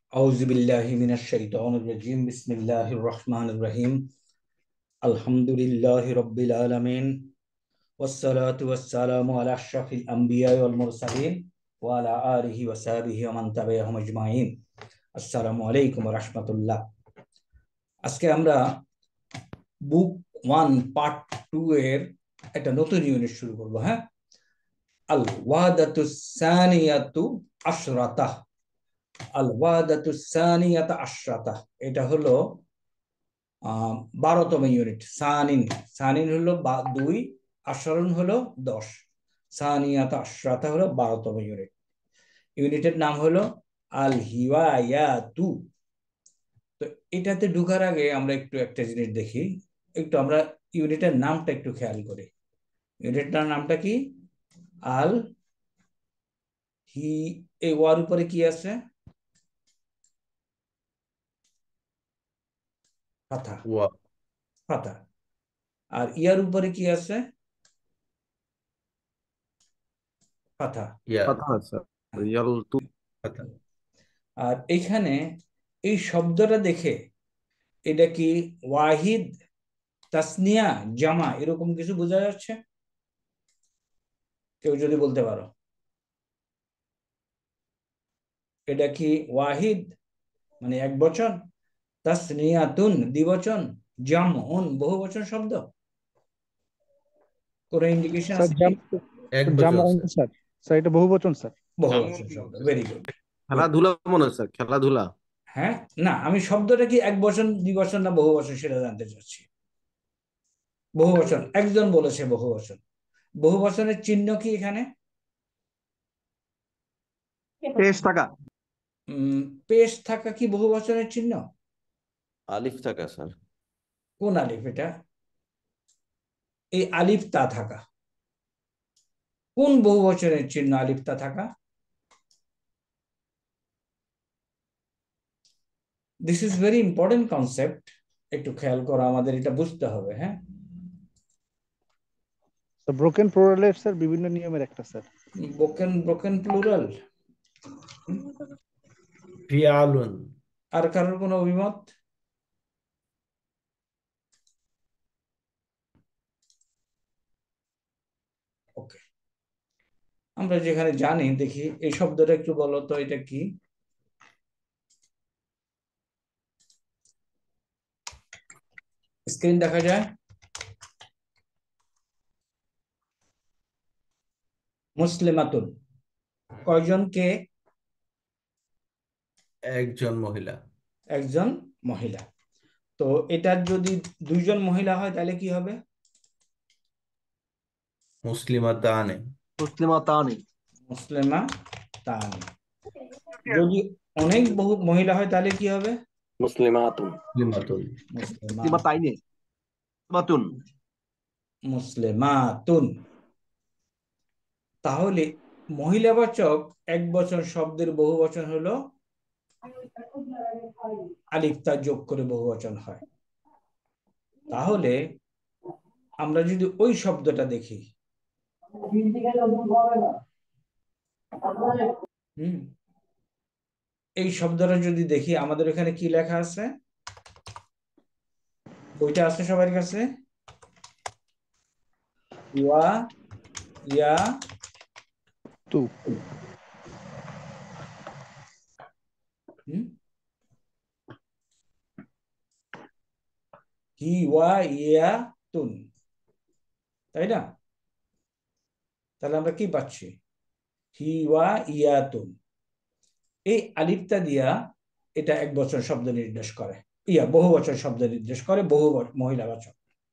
أعوذ بالله من الشيطان الرجيم بسم الله الرحمن الرحيم الحمد لله رب العالمين والصلاة والسلام على أشرف الأنبياء والمرسلين وعلى آله وصحبه ومن تبعهم أجمعين আসসালামু আলাইকুম ওয়া রাহমাতুল্লাহ। আজকে আমরা বুক 1 পার্ট 2 এর একটা নতুন ইউনিট শুরু করব। হ্যাঁ, আল ওয়াদাতুস সানিয়াতু আশরাতাহ। আল ওয়াদাতুস সানিয়াতু আশরাতাহ এটা হলো 12তম ইউনিট। সানিন সানিন হলো 2, আশরণ হলো 10, সানিয়াত আশরাতা হলো 12তম ইউনিট। ইউনিটের নাম হলো আল হিওয়ায়াতু। তো এটাতে ঢোকার আগে আমরা একটু একটা জিনিস দেখি, একটু আমরা ইউনিটের নামটা একটু খেয়াল করি। ইউনিটটার নামটা কি? আল হি। এই ওয়ার উপরে কি আছে? ফাথা। ওয়া ফাথা। আর ইয়ার উপরে কি আছে? ফাথা। ইয়া কথা স্যার। Real two. কথা। আর এইখানে এই শব্দটা দেখে এটা কি ওয়াহিদ, তাসনিয়া, জামা এরকম কিছু বোঝা যাচ্ছে? কেউ যদি বলতে পারো, এটা কি ওয়াহিদ মানে এক বচন, তাসনিয়াতুন দ্বিবচন, জামউন বহুবচন শব্দ? কোন ইন্ডিকেশন স্যার আছে কি? এক বছর জামউন স্যার। স্যার। স্যার এটা বহুবচন স্যার। বহুবচন শব্দ, ভেরি গুড। খেলাধুলা মনে হয় স্যার, খেলাধুলা। হ্যাঁ, না আমি শব্দটা কি এক বচন, দ্বিবচন না বহুবচন সেটা জানতে চাচ্ছি। বহুবচন, একজন বলেছে বহুবচন। বহুবচনের চিহ্ন কি এখানে? পেশ টাকা। পেশ থাকা কি বহুবচনের চিহ্ন? আলিফ থাকা স্যার। কোন আলিফ এটা? এই আলিফ তা থাকা কোন বহুবচনের চিহ্ন? আলিফ তা থাকা। This is very important concept, একটু খেয়াল করা, আমাদের এটা বুঝতে হবে। হ্যাঁ, ব্রোকেন প্লুরালের স্যার বিভিন্ন নিয়মের একটা স্যার। Broken broken plural. ফিয়ালুন। আর কারোর কোনো অভিমত? ওকে, আমরা যেখানে জানি দেখি এই শব্দটা একটু বলো তো, এটা কি? স্ক্রিন দেখা যায়? মুসলিমাতুন কয়জন কে? একজন মহিলা। একজন মহিলা। তো এটার যদি দুইজন মহিলা হয় তাহলে কি হবে? মুসলিমা দানে। মুসলিমা তানি। মুসলিমা তানি। যদি অনেক বহু মহিলা হয় তাহলে কি হবে? মুসলিমাতুন। মুসলিমাতুন। মুসলিমা। মুসলিমা তাইনে। মাতুন। মুসলিমাতুন। তাহলে মহিলাবাচক এক বচন শব্দের বহু বচন হলো আলিফ তা যোগ করে বহু বচন হয়। তাহলে আমরা যদি ওই শব্দটা দেখি, হুম, এই শব্দটা যদি দেখি, আমাদের এখানে কি লেখা আছে? বইটা আছে সবার কাছে? ওয়া ইয়া তু। হুম, হি ওয়া ইয়া তুন, তাই না? তাহলে আমরা কি পাচ্ছি? হি ওয়া ইয়া তুন। এই আলিফটা দিয়া এটা এক বচন শব্দ নির্দেশ করে, বহু বচন শব্দ নির্দেশ করে, মহিলাবাচক।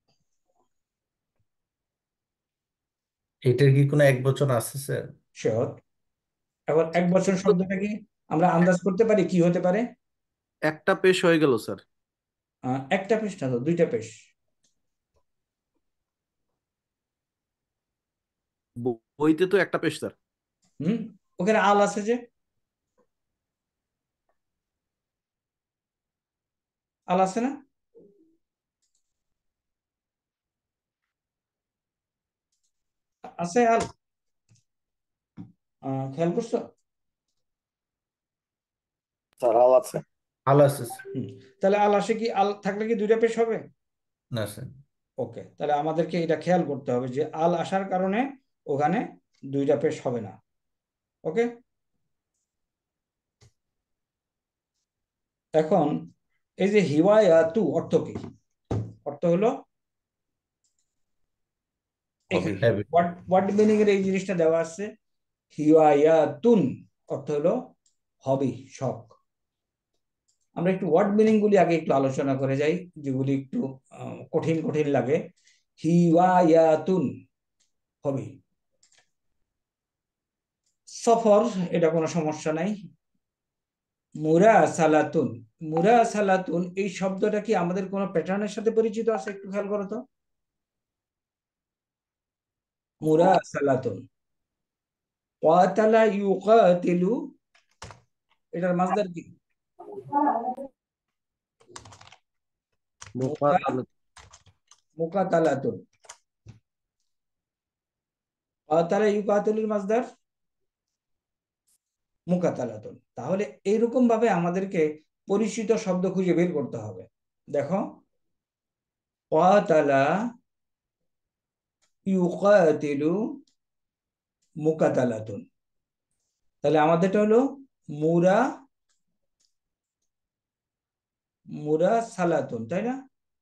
এটার কি কোনো এক বচন আছে স্যার? শিওর। এখন এক বচন শব্দটা কি আমরা আন্দাজ করতে পারি কি হতে পারে? একটা পেশ হয়ে গেল স্যার। একটা পেশ না তো, দুইটা পেশ। বইতে তো একটা পেশ স্যার। হুম, ওখানে আল আছে যে, আল আছে না? আছে আল, খেয়াল করছো? স্যার আল আছে। আল আছে স্যার। তাহলে আল আসে কি, আল থাকলে কি দুইটা পেশ হবে? না স্যার। ওকে, তাহলে আমাদেরকে এটা খেয়াল করতে হবে যে আল আসার কারণে ওখানে দুইটা পেশ হবে না। ওকে, এখন এই যে হিওয়ায়াতু অর্থ কি? অর্থ হলো হবি। এখানে ওয়ার্ড মিনিং এর এই জিনিসটা দেওয়া আছে, হিওয়ায়াতুন অর্থ হলো হবি, শখ। আমরা একটু ওয়ার্ড মিনিং গুলি আগে একটু আলোচনা করে যাই, যেগুলি একটু কঠিন কঠিন লাগে। হিওয়ায়াতুন হবি। সফর, এটা কোনো সমস্যা নাই। মুরাসালাতুন, মুরাসালাতুন এই শব্দটা কি আমাদের কোনো প্যাটার্নের সাথে পরিচিত আছে? একটু খেয়াল করো তো। মুরাসালাতুন। ওয়াতালা ইউকাতিলু, এটার মাসদার কি? মুকাতালাত। মুকাতালাতুন। ওয়াতালা ইউকাতিলুর মাসদার মুকাতালাতুন। তাহলে এইরকম ভাবে আমাদেরকে পরিচিত শব্দ খুঁজে বের করতে হবে। দেখো, ওয়াতালা ইউকাতিলু মুকাতালাতুন, তাহলে আমাদেরটা হলো মুরা মুরাসালাতুন, তাই না?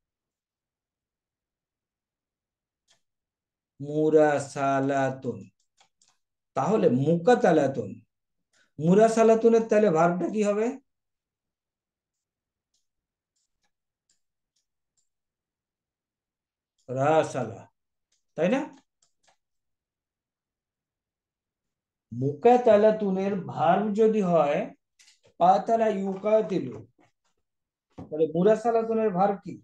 মুরাসালাতুন। তাহলে মুকাতালাতুন, মুরাসালাতুনের তাহলে ভার্বটা কি হবে? রাসালা, তাই না? মুকাতালাতুনের ভার্ব যদি হয় পাতালা ইউকাতিলু, তাহলে মুরাসালাতুনের ভার্ব কি?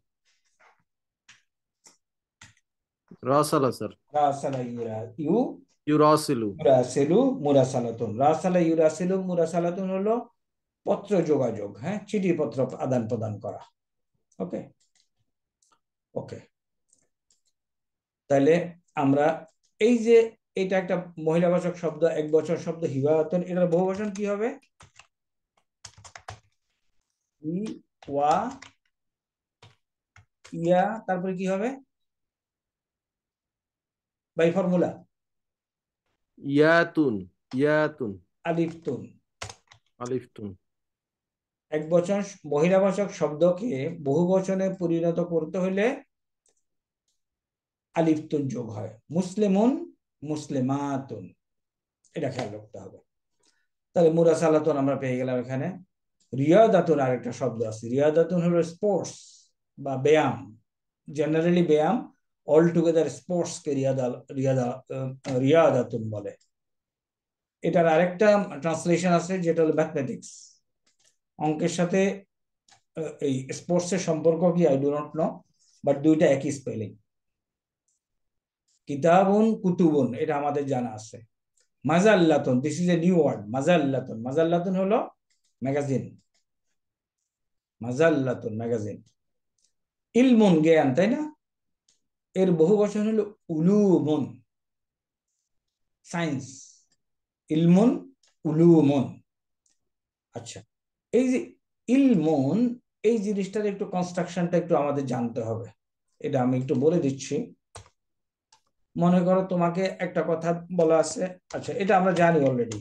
রাসালা স্যার। রাসালা ইউরাসিলু। ইউরাসিলু মুরাসালাতুন। রাসালা ইউরাসিলু মুরাসালাতুন হলো পত্র যোগাযোগ, হ্যাঁ, চিঠিপত্র আদান প্রদান করা। ওকে ওকে, তাহলে আমরা এই যে এটা একটা মহিলাবাচক শব্দ, এক বচন শব্দ হিওয়ায়াতুন, এটার বহুবচন কি হবে? ই ওয়া ইয়া, তারপরে কি হবে বাই ফর্মুলা? ইয়াতুন। ইয়াতুন। আলিফতুন। আলিফতুন। এক বচন মহিলাবাচক শব্দকে বহুবচনে পরিণত করতে হলে আলিফতুন যোগ হয়। মুসলিমুন, মুসলিমাতুন, এটা খেয়াল রাখতে হবে। তাহলে মুরাসালাতুন আমরা পেয়ে গেলাম এখানে। রিয়াদাতুন আরেকটা শব্দ আছে, রিয়াদাতুন হলো স্পোর্টস বা ব্যায়াম, জেনারেলি ব্যায়াম, অল টুগেদার স্পোর্টস কে রিয়াদাতুন বলে। এটার আরেকটা ট্রান্সলেশন আছে যেটা হলো ম্যাথমেটিক্স, অঙ্কের সাথে এই স্পোর্টস এর সম্পর্ক কি I do not know, but দুইটা একই স্পেলিং। কিতাবুন কুতুবুন এটা আমাদের জানা আছে। মাজাল্লাতুন, this is a new word, মাজাল্লাতুন। মাজাল্লাতুন হলো ম্যাগাজিন, মাজাল্লাতুন ম্যাগাজিন। ইলমুন জ্ঞান, তাই না? এর বহু বচন হলো উলুমুন, সায়েন্স। ইলমুন, উলুমুন। আচ্ছা, এই যে ইলমুন, এই জিনিসটার একটু কনস্ট্রাকশনটা একটু আমাদের জানতে হবে, এটা আমি একটু বলে দিচ্ছি। মনে করো তোমাকে একটা কথা বলা আছে, আচ্ছা এটা আমরা জানি অলরেডি।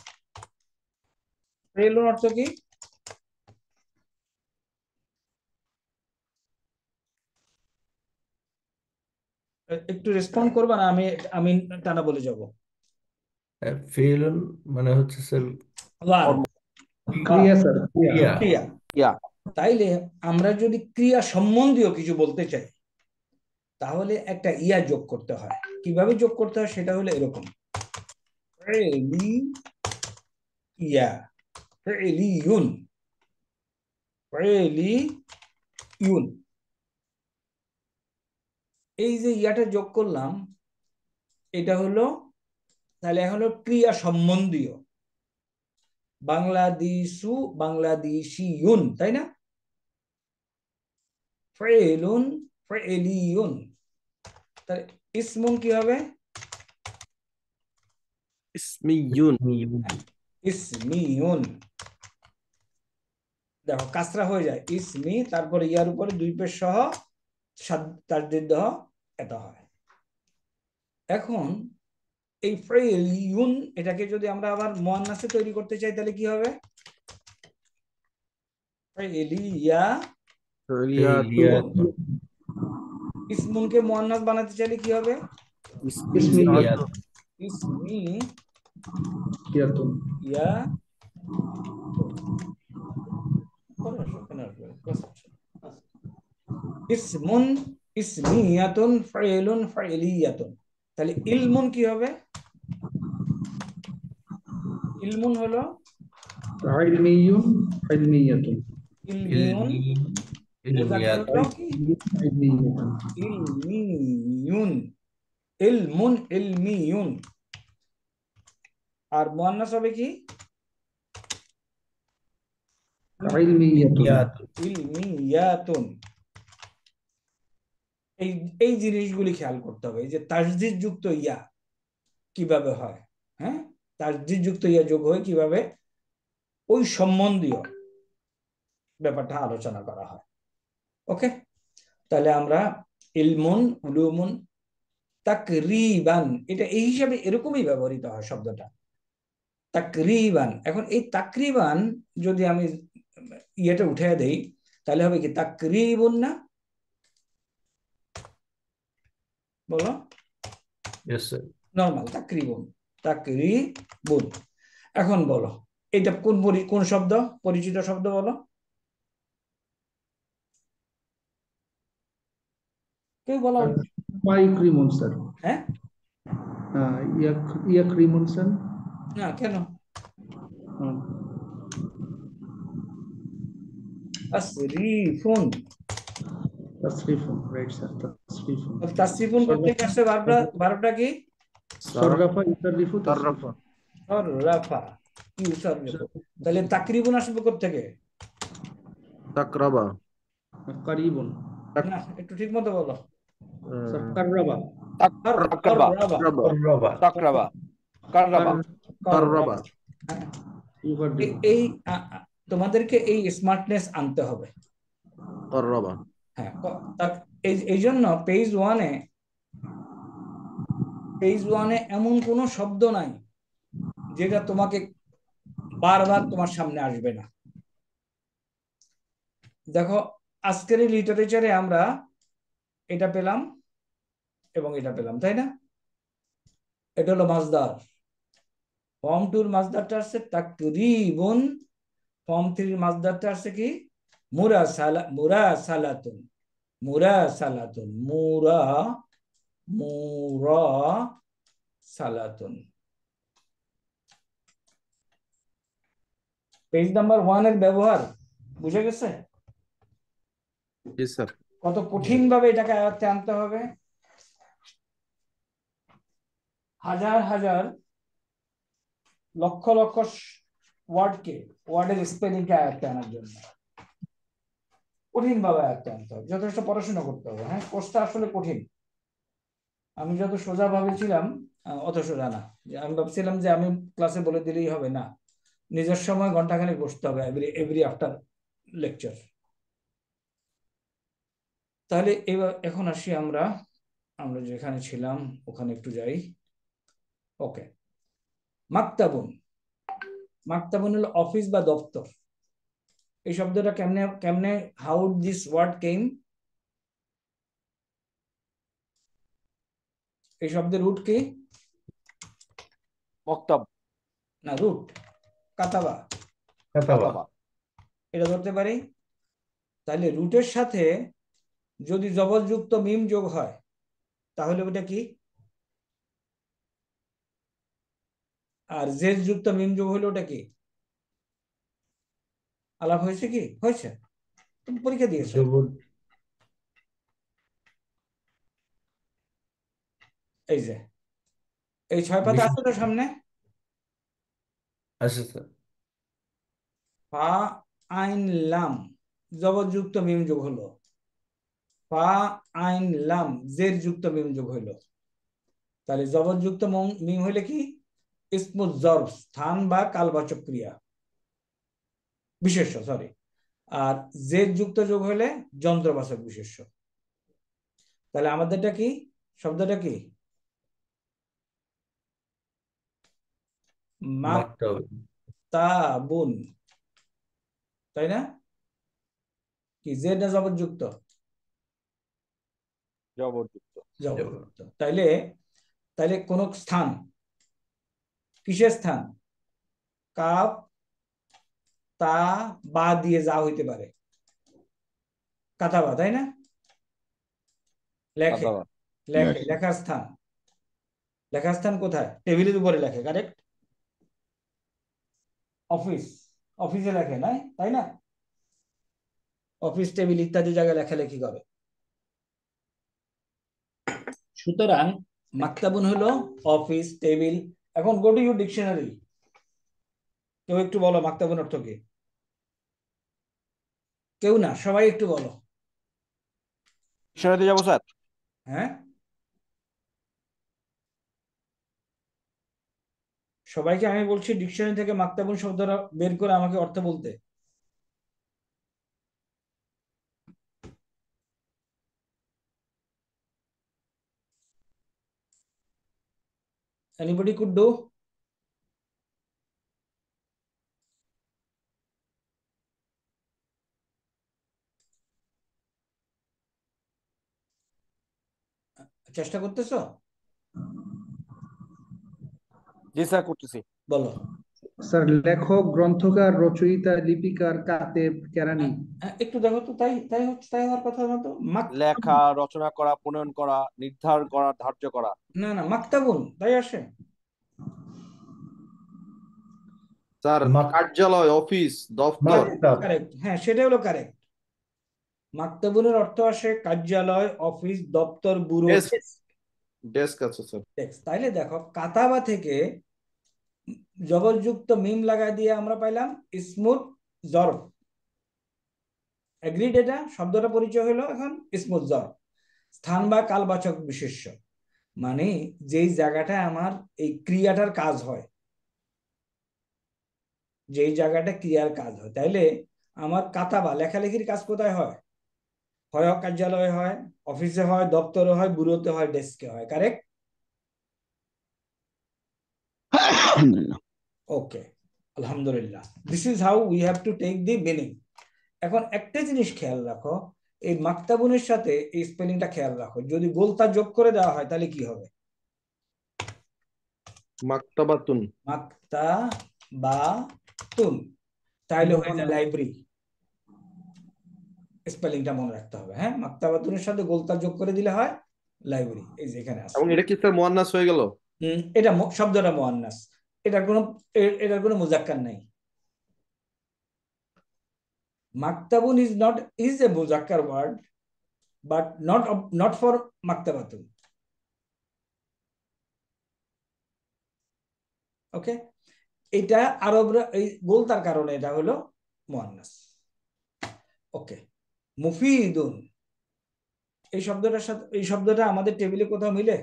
ইলমুন অর্থ কি? একটু রেসপন্ড করবা না? আমি আমি টানা বলে যাব। ফেলুন মানে হচ্ছে স্যার ভার্ব, ক্রিয়া স্যার, ক্রিয়া। ক্রিয়া। ইয়া। তাইলে আমরা যদি ক্রিয়া সম্বন্ধীয় কিছু বলতে চাই তাহলে একটা ইয়া যোগ করতে হয়। কিভাবে যোগ করতে হয় সেটা হলো এরকম, ফেলি ইয়া, ফেলিউন, ফেলিউন। এই যে ইয়াটা যোগ করলাম, এটা হলো, তাহলে হলো ক্রিয়া সম্বন্ধীয়। বাংলাদেশু, বাংলাদেশিউন, তাই না? ফেলুন, ফেলিউন। তাহলে ইসমুন কি হবে? ইসমিয়ুন। ইসমিউন। দেখো কাসরা হয়ে যায়, ইসমি তারপরে ইয়ার উপরে দুই পেশ সহ তাসদীদ দেহ এটা হয়। এখন এই ফাইলিউন এটাকে যদি আমরা আবার মুয়ান্নাসে তৈরি করতে চাই তাহলে কি হবে? ফাইলিয়া ফেলিয়াতুন ইসমুনকে মুয়ান্নাস বানাতে চাইলে কি হবে? ইসমিয়াতুন ইসমি ইয়াতুন ইয়া ইসমুন ইসমিয়াতুন ফাইলুন ফাইলিয়াতুন। তাহলে ইলমুন কি হবে? ইলমুন হলো ইলমিয়ুন ইলমিয়াতুন ইলমিউন, মুযাক্কার হলো কি? ইলমিয়াতুন ইলমিয়ুন, ইলমুন ইলমিয়ুন। আর মুয়ান্নাস হবে কি? ইলমিয়াতুন ইলমিয়াতুন। এই এই জিনিসগুলি খেয়াল করতে হবে, এই যে তাসদীদ যুক্ত ইয়া কিভাবে হয়, হ্যাঁ, তাসদীদ যুক্ত ইয়া যোগ হয় কিভাবে, ওই সম্বন্ধীয় ব্যাপারটা আলোচনা করা হয়। ওকে, তাহলে আমরা ইলমুন উলুমুন তাকরিবান, এটা এই হিসাবে এরকমই ব্যবহৃত হয় শব্দটা তাকরিবান। এখন এই তাকরিবান যদি আমি ইয়েটা উঠে দেই তাহলে হবে কি তাকরিবুন না? বলো, Yes, sir. নরমাল তাকরিবুন, তাকরিবুন। এখন বলো এটা কোন কোন শব্দ, পরিচিত শব্দ বলো, কেউ বলো। ইকরিমুন স্যার, হ্যাঁ, ইয়াকরিমুন স্যার। না কেন? তাসরিফুন, তাসরিফুন, রাইট স্যার, তাসরিফুন। তাসরিফুন করতে আসছে ভার্বটা কি? সররাফা ইউসাররিফু সাররাফা সররাফা ইউসাররিফু। তাহলে তাকরিবুন আসবে কোত্থেকে? তাকরাবা কারিবুন না, একটু ঠিক মতো বলো। স্যার, কাররাবা তাকরাবা তাকরাবা তাকরাবা কাররাবা কাররাবা হ্যাঁ, ইউকাররিবু। এই তোমাদেরকে এই স্মার্টনেস আনতে হবে। কাররাবা হ্যাঁ, এই জন্য পেজ ওয়ানে এমন কোনো শব্দ নাই যেটা তোমাকে বারবার তোমার সামনে আসবে না। দেখো আজকের এই লিটারেচারে আমরা এটা পেলাম এবং এটা পেলাম, তাই না? এটা হলো মাজদার। ফর্ম 2 এর মাজদারটা আসছে তাকরিবুন, ফর্ম 3 এর মাজদারটা আসছে কি? মুরাসালাতুন, মুরাসালাতুন, মুরাসালাতুন। পেজ নাম্বার 1 এর ব্যবহার বুঝে গেছে? জি স্যার কত কঠিন ভাবে এটাকে আয়ত্তে আনতে হবে, হাজার হাজার লক্ষ লক্ষ ওয়ার্ডের স্পেলিং কে আয়ত্তে আনার জন্য কঠিন ভাবে আয়ত্তে আনতে হবে, যথেষ্ট পড়াশোনা করতে হবে। হ্যাঁ, কোর্সটা আসলে কঠিন। আমি যত সোজা ভাবেছিলাম অত সোজা না। আমি ভাবছিলাম যে আমি ক্লাসে বলে দিলেই হবে, না, নিজের সময় ঘন্টাখানেক বসতে হবে এভরি আফটার লেকচার। তাহলে এবার এখন আসি আমরা যেখানে ছিলাম ওখানে একটু যাই। ওকে, মাকতাবুন, মাকতাবুন হলো অফিস বা দপ্তর। এই শব্দটা কেমনে কেমনে হাউ দিস ওয়ার্ড কেম? এই শব্দের রুট কি? মক্তব না, রুট কাতাবা, কাতাবা এটা ধরতে পারি। তাহলে রুটের সাথে যদি জবরযুক্ত মিম যোগ হয় তাহলে ওটা কি? আর জেড যুক্ত মিম যোগ হলো ওটা কি? আলাপ হয়েছে কি? হয়েছে, তুমি পরীক্ষা দিয়েছো। এই যে এই 6 পাতা আছে তো সামনে, আচ্ছা স্যার। ফা আইন লাম জবরযুক্ত মিম যোগ হলো, ফা আইন লাম জের যুক্ত মিম যোগ হইলো। তাহলে জবরযুক্ত মিম হইলে কি? ইসমুজ জরফ, স্থান বা কালবাচক ক্রিয়া, বিশেষ্য, সরি। আর জেড যুক্ত যোগ হলে যন্ত্রবাচক বিশেষ্য। তাহলে আমাদেরটা কি, শব্দটা কি? মাকতাবুন। মাকতাবুন, তাই না? কি জেড না জবরযুক্ত? জবরযুক্ত। জবরযুক্ত। তাইলে তাইলে কোন স্থান, কিসের স্থান? কাপ তা বা দিয়ে যা হইতে পারে, কাতাবা, তাই না? লেখে, কাতাবা। লেখে, লেখার স্থান। লেখার স্থান কোথায়? টেবিলের উপরে লেখে, কারেক্ট? অফিস, অফিসে লেখে, নাই তাই না? অফিস, টেবিল ইত্যাদি জায়গায় লেখালেখি করে। সুতরাং মাকতাবুন হলো অফিস, টেবিল। এখন গো টু ইউর ডিকশনারি, কেউ একটু বলো মাকতাবুন অর্থ কি? কেউ না, সবাই একটু বলো। ডিকশনারিতে যাবো স্যার? হ্যাঁ, সবাইকে আমি বলছি ডিকশনারি থেকে মাকতাবুন শব্দটা বের করে আমাকে অর্থ বলতে। Anybody could do? চেষ্টা করতেছো? জি স্যার, করতেছি। বলো। স্যার লেখক, গ্রন্থকার, রচয়িতা, লিপিকার, কাতেব, কেরানি। একটু দেখো তো, তাই তাই হচ্ছে, তাই হওয়ার কথা মতো। লেখা, রচনা করা, প্রণয়ন করা, নির্ধারণ করা, ধার্য করা। না না, মাকতাবুন তাই আসে। স্যার কার্যালয়, অফিস, দপ্তর। কারেক্ট, হ্যাঁ সেটা হলো কারেক্ট। মাকতাবুনের অর্থ আসে কার্যালয়, অফিস, দপ্তর, ব্যুরো, ডেস্ক আছে স্যার। ডেস্ক। তাইলে দেখো কাতাবা থেকে জবরযুক্ত মিম লাগাই দিয়ে আমরা পাইলাম স্মুথ জরফ। এগ্রিড? এটা শব্দটা পরিচয় হলো এখন স্মুথ জরফ। স্থান বা কালবাচক বিশেষ্য, মানে যেই জায়গাটায় আমার এই ক্রিয়াটার কাজ হয়, যেই জায়গাটা ক্রিয়ার কাজ হয়। তাইলে আমার কাতাবা লেখালেখির কাজ কোথায় হয়? হয় কার্যালয়ে হয়, অফিসে হয়, দপ্তরে হয়, ব্যুরোতে হয়, ডেস্কে হয়, কারেক্ট? ওকে, আলহামদুলিল্লাহ। This is how we have to take the meaning. এখন একটা জিনিস খেয়াল রাখো, এই মাকতাবুনের সাথে এই স্পেলিংটা খেয়াল রাখো, যদি গোলতা যোগ করে দেওয়া হয় তাহলে কি হবে? মাকতাবাতুন। মাকতাবাতুন, তাইলে হয়ে যায় লাইব্রেরি। স্পেলিংটা মনে রাখতে হবে। হ্যাঁ, মাকতাবাতুনের সাথে গোলতা যোগ করে দিলে হয় লাইব্রেরি। এই যে এখানে আছে। এবং এটা কি স্যার মুয়ান্নাস হয়ে গেল? এটা শব্দটা মুয়ান্নাস, এটার কোনো মুজাক্কার নাই। মাকতাবুন is a muzakkar word, but not for maktabatun. ওকে, এটা আরবরা এই গোলতার কারণে এটা হলো মুয়ান্নাস। ওকে, মুফিদুন এই শব্দটার সাথে, এই শব্দটা আমাদের টেবিলে কোথাও মিলে?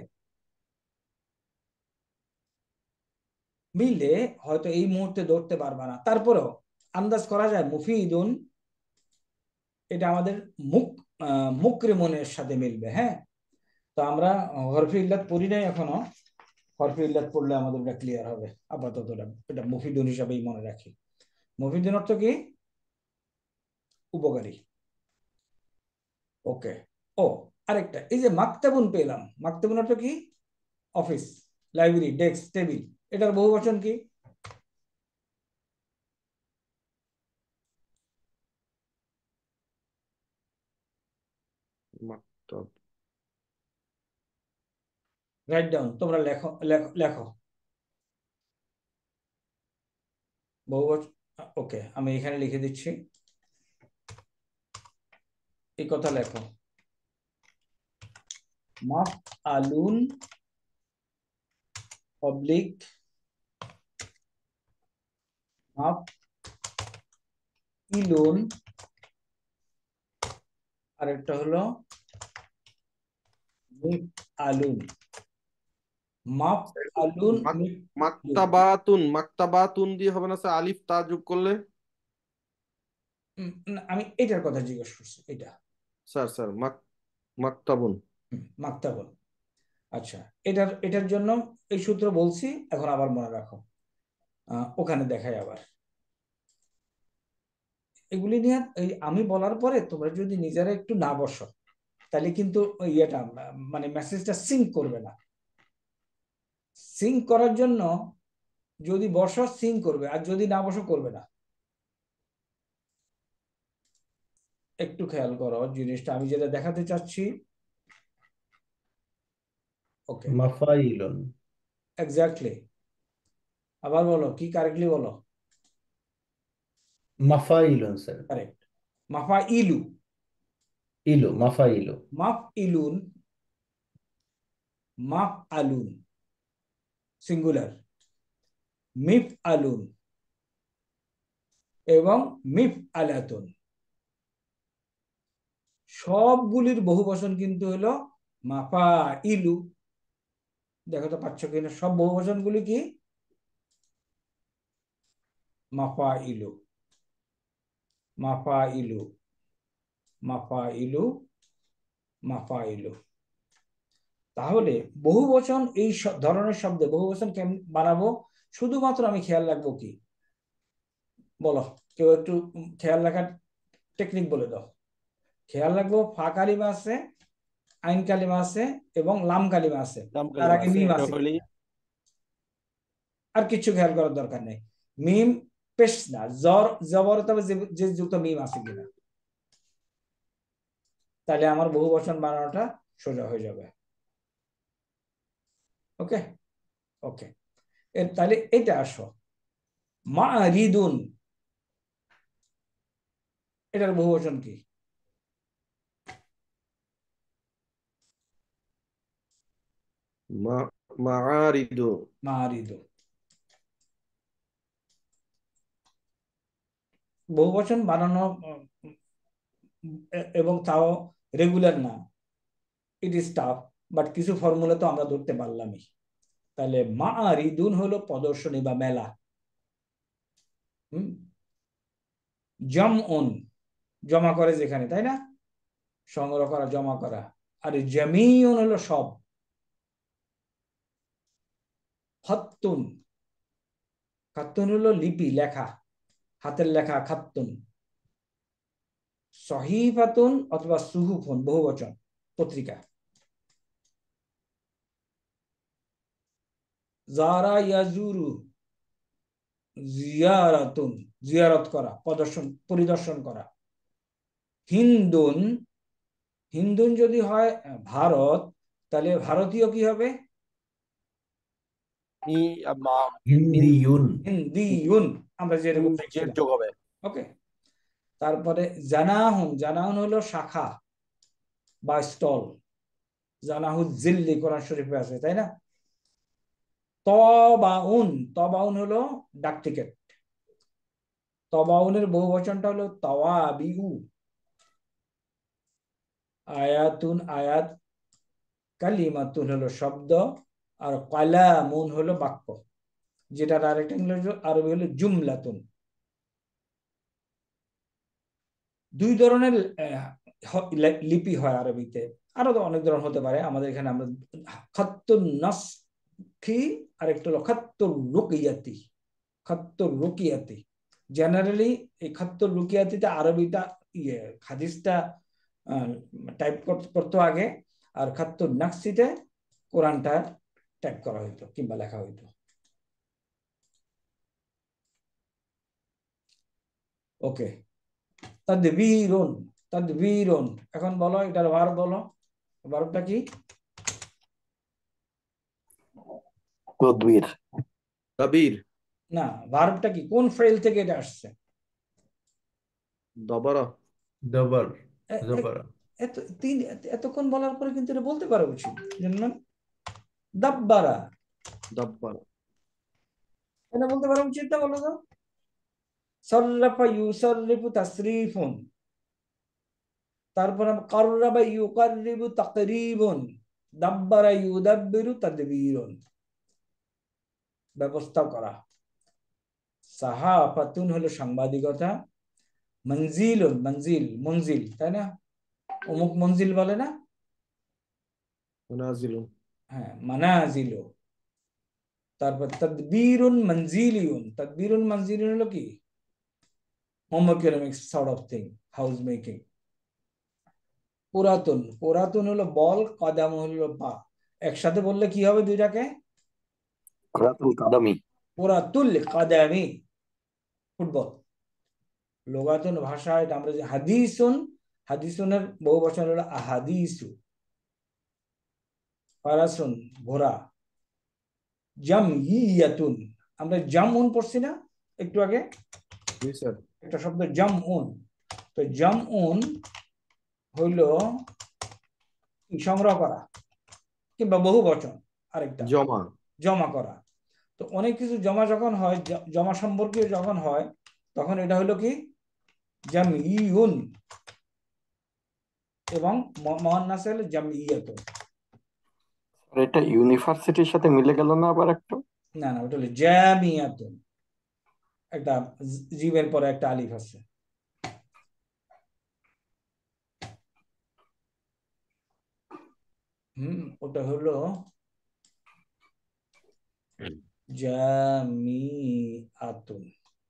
মিলে হয়তো এই মুহূর্তে ধরতে পারবা না, তারপরেও আন্দাজ করা যায় মুফিদুন এটা আমাদের মুকরিমুনের সাথে মিলবে। হ্যাঁ, তো আমরা হরফে ইল্লাত পড়ি নাই এখনো, হরফে ইল্লাত পড়লে আমাদের এটা ক্লিয়ার হবে। আপাতত এটা মুফিদুন হিসাবেই মনে রাখি। মুফিদুন অর্থ কি? উপকারী। ওকে। ও আরেকটা, এই যে মাকতাবুন পেলাম, মাকতাবুন অর্থ কি? Office, library, desk, table. এটার বহুবচন কি? মাকতাব। রাইট ডাউন, তোমরা লেখো লেখো লেখো বহুবচন। ওকে, আমি এখানে লিখে দিচ্ছি, এই কথা লেখো। মাফ আলুন অবলিক মাফ ইলুন, আরেকটা হলো মিফ আলুন। মাফ আলুন মাকতাবাতুন, মাকতাবাতুন দিয়ে হবে না স্যার, আলিফ তা যোগ করলে? না, আমি এটার কথা জিজ্ঞেস করছি, এটা স্যার মাকতাবুন। মাকতাবুন। আচ্ছা, এটার জন্য এই সূত্র বলছি, এখন আবার মনে রাখো, ওখানে দেখাই আবার এগুলি নিয়ে। আমি বলার পরে তোমরা যদি নিজেরা একটু না বসো, তাহলে কিন্তু ওই ইয়েটা মানে মেসেজটা সিঙ্ক করবে না। সিঙ্ক করার জন্য যদি বসো সিঙ্ক করবে, আর যদি না বসো করবে না। একটু খেয়াল করো জিনিসটা, আমি যেটা দেখাতে চাচ্ছি। ওকে, মাফাইলুন। এক্স্যাক্টলি। আবার বলো, কি কারেক্টলি বলো? মাফাইলুন স্যার। কারেক্ট। মাফা ইলু। মাফাইলু। মাফ ইলুন, মাফ আলুন সিঙ্গুলার, মিফ আলুন এবং মিফ আলাতুন, সবগুলির বহুবচন কিন্তু হলো মাফা ইলু। দেখো তো পাচ্ছ কিনা, সব বহুবচন গুলি কি মাফা ইলু, মাফা ইলু, মাফা ইলু, মাফা ইলু। তাহলে বহুবচন এই ধরনের শব্দে বহুবচন কেমন বানাবো? শুধুমাত্র আমি খেয়াল রাখবো কি, বলো কেউ একটু খেয়াল রাখার টেকনিক বলে দাও। খেয়াল রাখবো ফা কালিমা আছে, আইন কালিমা আছে এবং লাম কালিমা আছে, নাম তার কালিমা আগে আছে, মিম এটা আছে হলেই কিনা। আর কিছু খেয়াল করার দরকার নেই। মিম পেশ না, জর জবর, তবে যে যুক্ত মিম আছে কিনা, তাহলে আমার বহুবচন বানানোটা সোজা হয়ে যাবে। ওকে ওকে, তাহলে এটা আসো, মা রিদুন, এটার বহুবচন কি? মাআরিদু। মা রিদু। বহুবচন বানানো এবং তাও রেগুলার না, ইট ইজ টাফ, বাট কিছু ফর্মুলা তো আমরা ধরতে পারলামই। তাহলে মা রিদুন হলো প্রদর্শনী বা মেলা। জমউন, জমা করে যেখানে, তাই না? সংগ্রহ করা, জমা করা। আর জামিউন হলো সব। খাত্তুন, খাত্তুন হলো লিপি, লেখা, হাতের লেখা খাত্তুন। সহিফাতুন অথবা সুহুফুন বহুবচন, পত্রিকা। জারা ইয়াজুরু, জিয়ারাতুন, জিয়ারত করা, পরিদর্শন করা। হিন্দুন, হিন্দুন যদি হয় ভারত, তাহলে ভারতীয় কি হবে? ই মা হিন্দিউন। হিন্দিউন, আমরা যেরকম জের দেখছিলাম। যোগ হবে। ওকে, তারপরে জানাহুন, জানাহুন হলো শাখা বা স্টল। জানাহু জিল্লি কোরআন শরীফে আছে, তাই না? তবাউন, তবাউন হলো ডাক টিকেট। তবাউনের বহুবচনটা হলো তাওয়াবিউ। আয়াতুন, আয়াত। কালিমাতুন হলো শব্দ, আর কালামুন হলো বাক্য, যেটার আরেকটা ইংরেজি আরবি হলো জুমলাতুন। দুই ধরনের লিপি হয় আরবিতে, আরো তো অনেক ধরনের হতে পারে। আমাদের এখানে আমরা খাত্তুন নাসখি, আরেকটা হলো খাত্তুর রুকিয়াতি। খাত্তুর রুকিয়াতি জেনারেলি, এই খাত্তুর রুকিয়াতিতে আরবিটা হাদিসটা টাইপ করতো আগে, আর খাত্তুর নাকসিতে কোরআনটা টাইপ করা হইতো কিংবা লেখা হইতো। ওকে, তাদবীরুন, তাদবীরুন। এখন বলো এটার ভার্ব বলো, ভার্বটা কি? তদবীর। দাবির। না, ভার্বটা কি, কোন ফ্রেল থেকে এটা আসছে? দবরা। দবর। এ- এ- জবর। এতক্ষণ বলার পরে কিন্তু এটা বলতে পারা উচিত, জানেন? দাব্বারা, দাব্বারা। এটা বলতে পারা উচিত না, বলো তো? সররাফা ইউসাররিফু তাসরিফুন, তারপর কাররাবা ইউকাররিবু তাকরিবুন, দাব্বারা ইউদাব্বিরু তাদবীরুন, ব্যবস্থা করা। সাহাফাতুন হলো সাংবাদিকতা, মঞ্জিলুন, মঞ্জিল, মঞ্জিল, তাই না? অমুক মঞ্জিল বলে না? মুনাজিলুন। হ্যাঁ, মানাজিলু। তারপর তাদবীরুন মঞ্জিলিউন, তাদবীরুন মঞ্জিলিউন হলো কি? Home economics sort of thing, house making. পুরাতন, পুরাতন হলো বল, কদাম হলো পা। একসাথে বললে কি হবে দুইটাকে? কুরাতুল কাদামি। পুরাতুল কাদামি, ফুটবল। লোগাতুন ভাষায় এটা আমরা যে হাদিসুন, হাদিসুনের বহু বচন হলো আহাদিসু। ফারাসুন, ঘোড়া। জামইয়াতুন, আমরা জামউন পড়ছি না একটু আগে? জি স্যার। একটা শব্দ জামউন। তো জামউন হইল সংগ্রহ করা, কিংবা বহু বচন আরেকটা, জমা। জমা করা। তো অনেক কিছু জমা যখন হয়, জমা সম্পর্কীয় যখন হয়, তখন এটা হলো কি? জামইউন। এবং মুয়ান্নাস হলো জামইয়াতুন। আর এটা ইউনিভার্সিটির সাথে মিলে গেল না আবার একটু? না না, ওটা হলো জামিয়াতুন। একটা জিমের পরে একটা আলিফ আছে। ওটা হলো জামিআতুন,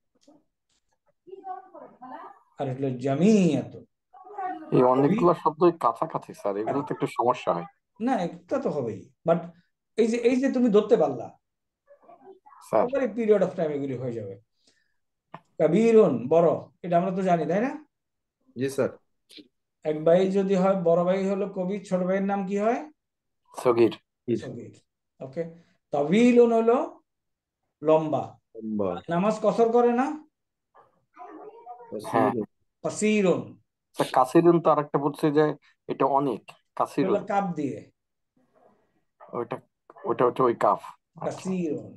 আর এটা হলো জামিয়াতুন। এই অনেকগুলো শব্দই কাছাকাছি স্যার, এগুলো তো একটু সমস্যা হয়। না, এটা তো হবেই, বাট এই যে তুমি ধরতে পারলা, sir over period of time এগুলি হয়ে যাবে। কাবীরুন, বড়, এটা আমরা তো জানি, তাই না? জি স্যার। এক ভাই যদি হয়, বড় ভাই হলো কবির, ছোট ভাইয়ের নাম কি হয়? সগীর। সগীর। ওকে। তাওয়ীলুন হলো লম্বা। লম্বা। নামাজ কসর করে না? হ্যাঁ কাসীরুন। কাসীরুন, স্যার, কাসিরুন তো আরেকটা বলছে যে এটা অনেক, এটা হলো কাসিরুন কাপ দিয়ে। ওইটা, ওটা ওটা ওই কাফ। আচ্ছা, কাসীরুন,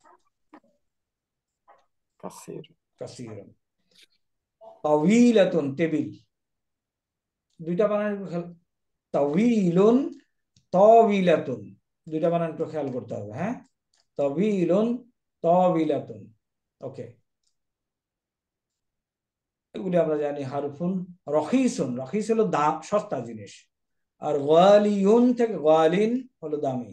কাসির। কাসীরুন। তাওয়ীলাতুন, টেবিল। দুইটা বানান তাওয়ীলুন, তাওয়ীলাতুন, দুইটা বানান একটু খেয়াল করতে হবে। হ্যাঁ, তাওয়ীলুন, তাওয়ীলাতুন। ওকে, এগুলি আমরা জানি। হারফুন। রখিসুন, রখিস হলো দাম, সস্তা জিনিস। আর গালিউন থেকে গালিন হলো দামি।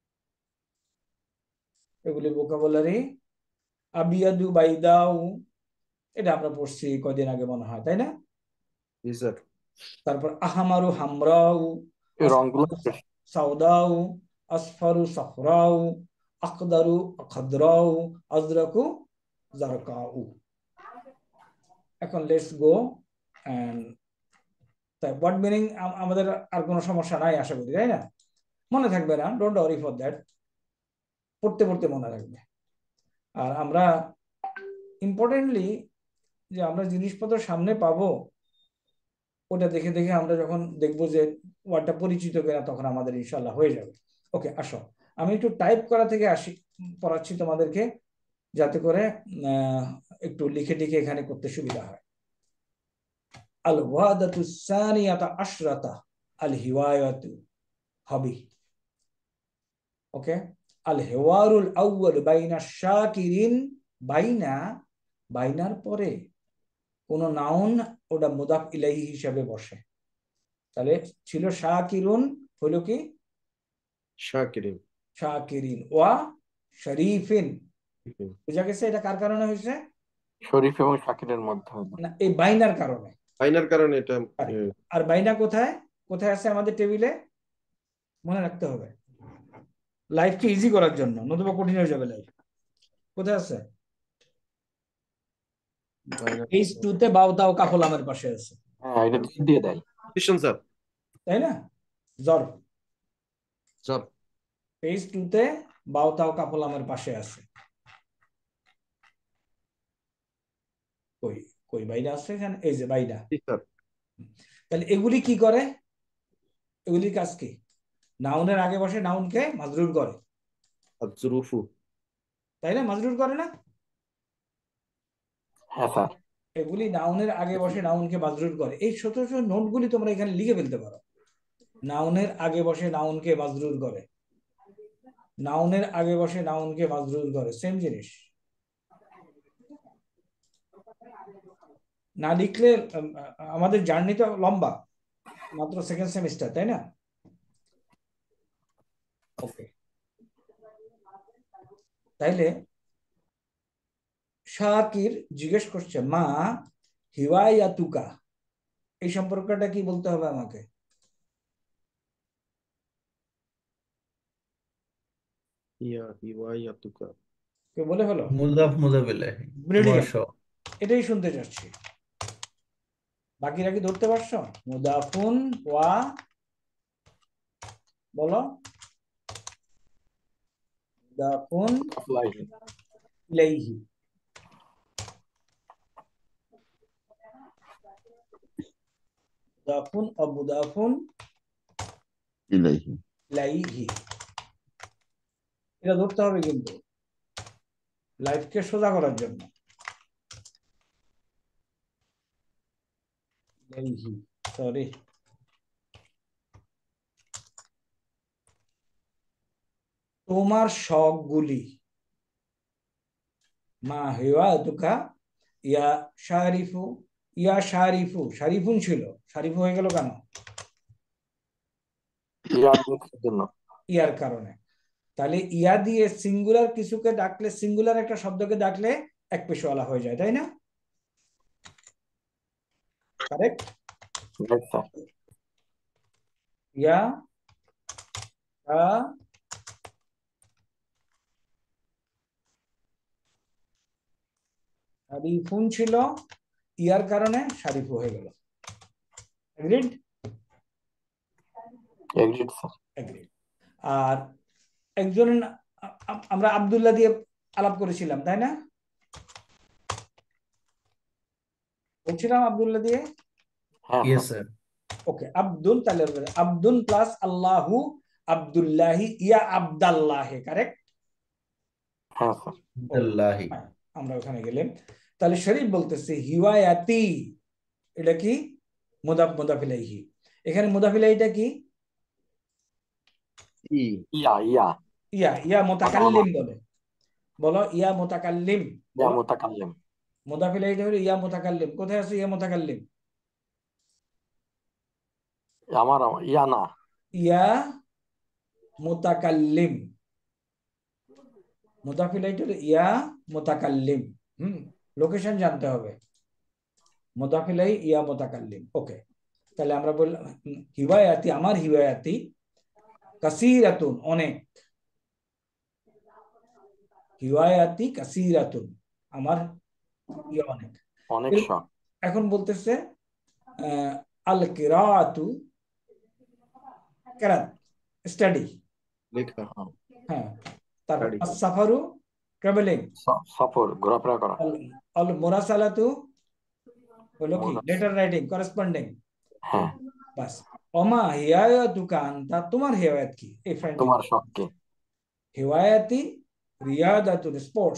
এগুলি ভোকাবুলারি। আবিয়াদু, বাইদাউ, এটা আমরা পড়ছি কয়দিন আগে মনে হয়, তাই না? জি স্যার। তারপর আহমারু, হামরাউ, এই রংগুলো আসফারু, সাউদাউ, আসফারু, সাফরাউ, আকদারু, খাদরাউ, আজরাকু, জারকাউ। এখন let's go and what meaning, আমাদের আর কোনো সমস্যা নাই আশা করি, তাই না? মনে থাকবে না, ডোন্ট ওয়ারি ফর দ্যাট, পড়তে পড়তে মনে থাকবে। আর আমরা ইম্পর্টেন্টলি যে আমরা জিনিসপত্র সামনে পাবো, ওটা দেখে দেখে আমরা যখন দেখবো যে ওয়ার্ডটা পরিচিত কিনা, তখন আমাদের ইনশাল্লাহ হয়ে যাবে। ওকে, আসো আমি একটু টাইপ করা থেকে আসি, পড়াচ্ছি তোমাদেরকে, যাতে করে একটু লিখে টিখে এখানে করতে সুবিধা হয়। আল ওয়াদাতু সানিয়াতা আশরাতা আল হিওয়ায়াতু, হবি। ওকে। আল হেওয়ারুল আউয়াল বাইনা শাকিরিন, বাইনা, বাইনার পরে কোন নাউন ওটা মুদাফ ইলাইহি হিসাবে বসে। তাহলে ছিল শাকিরুন, হলো কি? শাকিরিন। শাকিরিন ওয়া শরীফিন। বুঝা গেছে এটা কার কারণে হয়েছে? শরীফ এবং শাকিরের মধ্যে হলো। না, এই বাইনার কারণে। আইনার কারণে এটা। আর বাইনা কোথায় কোথায় আছে আমাদের টেবিলে? মনে রাখতে হবে, লাইফকে ইজি করার জন্য, নতুবা কঠিন হয়ে যাবে লাইফ। কোথায় আছে? পেজ 2 তে বাউতাও কাফলামের পাশে আছে, হ্যাঁ, এটা দিয়ে দেয়। স্যার। তাই না? জরফ। স্যার। পেজ 2 তে বাউতাও কাফলামের পাশে আছে। কই কই বাইনা আছে এখানে, এই যে বাইনা। জি স্যার। তাহলে এগুলি কি করে? এগুলির কাজ কি? নাউনের আগে বসে নাউনকে মাজরুর করে, আজরুফু। তাই না? মাজরুর করে না? হ্যাঁ স্যার। এগুলি নাউনের আগে বসে নাউনকে মাজরুর করে। এই ছোট ছোট নোটগুলি তোমরা এখানে লিখে ফেলতে পারো। নাউনের আগে বসে নাউনকে মাজরুর করে, নাউনের আগে বসে নাউনকে মাজরুর করে, সেম জিনিস। না লিখলে আমাদের জার্নিটা লম্বা, মাত্র সেকেন্ড সেমিস্টার, তাই না? ওকে, তাইলে শাকির জিজ্ঞেস করছে মা হিওয়ায়াতুকা, এই সম্পর্কটা কি বলতে হবে আমাকে? ইয়া হিওয়ায়াতুকা। কে বলে হলো? মুজাফ মুজাফ ইলাইহি তোমার ব্রিলিয়ান্ট, সব। এটাই শুনতে চাচ্ছি। বাকিরা কি ধরতে পারছো? মুদাফুন ওয়া, বলো, মুদাফুন ইলাইহি। ইলাইহি। মুদাফুন ও মুদাফুন ইলাইহি। ইলাইহি, এটা ধরতে হবে কিন্তু লাইফকে সোজা করার জন্য। ইলাইহি, সরি, তোমার শখগুলি। মা হিওয়াতুকা ইয়া শারিফু, ইয়া শারিফু, শারিফুন ছিল, শারিফু হয়ে গেল কেন? ইয়ার মুখের জন্য। ইয়ার কারণে। তাহলে ইয়া দিয়ে সিঙ্গুলার কিছুকে ডাকলে, সিঙ্গুলার একটা শব্দকে ডাকলে এক পেশওয়ালা হয়ে যায়, তাই না? কারেক্ট? Right sir. ইয়া শারিফুন ছিল, ইয়ার কারণে শারিফু হয়ে গেল। এগ্রিড? Agreed sir. এগ্রিড। আর একজন, আমরা আব্দুল্লাহ দিয়ে আলাপ করেছিলাম, তাই না? বলছিলাম আব্দুল্লাহ দিয়ে। হ্যাঁ yes sir. Sir. Okay, Abdul, তাহলে আব্দুল প্লাস আল্লাহু, আব্দুল্লাহি ইয়া আব্দাল্লাহে, কারেক্ট? হ্যাঁ স্যার। আল্লাহি। আমরা ওখানে গেলেন। তাহলে শরীফ বলতেছে হিওয়ায়াতি, এটা কি? মুদাফ মুদাফ ইলাইহি। এখানে মুদাফ ইলাইহিটা কি? ই ইয়া ইয়া ইয়া, ইয়া মুতাকাল্লিম বলে, বলো ইয়া মুতাকাল্লিম, ইয়া বলো। মুতাকাল্লিম। মুদাফ ইলাইহিটা হলো ইয়া মুতাকাল্লিম। কোথায় আছে ইয়া মুতাকাল্লিম? আমার ইয়া না। ইয়া মুতাকাল্লিম, মুদাফ ইলাইহিটা হলো ইয়া মুতাকাল্লিম। লোকেশন জানতে হবে। মুদাফ ইলাইহি ইয়া মুতাকাল্লিম। ওকে, তাহলে আমরা বললাম হিওয়ায়াতি, আমার হিওয়ায়াতি, কাসীরাতুন, অনেক, হিওয়ায়াতি কাসীরাতুন, আমার ইয়া অনেক। অনেক শখ। এখন বলতেছে আল কিরাআতু, কেরাত, স্টাডি। লেখা। হ্যাঁ, তারপর Study. আস-সাফারু, ট্রাভেলিং। সফর, ঘোরাফেরা করা। আল মুরাসালাতু হলো কি? মুরাস- লেটার রাইটিং, করেসপন্ডিং। হ্যাঁ। বাস। ওমা হিয়ায়াতুকা আনতা, তোমার হিয়ায়াত কি? এই ফ্রেন্ড। তোমার শখ কি? হিওয়ায়াতি রিয়াদাতুন, স্পোর্টস।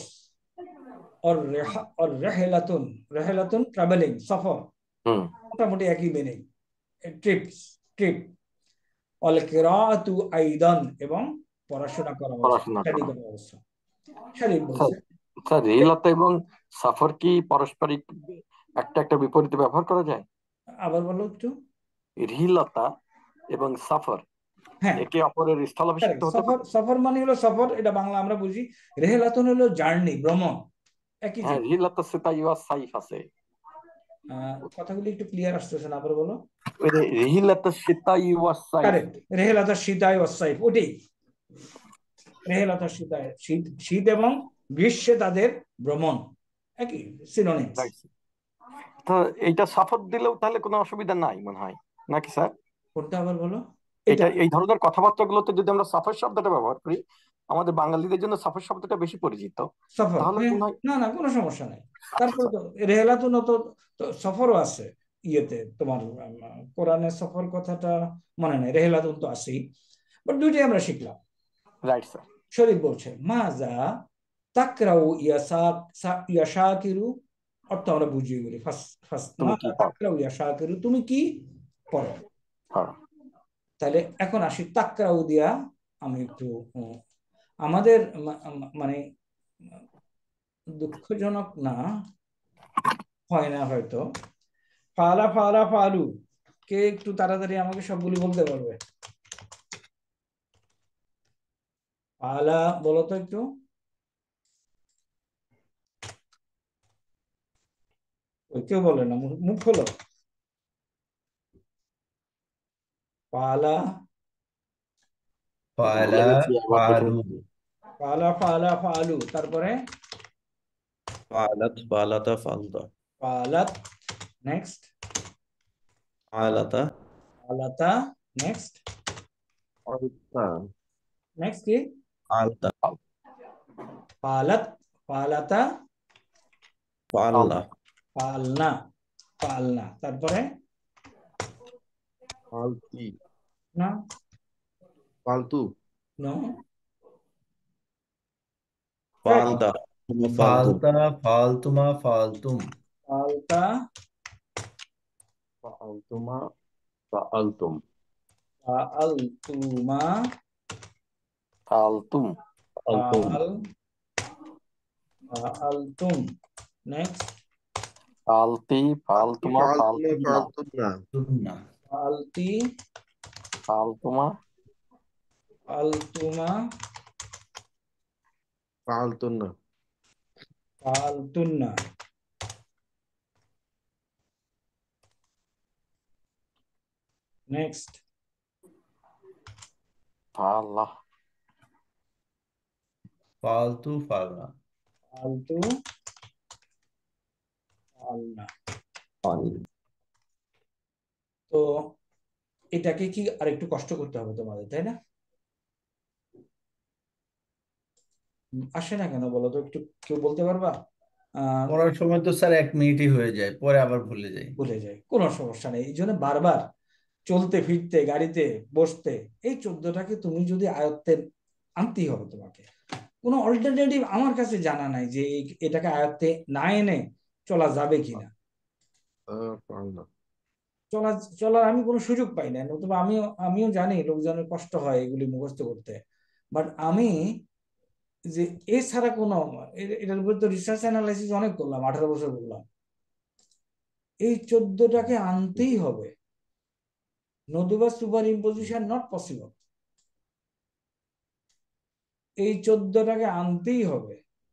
और रेहलातुन, रेहलातुन ट्रैवलिंग, सफर। হুম। মোটামুটি একই মিনিং, ট্রিপস, ট্রিপ। অল কিরাআতু আইদান, এবং পড়াশোনা করা অবস্থা, পড়াশোনা স্টাডি করা। করা অবস্থা। শরীফ স্যার বলছে, স্যার, রিহলাত এবং সফর কি পারস্পরিক একটা একটা বিপরীতে ব্যবহার করা যায়? আবার বলো একটু। রিহলাতা এবং সফর হ্যাঁ, একে অপরের স্থলাভিষিক্ত হতে সফর, পারে। সফর মানে হলো সফর, এটা বাংলা আমরা বুঝি। রেহলাতুন হলো জার্নি, ভ্রমণ, একই হ্যাঁ, জিনিস। রিহলাতা সেটা ইউয়া সাইফ আছে। কথাগুলি একটু ক্লিয়ার আসতেছে না, আবার বলো। ওই যে রিহলাতা সেটা ইউয়া সাইফ। কারেক্ট, রেহলাতা শীতায় ওয়াসাইফ, ওটাই। রেহলাতা শীতায়, শীত, শীত এবং গ্রীষ্মে তাদের ভ্রমণ, একই, সিনোনিমস। Right. তো এইটা সফর দিলেও তাহলে কোনো অসুবিধা নাই মনে হয়, নাকি স্যার? কোনটা আবার বলো? এটা এটা এই ধরনের কথাবার্তাগুলোতে যদি আমরা সফর শব্দটা ব্যবহার করি, আমাদের বাঙালিদের জন্য সফর শব্দটা বেশি পরিচিত, সফর, তাহলে হ্যাঁ, মনে হয়। না না, কোনো সমস্যা নাই। আচ্ছা তারপরে তো রেহলাতুন তো, তো সফরও আছে ইয়েতে, তোমার কোরআনে সফর কথাটা মনে নাই, রেহলাতুন তো আছেই। বাট দুইটাই আমরা শিখলাম। Right sir. শরীফ বলছে মাজা তাকরাউ ইয়া শাকিরু, অর্থ আমরা বুঝিয়ে বলি ফার্স্ট ফার্স্ট। তুমি কি মাজা পাও? তাকরাউ ইয়া শাকিরু, তুমি কি পড়ো? হ্যাঁ। তাহলে এখন আসি তাকরাউ দিয়া। আমি একটু আমাদের মানে দুঃখজনক না, হয় না হয়তো। ফালা ফালা ফালু, কে একটু তাড়াতাড়ি আমাকে সবগুলি বলতে পারবে? ফালা বলো তো একটু। ওই কেউ বলে না, মুখ খোলো। ফালা ফালা গেছি আবার প্রথম ফালু ফালা ফালা ফালু, তারপরে ফালাত ফালাতা ফালতা ফালাত, নেক্সট ফালাতা ফালাতা, নেক্সট ফালতা নেক্সট কি? ফালতা ফালাত ফালাতা ফালনা ফালনা ফালনা, তারপরে ফালতি না ফালতু নো ফালতা ফালতু ফালতা ফালতুমা ফালতুম ফালতা ফালতুমা ফালতুম ফালতুমা ফালতুম, ফালতুম ফালতুম, নেক্সট ফালতি, ফালতুমা, ফালতুমা ফালতুম না, ফালতুম না তুমনা ফালতি ফালতুমা, ফালতুমা ফালতুন না ফালতুন্না, নেক্সট ফালা, ফালতু ফালনা ফালতু ফালনা। তো এটাকে কি আরেকটু কষ্ট করতে হবে তোমাদের, তাই না? আসে না কেন বলো তো একটু, কেউ বলতে পারবা? পড়ার সময় তো স্যার 1 মিনিটই হয়ে যায়, পরে আবার ভুলে যাই। ভুলে যায়, কোনো সমস্যা নেই। এই জন্য বারবার চলতে ফিরতে গাড়িতে বসতে এই 14টাকে তুমি যদি আয়ত্তে আনতেই হবে তোমাকে। কোনো অল্টারনেটিভ আমার কাছে জানা নাই যে এটাকে আয়ত্তে না এনে চলা যাবে কিনা। ফালনা চলা চলার আমি কোনো সুযোগ পাই না, নতুবা আমিও জানি লোকজনের কষ্ট হয় এগুলি মুখস্থ করতে, বাট আমি যে এছাড়া কোনো এটার উপর তো রিসার্চ অ্যানালাইসিস অনেক করলাম, 18 বছর করলাম। এই 14টাকে আনতেই হবে, নতুবা সুপার ইম্পোজিশন নট পসিবল। এই 14টাকে আনতেই হবে,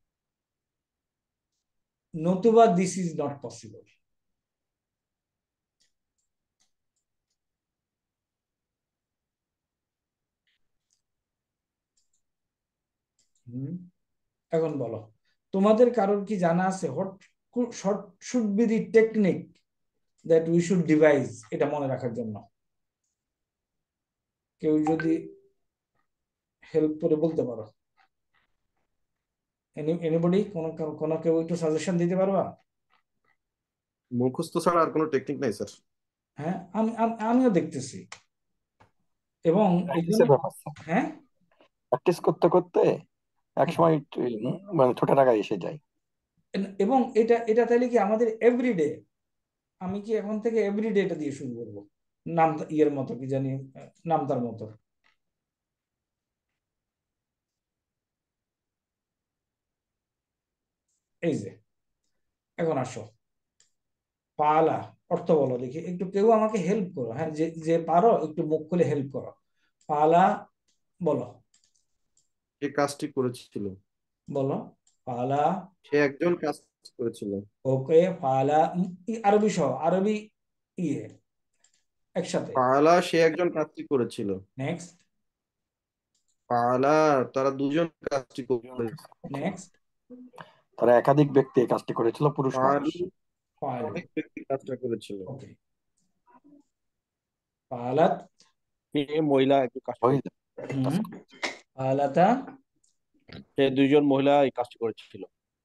নতুবা দিস ইজ নট পসিবল। এখন বলো, তোমাদের কারোর কি জানা আছে what should be the technique that we should devise এটা মনে রাখার জন্য? কেউ যদি হেল্প করে বলতে পারো, এনিবডি, কোন কেউ একটু সাজেশন দিতে পারবা? মুখস্থ ছাড়া আর কোনো টেকনিক নাই স্যার। হ্যাঁ, আমিও দেখতেছি, এবং এই জন্য প্র্যাকটিসের ব্যাপার স্যার। হ্যাঁ প্র্যাকটিস করতে করতে একসময় মানে ছোট টাকায় এসে যায়। এবং এটা এটা তাইলে কি আমাদের এভরিডে, আমি কি এখন থেকে এভরিডে এটা দিয়ে শুরু করবো? নাম ইয়ের মতো কি জানি, নামতার মতো। এই যে এখন আসো, পালা অর্থ বলো দেখি একটু, কেউ আমাকে হেল্প করো, হ্যাঁ যে যে পারো একটু মুখ খুলে হেল্প করো। পালা বলো, সে কাজটি করেছিল। বলো পালা। সে একজন কাজ করেছিল। ওকে, পালা আরবি সহ, আরবি ইয়ে একসাথে। পালা সে একজন কাজটি করেছিল। নেক্সট পালা তারা দুজন কাজটি করেছিল। নেক্সট তারা একাধিক ব্যক্তি এই কাজটি করেছিল, পুরুষ মানুষ। পালু পালু, অনেক ব্যক্তি কাজটা করেছিল। ওকে। পালাত, সে মহিলা একটু কাজ করে, মহিলা কাজ হুম, করেছে। পালাতা, সে দুইজন মহিলা এই কাজটি করেছিল।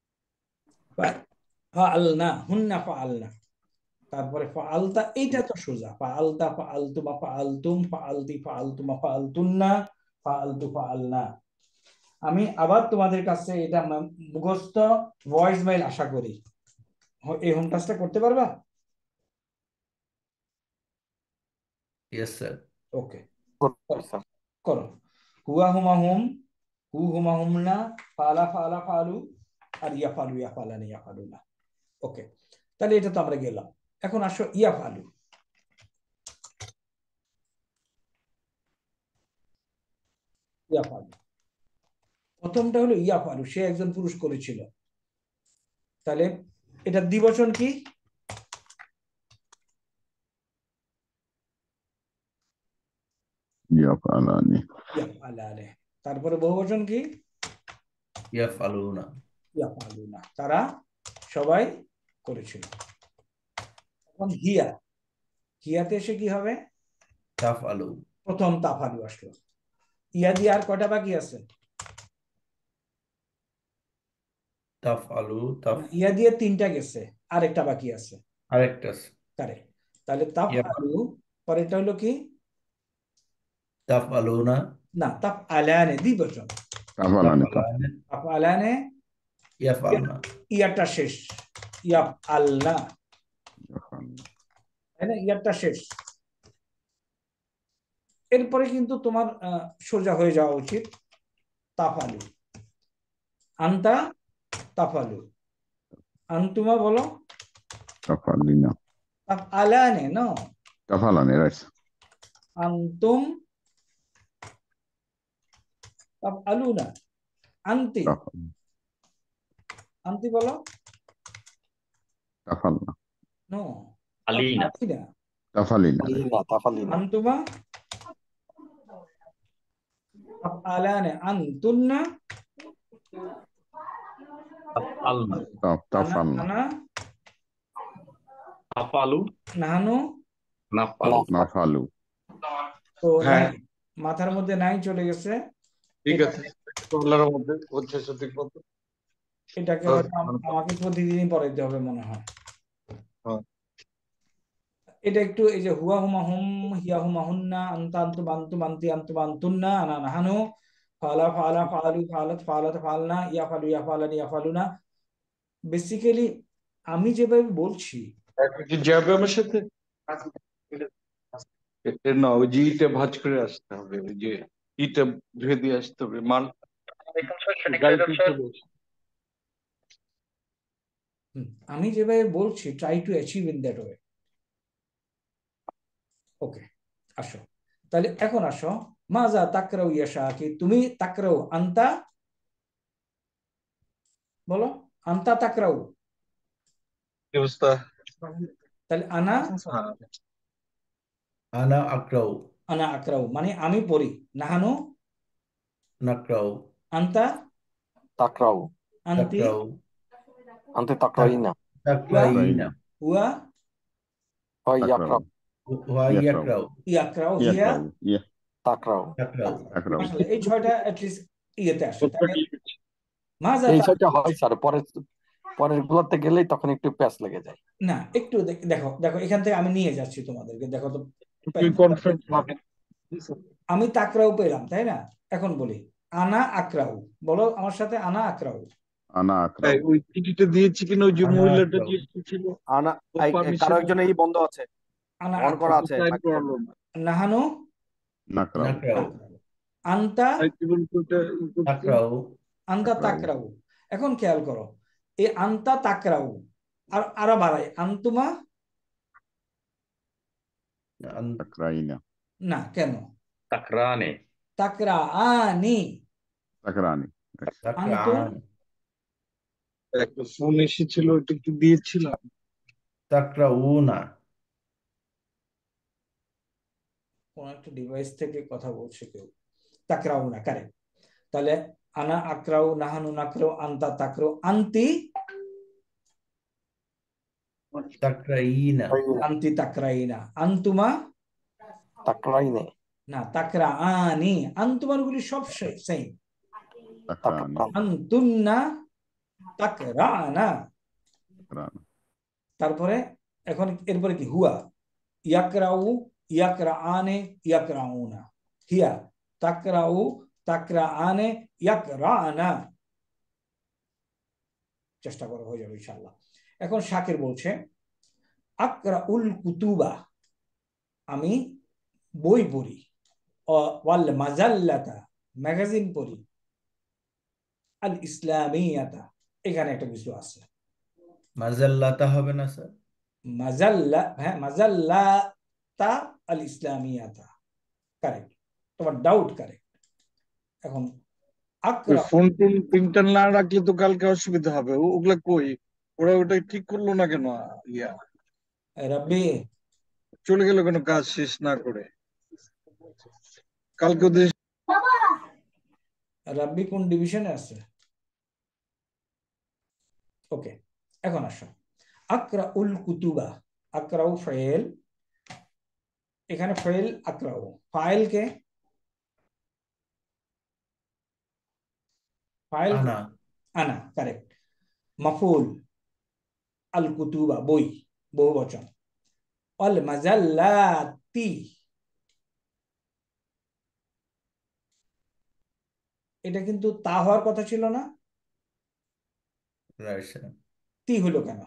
ফাআলনা হুন্না ফাআলনা, তারপরে ফাআলতা, এইটা তো সোজা। ফাআলতা ফাআলতুমা ফাআলতুম ফাআলতি ফাআলতুমা ফাআলতুন্না ফাআলতু ফাআলনা। আমি আবার তোমাদের কাছে এটা মুখস্থ ভয়েস মেইল আশা করি। এই হোম টাস্কটা করতে পারবা? Yes sir. ওকে, করবে স্যার। করো। হুয়া হুমা হুম, হু হুমা হুমনা, ফালা ফালা ফালু, আর ইয়া ফালু ইয়া ফালানি ইয়া ফালুনা। ওকে, তাহলে এটা তো আমরা গেলাম। এখন আসো ইয়াফআলু। ইয়াফআলু প্রথমটা হলো ইয়াফআলু, সে একজন পুরুষ করেছিল। তাহলে এটা দ্বিবচন কি? ইয়াফআলানি। ইয়াফআলানে। তারপরে বহুবচন কি? ইয়াফআলুনা। ইয়াফআলুনা, তারা সবাই করেছিল। এখন হিয়া, হিয়াতে এসে কি হবে? তাফআলু। প্রথম তাফআলু আসলো। ইয়া দিয়ে আর কয়টা বাকি আছে? তাফআলু, তাফ, ইয়া দিয়ে তিনটা গেছে, আরেকটা বাকি আছে। আরেকটা আছে। কারেক্ট। তাহলে ইয়াফআলু, তাফআলু পরেরটা হলো কি? তাফআলুনা, না, তাফআলানে দ্বিবচন। তাফআলানি। তাফআলানে, তাফআলানে ইয়াফআলনা। ইয়াটা শেষ, ইয়াফআলনা, ইয়াফআলনা। তাই না? ইয়াটা শেষ। এরপরে কিন্তু তোমার সোজা হয়ে যাওয়া উচিত। তাফআলু, আনতা তাফআলু, আনতুমা বলো। তাফআলিনা। তাফআলানে নো, তাফআলানি, রাইট। আনতুম তাফআলুনা, আনতি, আনতি বলো। তাফআলনা। নো, আলিনা। তাফআলিনা। তাফআলিনা। আলিনা, তাফালিনা। আনতুমা তাফআলানে, আনতুন্না আলনা। আনা, তাফআলনা। আনা আফালু, নাহানু। নাফালু। নাফআলু। তো হ্যাঁ। নাই, মাথার মধ্যে নাই চলে গেছে। ঠিক এটা- আছে, কল্যাণের মধ্যে হচ্ছে সঠিক মতো। এটাকে হয়তো আমাকে প্রতিদিনই পড়াইতে হবে মনে হয়। হ্যাঁ। এটা একটু এই যে হুয়া হুমা হুম, হিয়া হুমা হুন্না, আনতা আনতুম আনতুম আনতি আনতুম আনতুন্না, আনা নাহানু, ফালা ফালা ফালু ফালাত ফালাত ফালনা, ইয়াফালু ইয়াফালানি ইয়াফালুনা। বেসিক্যালি আমি যেভাবে বলছি, এখন কি যাবে আমার সাথে? না, ওই যে ইটা ভাঁজ করে আসতে হবে, ওই যে ইটা ধুয়ে দিয়ে আসতে হবে মান। গাড়িতে চলে এসো। আমি যেভাবে বলছি, try to achieve in that way. Okay, আসো তাহলে এখন আসো। মাজা তাকরাউ ইয়াশা, কি তুমি তাকরাউ, আনতা বলো, আনতা তাকরাউ। কি অবস্থা? তাহলে আনা, হ্যাঁ। আনা আকরাউ, আনা আকরাউ মানে আমি পড়ি। নাহানু, নাকরাউ, আনতা, তাকরাউ। আনতি, তাকরাউ, আনতে তাকরাইনা। তাকরাইনা, হুয়া হয় তাকরাউ। ইয়াকরাউ। ওয়া ইয়াকরাউ, ইয়াকরাউ, হিয়া ইয়াকরাউ। ইয়া। তাকরাউ। তাকরাউ। তাকরাউ। মাশাআল্লাহ, এই ছয়টা অ্যাটলিস্ট ইয়েতে আসে। তাহলে মাজা এই ছয়টা হয় স্যার, পরের গুলোতে গেলেই তখন একটু প্যাচ লেগে যায়। না, একটু দেখো দেখো, এখান থেকে আমি নিয়ে যাচ্ছি তোমাদেরকে, দেখো তো। কনফারেন্স হবে। আমি তাকরাউ পেলাম, তাই না? এখন বলি আনা আকরাউ, বলো আমার সাথে, আনা আকরাউ। আনা আকরাউ। ওই চিঠিটা দিয়েছি কিনা, ওই যে আনা মহিলাটা আকরাউ। দিয়ে ছিল, আনা ওর permission কারো একজনের এই বন্ধ আছে, আনা অন করা আকরাউ, আছে। sign করালো না। নাহানু নাকরাউ। নাকরাউ, আকরাউ, আনতা, তাই কি বলতো ওটা ই করতে? তাকরাউ, আনতা তাকরাউ। এখন খেয়াল করো, এই আনতা তাকরাউ আর আরো বাড়াই, আনতুমা। তাকরাইনা। না, কেন? তাকরানে। তাকরা আনি, তাকরানি। আনতুম, তাকরান, একটা ফোন এসেছিল, ওটা কি দিয়েছিলাম? তাকরাউনা। কোন একটা ডিভাইস থেকে কথা বলছে কেউ। তাকরাউ না, কারেক্ট। তাহলে আনা আকরাউ, নাহানু নাকরাউ, আনতা তাকরাউ, আনতি, তাকরাইনা, আনতি তাকরাইনা, আনতুমা, তাকরাইনে। না তাকরা আনি, আনতুমার গুলি সব সেম। তাকরানি। আনতুন্না তাকরানা। তাকরানি। তারপরে এখন এরপরে কি? হুয়া ইয়াকরাউ, ইয়াকরাআনে, ইয়াকরাউনা। হিয়া তাকরাউ, তাকরাআনে, ইয়াকরানা। চেষ্টা করা হয়ে যাবে ইনশাআল্লাহ। এখন শাকির বলছে আকরাউল কুতুবা, আমি বই পড়ি। ওয়াল মাজাল্লাতা, ম্যাগাজিন পড়ি। আল ইসলামিয়াতা, এখানে একটা কিছু আছে। মাজাল্লাতা হবে না স্যার? মাজাল্লা, হ্যাঁ, মাজাল্লাতা আল ইসলামিয়াতা, কারেক্ট, তোমার ডাউট কারেক্ট। এখন আকরা, ফোন টোন প্রিন্টার না রাখলে তো কালকে অসুবিধা হবে। ওগুলা কই? ওরা ওটা ঠিক করলো না কেন? ইয়া রাব্বি, চলে গেল কেন কাজ শেষ না করে? কালকে ওদের রাব্বি কোন ডিভিশনে আছে? ওকে, এখন আসো, আকরা উল কুতুবা, আকরাউ ফাইল, এখানে ফাইল আকরাউ, ফাইল কে? ফাইল কে? আনা। আনা, কারেক্ট। মাফুল আল কুতুবা, বই, বহু বচন। অল মাজাল্লাতি, এটা কিন্তু তা হওয়ার কথা ছিল না, রাইট স্যার। তি হলো কেন?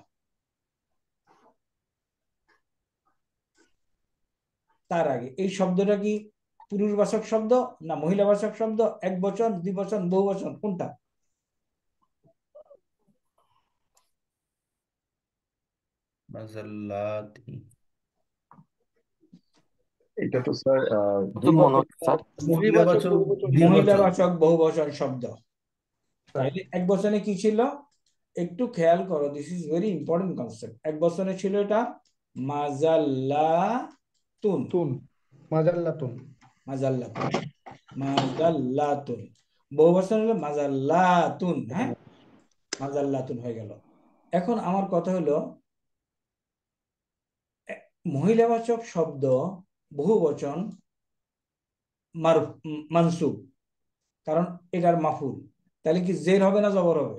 তার আগে এই শব্দটা কি পুরুষবাচক শব্দ না মহিলাবাচক শব্দ? এক বচন, দ্বিবচন, বহু বচন, কোনটা? মাজাল্লাতি। এটা তো স্যার নতুন মনে হচ্ছে স্যার। মহিলাবাচক দ্বিবচন। মহিলাবাচক বহু বচন শব্দ। তাইলে এক বচনে কি ছিল? একটু খেয়াল করো, this is very important concept. এক বচনে ছিল এটা মাজাল্লাতুন, তুন, মাজাল্লাতুন। মাজাল্লাতুন, মাজাল্লাতুন। বহু বচন হলো মাজাল্লাতুন, হ্যাঁ, মাজাল্লাতুন হয়ে গেল। এখন আমার কথা হলো, মহিলাবাচক শব্দ বহু বচন মানসুব, কারণ এটার মাফুল। তাহলে কি জের হবে না জবর হবে?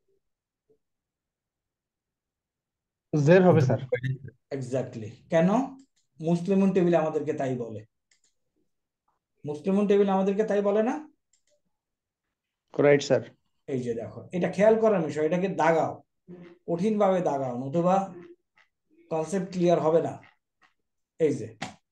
জের হবে স্যার। এক্স্যাক্টলি। কেন? মুসলিমুন টেবিল আমাদেরকে তাই বলে, মুসলিমুন টেবিল আমাদেরকে তাই বলে না? Right sir. এই যে দেখো, এটা খেয়াল করার বিষয়, এটাকে দাগাও, কঠিন ভাবে দাগাও, নতুবা কনসেপ্ট ক্লিয়ার হবে না। এই যে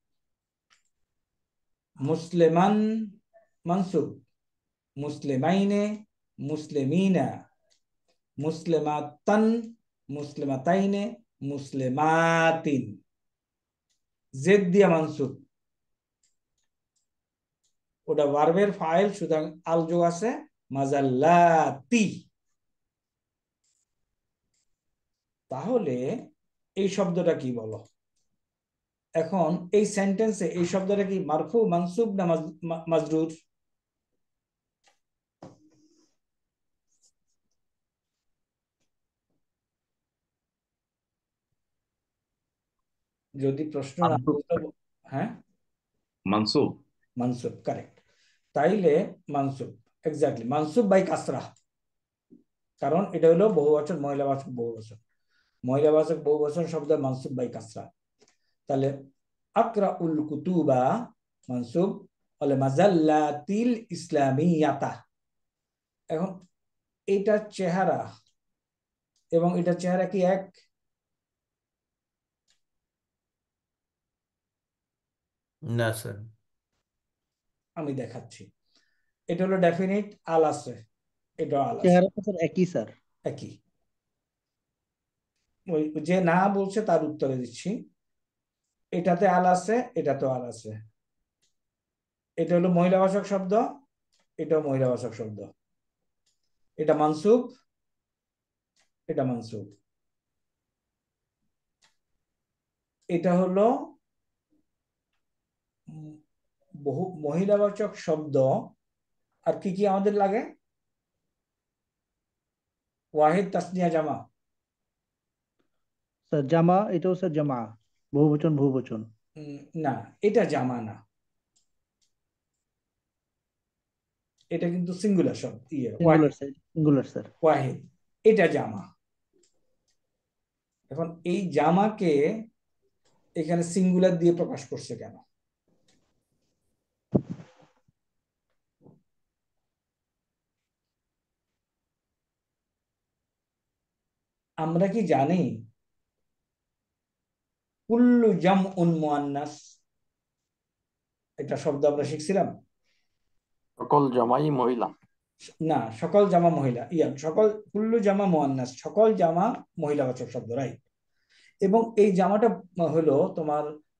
মুসলিমান মানসুব, মুসলিমাইনে, মুসলিমিনা, মুসলিমাতান, মুসলিমাতাইনে, মুসলিমাতিন, জেদ দিয়া মানসুব, ওটা ভার্বের ফাইল, সুতরাং আল যোগ আছে, মাজাল্লাতি। তাহলে এই শব্দটা কি বলো? এখন এই সেন্টেন্সে এই শব্দটা কি মারফু, মানসুব না মাজরুর? যদি প্রশ্ন না মানসুব। বুঝতে, হ্যাঁ, মানসুব। মানসুব, কারেক্ট। তাইলে মানসুব, এক্স্যাক্টলি, মানসুব বাই কাসরা, কারণ এটা হলো বহুবচন, মহিলাবাচক বহুবচন, মহিলাবাচক বহুবচন শব্দ মানসুব বাই কাসরা। তাহলে আকরা উল কুতুবা মানসুব, বলে মাজাল্লাতিল ইসলামিয়াতা। এখন এটার চেহারা এবং এটার চেহারা কি এক? না স্যার। আমি দেখাচ্ছি। এটা হলো ডেফিনিট, আল আছে, এটা আল আছে, চেহারা তো স্যার একই স্যার। একই। ওই যে না বলছে তার উত্তরে দিচ্ছি, এটাতে আল আছে, এটাতেও আল আছে। এটা হলো মহিলাবাচক শব্দ, এটাও মহিলাবাচক শব্দ, এটা মানসুব, এটা মানসুব। এটা হলো বহু মহিলাবাচক শব্দ। আর কি কি আমাদের লাগে? ওয়াহিদ, তাসনিয়া, জামা। স্যার জামা, এটাও স্যার জামা, বহুবচন বহুবচন। না, এটা জামা না, এটা কিন্তু সিঙ্গুলার শব্দ, সিঙ্গুলার স্যার, সিঙ্গুলার স্যার। ওয়াহিদ, এটা জামা। এখন এই জামাকে এখানে সিঙ্গুলার দিয়ে প্রকাশ করছে কেন? আমরা কি জানি কুল্লু জামউন মুআন্নাস, এটা শব্দ আমরা শিখছিলাম। সকল জামাই মহিলা। না, সকল জামা মহিলা, সকল কুল্লু জামা মুয়ান্নাস, সকল জামা মহিলাবাচক শব্দ, রাইট। এবং এই জামাটা হলো তোমার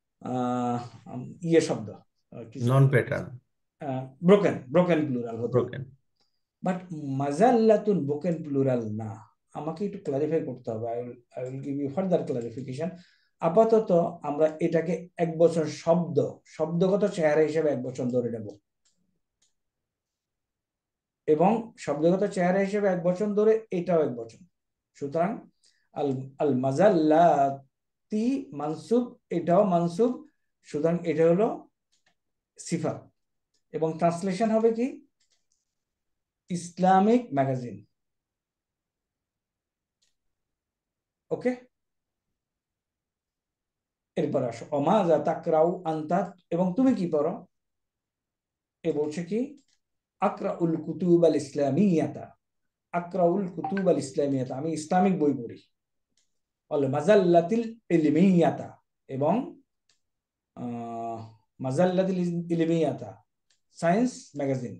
শব্দ, নন প্যাটার্ন, ব্রোকেন প্লুরাল হতো, ব্রোকেন। বাট মাজাল্লাতুন ব্রোকেন প্লুরাল না। আমাকে একটু ক্লারিফাই করতে হবে, I will give you further clarification. আপাতত আমরা এটাকে এক বচন শব্দগত চেহারা হিসেবে এক বচন ধরে নেব, এবং শব্দগত চেহারা হিসেবে এক বচন ধরে এটাও এক বচন। সুতরাং আল আল মাজাল্লাতি মানসুব, এটাও মানসুব, সুতরাং এটা হলো সিফাত। এবং ট্রান্সলেশন হবে কি? Islamic magazine. ওকে, এরপর আসো অমাজা তাকরাউ আনতা, এবং তুমি কি পড়ো? এ বলছে কি আকরাউল কুতুব আল ইসলামিয়াতা, আকরাউল কুতুব আল ইসলামিয়াতা, আমি ইসলামিক বই পড়ি। অল মাজাল্লাতিল ইলমিয়াতা, এবং মাজাল্লাতিল ইলমিয়াতা সায়েন্স ম্যাগাজিন।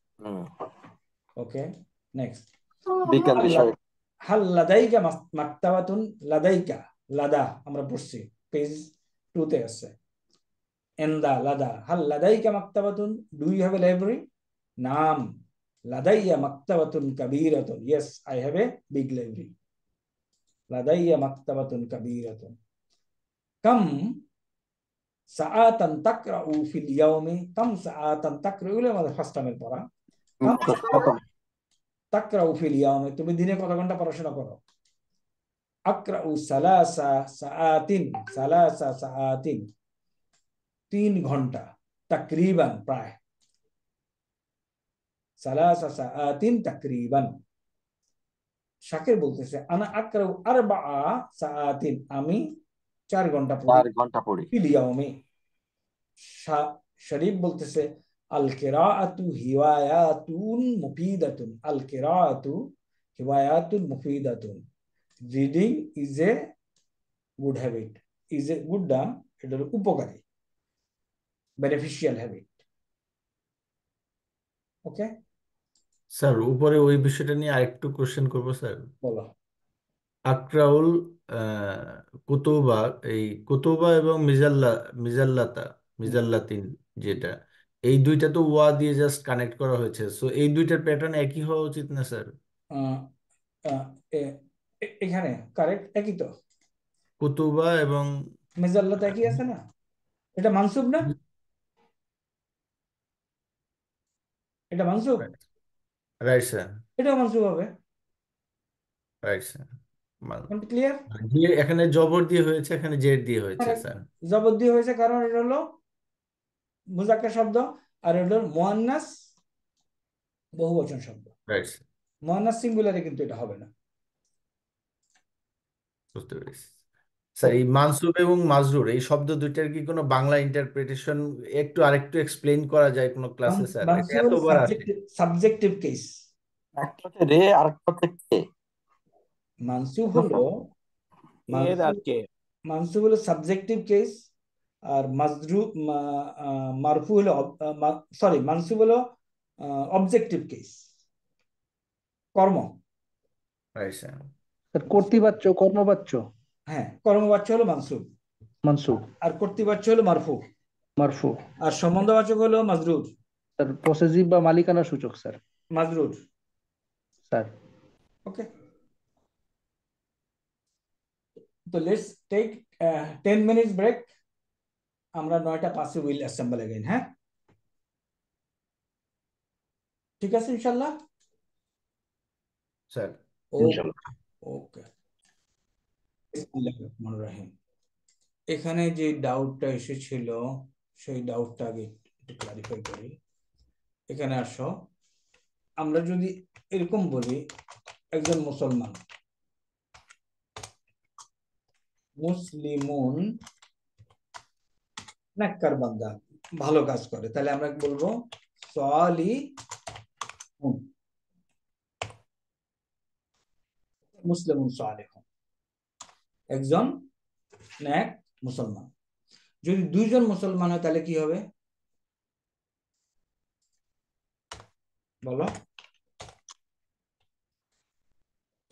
Okay, next. বিজ্ঞান বিষয়। হাল লাদাইকা মাকতাবাতুন, লাদাইকা লাদা আমরা পড়ছি পেজ 2 তে আছে, এন্দা লাদা। হাল লাদাইকা মাকতাবাতুন, do you have a library? নাম লাদাইয়া মাকতাবাতুন কাবীরাতুন, yes I have a big library. লাদাইয়া মাকতাবাতুন কাবীরাতুন। কাম সাআতান তাকরাউ ফিল ইয়াউমি, কাম সাআতান তাকরাউ, এগুলো আমাদের ফার্স্ট টাইমের পড়া। কাম তাকরাউ ফিল ইয়াউমি, তুমি দিনে কত ঘন্টা পড়াশোনা করো? আকরাউ সালাসা সাআতিন, সালাসা সাআতিন 3 ঘন্টা, তাকরিবান প্রায়, সালাসা সাআতিন তাকরিবান। শাকির বলতেছে আনা আকরাউ আরবাআ সাআতিন, আমি 4 ঘন্টা পড়ি। 4 ঘন্টা পড়ি। ফিল ইয়াউমি। শরীফ বলতেছে আল কিরাআতু হিওয়ায়াতুন মুফিদাতুন, আল কিরাআতু হিওয়ায়াতুন মুফিদাতুন, reading is a good habit, is a good দা, এটা হলো উপকারী, বেনিফিশিয়াল হ্যাবিট। ওকে স্যার, উপরে ওই বিষয়টা নিয়ে আরেকটু কোশ্চেন করবো স্যার। বলো। আকরাউল কুতুবা, এই কুতুবা এবং মিজাল্লাতিন যেটা, এই দুইটা তো ওয়া দিয়ে জাস্ট কানেক্ট করা হয়েছে, সো এই দুইটার প্যাটার্ন একই হওয়া উচিত না স্যার? এখানে কারেক্ট একই তো, কুতুবা এবং মেজাল্লাত একই আছে না? এটা মানসুব না? এটা মানসুব, রাইট স্যার, এটাও মানসুব হবে। Right sir. ক্লিয়ার? এখানে জবর দিয়ে হয়েছে, এখানে জেড দিয়ে হয়েছে স্যার। জবর দিয়ে হয়েছে কারণ এটা হলো মুজাক্কার শব্দ, আর এটা হলো মুয়ান্নাস বহুবচন শব্দ। রাইট স্যার, মুয়ান্নাস সিঙ্গুলারে কিন্তু এটা হবে না। বুঝতে পেরেছি স্যার। এই মানসুব এবং মাজরুর এই শব্দ দুইটার কি কোনো বাংলা ইন্টারপ্রিটেশন একটু আরেকটু এক্সপ্লেইন করা যায় কোনো ক্লাসে স্যার? এটা মানসুব এতবার আসে। Subjective case. একটা হচ্ছে রে, আর একটা হচ্ছে কে। মানসুব হলো এর আর কে। মানসুব হলো সাবজেক্টিভ কেস, আর মারফু হলো সরি মানসুব হলো অবজেক্টিভ কেস, কর্ম। Right sir. স্যার কর্তৃবাচ্য কর্মবাচ্য হ্যাঁ, কর্মবাচ্য হলো মানসুব, মানসুব, আর কর্তৃবাচ্য হলো মারফু, মারফু। আর সম্বন্ধবাচক হলো মাজরুর। স্যার পসেসিভ বা মালিকানা সূচক স্যার। মাজরুর। স্যার ওকে, তো লেটস টেক 10 মিনিটস ব্রেক। আমরা 9:05 উইল অ্যাসেম্বল अगेन। হ্যাঁ, ঠিক আছে ইনশাআল্লাহ স্যার ওকে। বিসমিল্লাহির রহমানির রহিম। এখানে যে ডাউটটা এসেছিল সেই ডাউটটা আগে একটু ক্লারিফাই করি। এখানে আসো, আমরা যদি এরকম বলি একজন মুসলমান, মুসলিমুন নেককার বান্দা, ভালো কাজ করে, তাহলে আমরা বলবো সালিহুন, মুসলিমুন সালিহুন, একজন নেক মুসলমান। যদি 2 জন মুসলমান হয় তাহলে কি হবে বলো?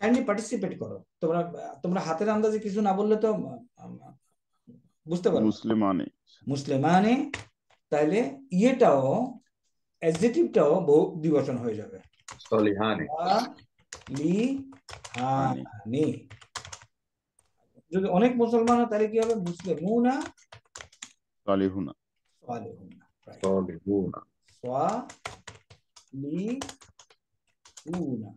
কাইন্ডলি পার্টিসিপেট করো। তোমরা তোমরা হাতের আন্দাজে কিছু না বললে তো বুঝতে পারো না। মুসলিমানে মুসলিমানে, তাহলে ইয়েটাও অ্যাডজেক্টিভটাও বহু দ্বিবচন হয়ে যাবে। সলিহানে সালিহানি। যদি অনেক মুসলমান হয় তাহলে কি হবে? মুসলিমুনা সালিহুনা সালিহুনা। রাইট, সলিহুনা সালিহুনা।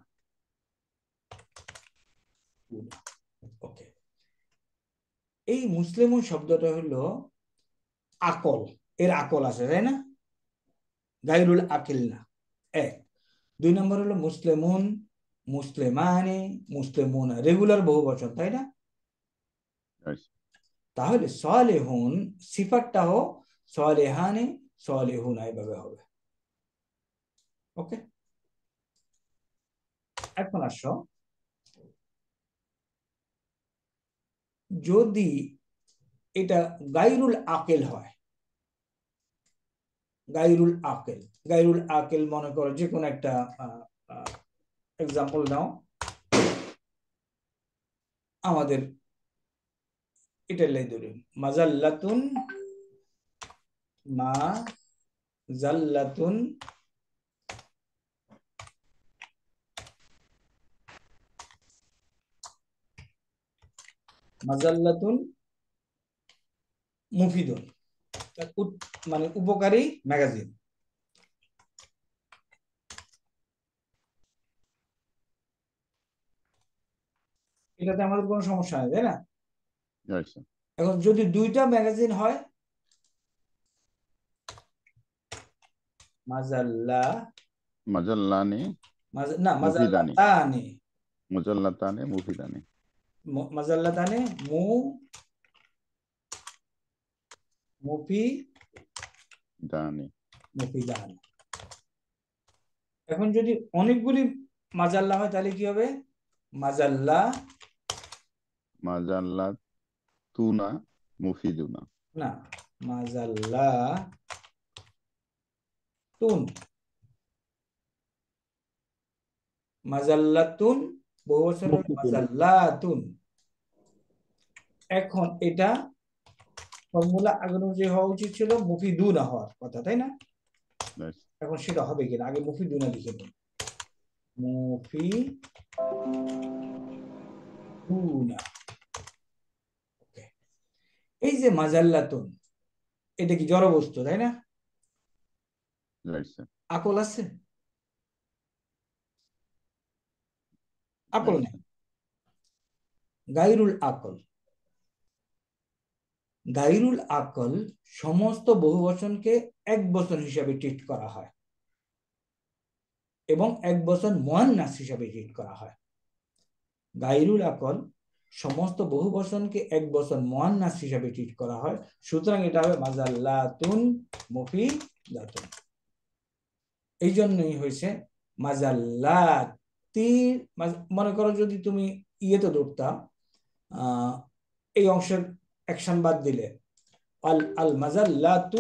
ওকে, এই মুসলিমুন শব্দটা হলো আকল, এর আকল আছে তাই না? গায়রুল আকিল না। এক। দুই নম্বর হলো মুসলিমুন, মুসলিমানে, মুসলিমুনা, রেগুলার বহুবচন তাই না? Yes. তাহলে সালেহুন সিফাতটাও সালেহানে সালেহুনা এভাবে হবে। ওকে, এখন আসো, যদি এটা গায়রুল আকিল হয়, গায়রুল আকিল, গায়রুল আকিল মনে করো যে কোনো একটা এক্সাম্পল দাও। আমাদের এটা লাই ধরি, মাজাল্লাতুন, মাজাল্লাতুন মাজাল্লাতুন মুফিদুন, মানে উপকারী ম্যাগাজিন। এটাতে আমাদের কোনো সমস্যা নেই তাই না? Yes, sir. এখন যদি দুইটা ম্যাগাজিন হয়, মাজাল্লা মাজল্লানি না মুফিদানি মাজাল্লাতানি, মুজাল্লাতানি মুফিদানি মাজাল্লাতানি দানি মুফিদান। এখন যদি অনেকগুলি মাজাল্লা হয় তাহলে কি হবে? মাজাল্লা মাজাল্লাতুনা মুফিদুনা না, মাজাল্লা তুন, মাজাল্লাতুন বহুবচন হলো মাজাল্লাতুন। এখন এটা ফর্মুলা আগে অনুযায়ী হওয়া উচিত ছিল মুফিদুনা হওয়ার কথা তাই না? Yes. এখন সেটা হবে কিনা, আগে মুফিদুনা লিখে দিন, মুফিদুনা। ওকে, এই যে মাজাল্লাতুন, এটা কি জড় বস্তু তাই না? Yes, sir. আকল আছে? আকল Yes, নেই। sir. গায়রুল আকল, গায়রুল আকল সমস্ত বহুবচনকে এক বচন হিসাবে ট্রিট করা হয় এবং এক বচন মুয়ান্নাস হিসাবে ট্রিট করা হয়। গায়রুল আকল সমস্ত বহুবচনকে এক বচন মুয়ান্নাস হিসাবে ট্রিট করা হয়, সুতরাং এটা হবে মাজাল্লাতুন মুফিদাতুন। এই জন্যই হয়েছে মাজাল্লাতি। মনে করো যদি তুমি ইয়েতে ধরতা, এই অংশের অ্যাকশন বাদ দিলে, আল আল মাজাল্লাতু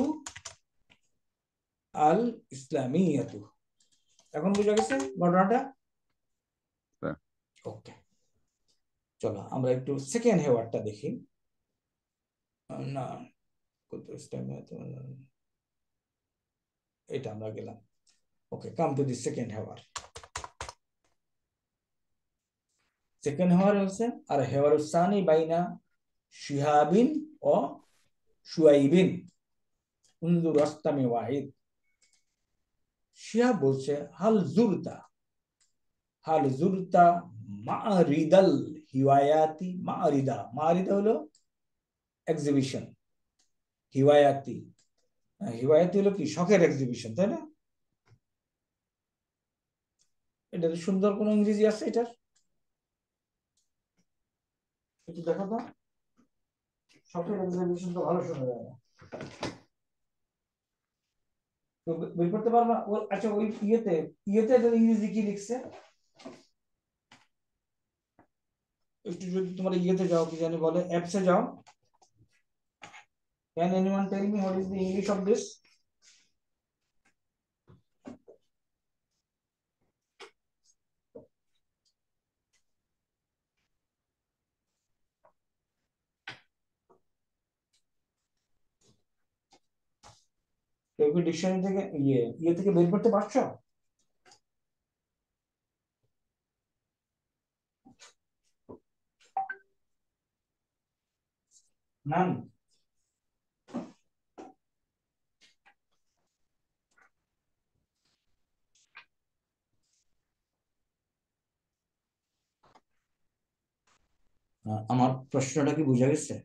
আল ইসলামিয়াতু। এখন বুঝা গেছে ঘটনাটা? হ্যাঁ। ওকে, চলো আমরা একটু সেকেন্ড হেওয়ার্ডটা দেখি। না, এটা আমরা গেলাম। Okay, come to the second হেওয়ার। সেকেন্ড হেওয়ার হচ্ছে আর হেওয়ার সানি বাইনা শিহাবিন ও শুয়াইবিন উনজুর আস্তামি ওয়াহিদ। শিহাব বলছে হাল জুরতা মারিদাল হিওয়ায়াতি। মারিদা, মারিদা হলো এক্সিবিশন, হিওয়ায়াতি, হিওয়ায়াতি হলো কি শখের এক্সিবিশন তাই না? এটা সুন্দর কোন ইংরেজি আছে এটার? একটু দেখো তো, শখের এক্সিবিশন তো ভালো শোনা যায় না, তো বের করতে পারবা? আচ্ছা, ওই ইয়েতে এটার ইংরেজি কি লিখছে একটু যদি তোমার ইয়েতে যাও, কি জানি বলে, অ্যাপসে যাও। Can anyone tell me what is the English of this? কেউ কি ডিকশনারি থেকে ইয়ে থেকে বের করতে পারছো? না, আমার প্রশ্নটা কি বোঝা গেছে?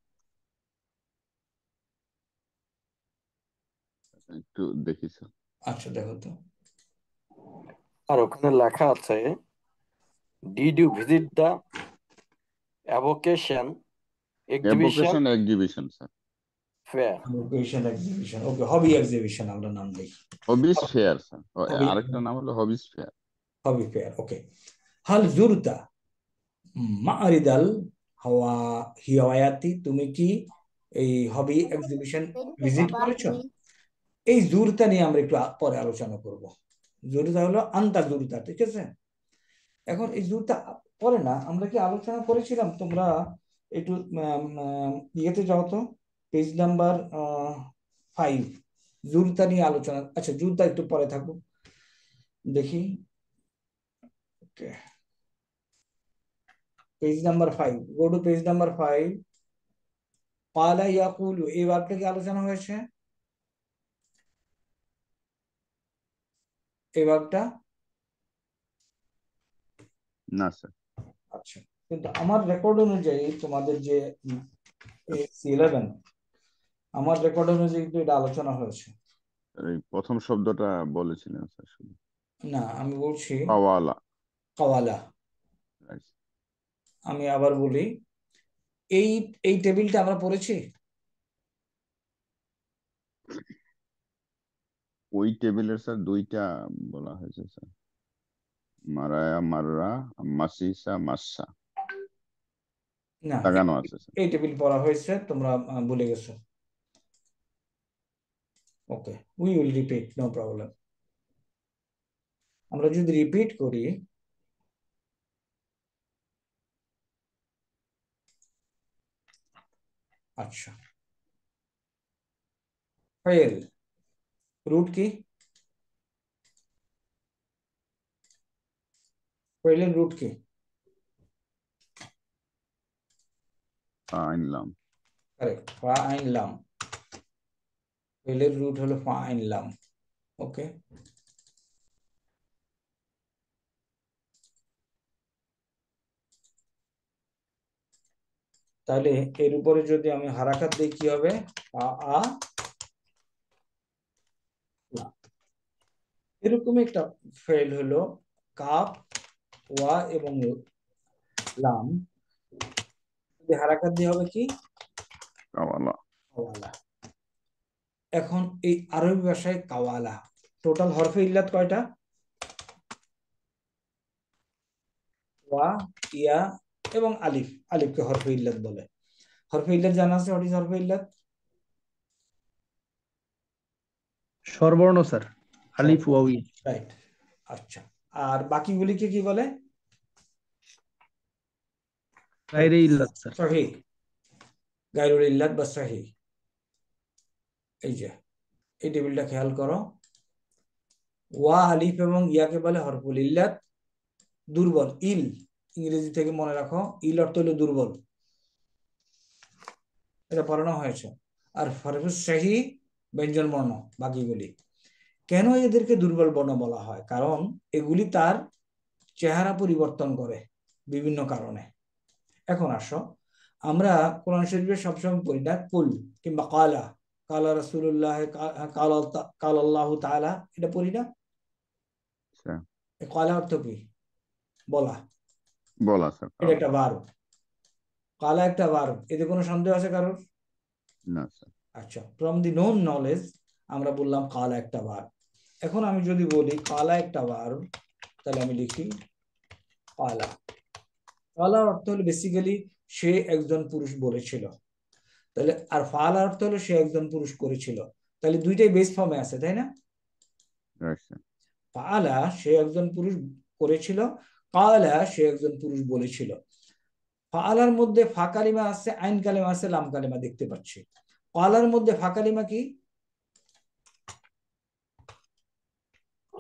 একটু দেখি স্যার। আচ্ছা, দেখো তো। আর ওখানে লেখা আছে, did you visit the avocation exhibition avocation exhibition sir. Fair? Vocation exhibition, okay, hobby exhibition আমরা নাম দিই। হবিস ফেয়ার স্যার। হবি, আরেকটা নাম হলো হবিস ফেয়ার। হবি ফেয়ার, ওকে। হাল জুরতা মারিদাল হাওয়া হিওয়ায়াতি, তুমি কি এই হবি এক্সিবিশন ভিজিট করেছো? এই জুরতা নিয়ে আমরা একটু পরে আলোচনা করব। জুরতা হলো আন্তা জুরতা, ঠিক আছে? এখন এই জুরতা পরে না, আমরা কি আলোচনা করেছিলাম? তোমরা একটু ইয়েতে যাও তো, পেজ নাম্বার 5, জুরতা নিয়ে আলোচনা। আচ্ছা, জুরতা একটু পরে থাকুক, দেখি। Okay, page number 5, go to page number 5। ক্বালা ইয়াকুলু, এই ভার্বটা কি আলোচনা হয়েছে? এই ভার্বটা? না স্যার। আচ্ছা, কিন্তু আমার রেকর্ড অনুযায়ী তোমাদের যে C11, আমার রেকর্ড অনুযায়ী কিন্তু এটা আলোচনা হয়েছে। এই প্রথম শব্দটা বলেছিলেন স্যার শুধু। না, আমি বলছি কাওয়ালা। কাওয়ালা। Right. আমি আবার বলি, এই এই টেবিলটা আমরা পড়েছি। ওই টেবিলের স্যার দুইটা বলা হয়েছে স্যার, মারায়া মাররা, মাসিসা মাসা না, লাগানো আছে স্যার। এই টেবিল পড়া হয়েছে, তোমরা ভুলে গেছো। Okay, we will repeat, no problem. আমরা যদি রিপিট করি, আচ্ছা, ফাইল রুট কি? ফাইলের রুট কি? আইনলাম। কারেক্ট, ফা আইন লাম। ফাইলের রুট হলো ফা আইন লাম। ওকে, তাহলে এর উপরে যদি আমি হারাকাত দিই কি হবে? আ লা। এরকম একটা ফেল হলো কাফ, ওয়া এবং লাম, যদি হারাকাত দিয়ে হবে কি? কাওয়ালা। কাওয়ালা। এখন এই আরবি ভাষায় কাওয়ালা টোটাল হরফে ইল্লাত কয়টা? ওয়া, ইয়া এবং আলিফ। আলিফকে হরফে ইল্লাত বলে। হরফে ইল্লাত জানা আছে? হোয়াট ইজ হরফে ইল্লাত? স্বরবর্ণ স্যার, আলিফ ওয়াও ইয়া। রাইট। আচ্ছা, আর বাকিগুলিকে কি বলে? গায়রে ইল্লাত স্যার। সহিহ, গায়রুল ইল্লাত বা সহিহ। এই যে এই টেবিলটা খেয়াল করো, ওয়া, আলিফ এবং ইয়াকে বলে হরফুল ইল্লাত। দুর্বল, ইল, ইংরেজি থেকে মনে রাখো, ইল অর্থ হলো দুর্বল, এটা পড়ানো হয়েছে। আর হরফুস সহি ব্যঞ্জন বর্ণ বাকিগুলি। কেন এদেরকে দুর্বল বর্ণ বলা হয়? কারণ এগুলি তার চেহারা পরিবর্তন করে বিভিন্ন কারণে। এখন আসো, আমরা কোরআন শরীফে সবসময় পড়ি না কুল কিংবা কালা, কালা রাসূলুল্লাহ, কালা আল্লাহু তাআলা, এটা পড়ি না? আচ্ছা, কালা অর্থ কি? বলা। বলা স্যার। এটা একটা ভার্ব, কালা একটা ভার্ব, এতে কোনো সন্দেহ আছে কারোর? না স্যার। আচ্ছা, ফ্রম দি নোন নলেজ আমরা বললাম কালা একটা ভার্ব। এখন আমি যদি বলি কালা একটা ভার্ব, তাহলে আমি লিখি কালা। কালার অর্থ হলো বেসিক্যালি সে একজন পুরুষ বলেছিল, তাহলে আর ফাল অর্থ হলো সে একজন পুরুষ করেছিল, তাহলে দুইটাই বেস ফর্মে আছে, তাই না? Right sir. ফালা সে একজন পুরুষ করেছিল, কালা সে একজন পুরুষ বলেছিল। ফালার মধ্যে ফা কালিমা আছে, আইন কালিমা আছে, লাম কালিমা দেখতে পাচ্ছি। কালার মধ্যে ফা কালিমা কি?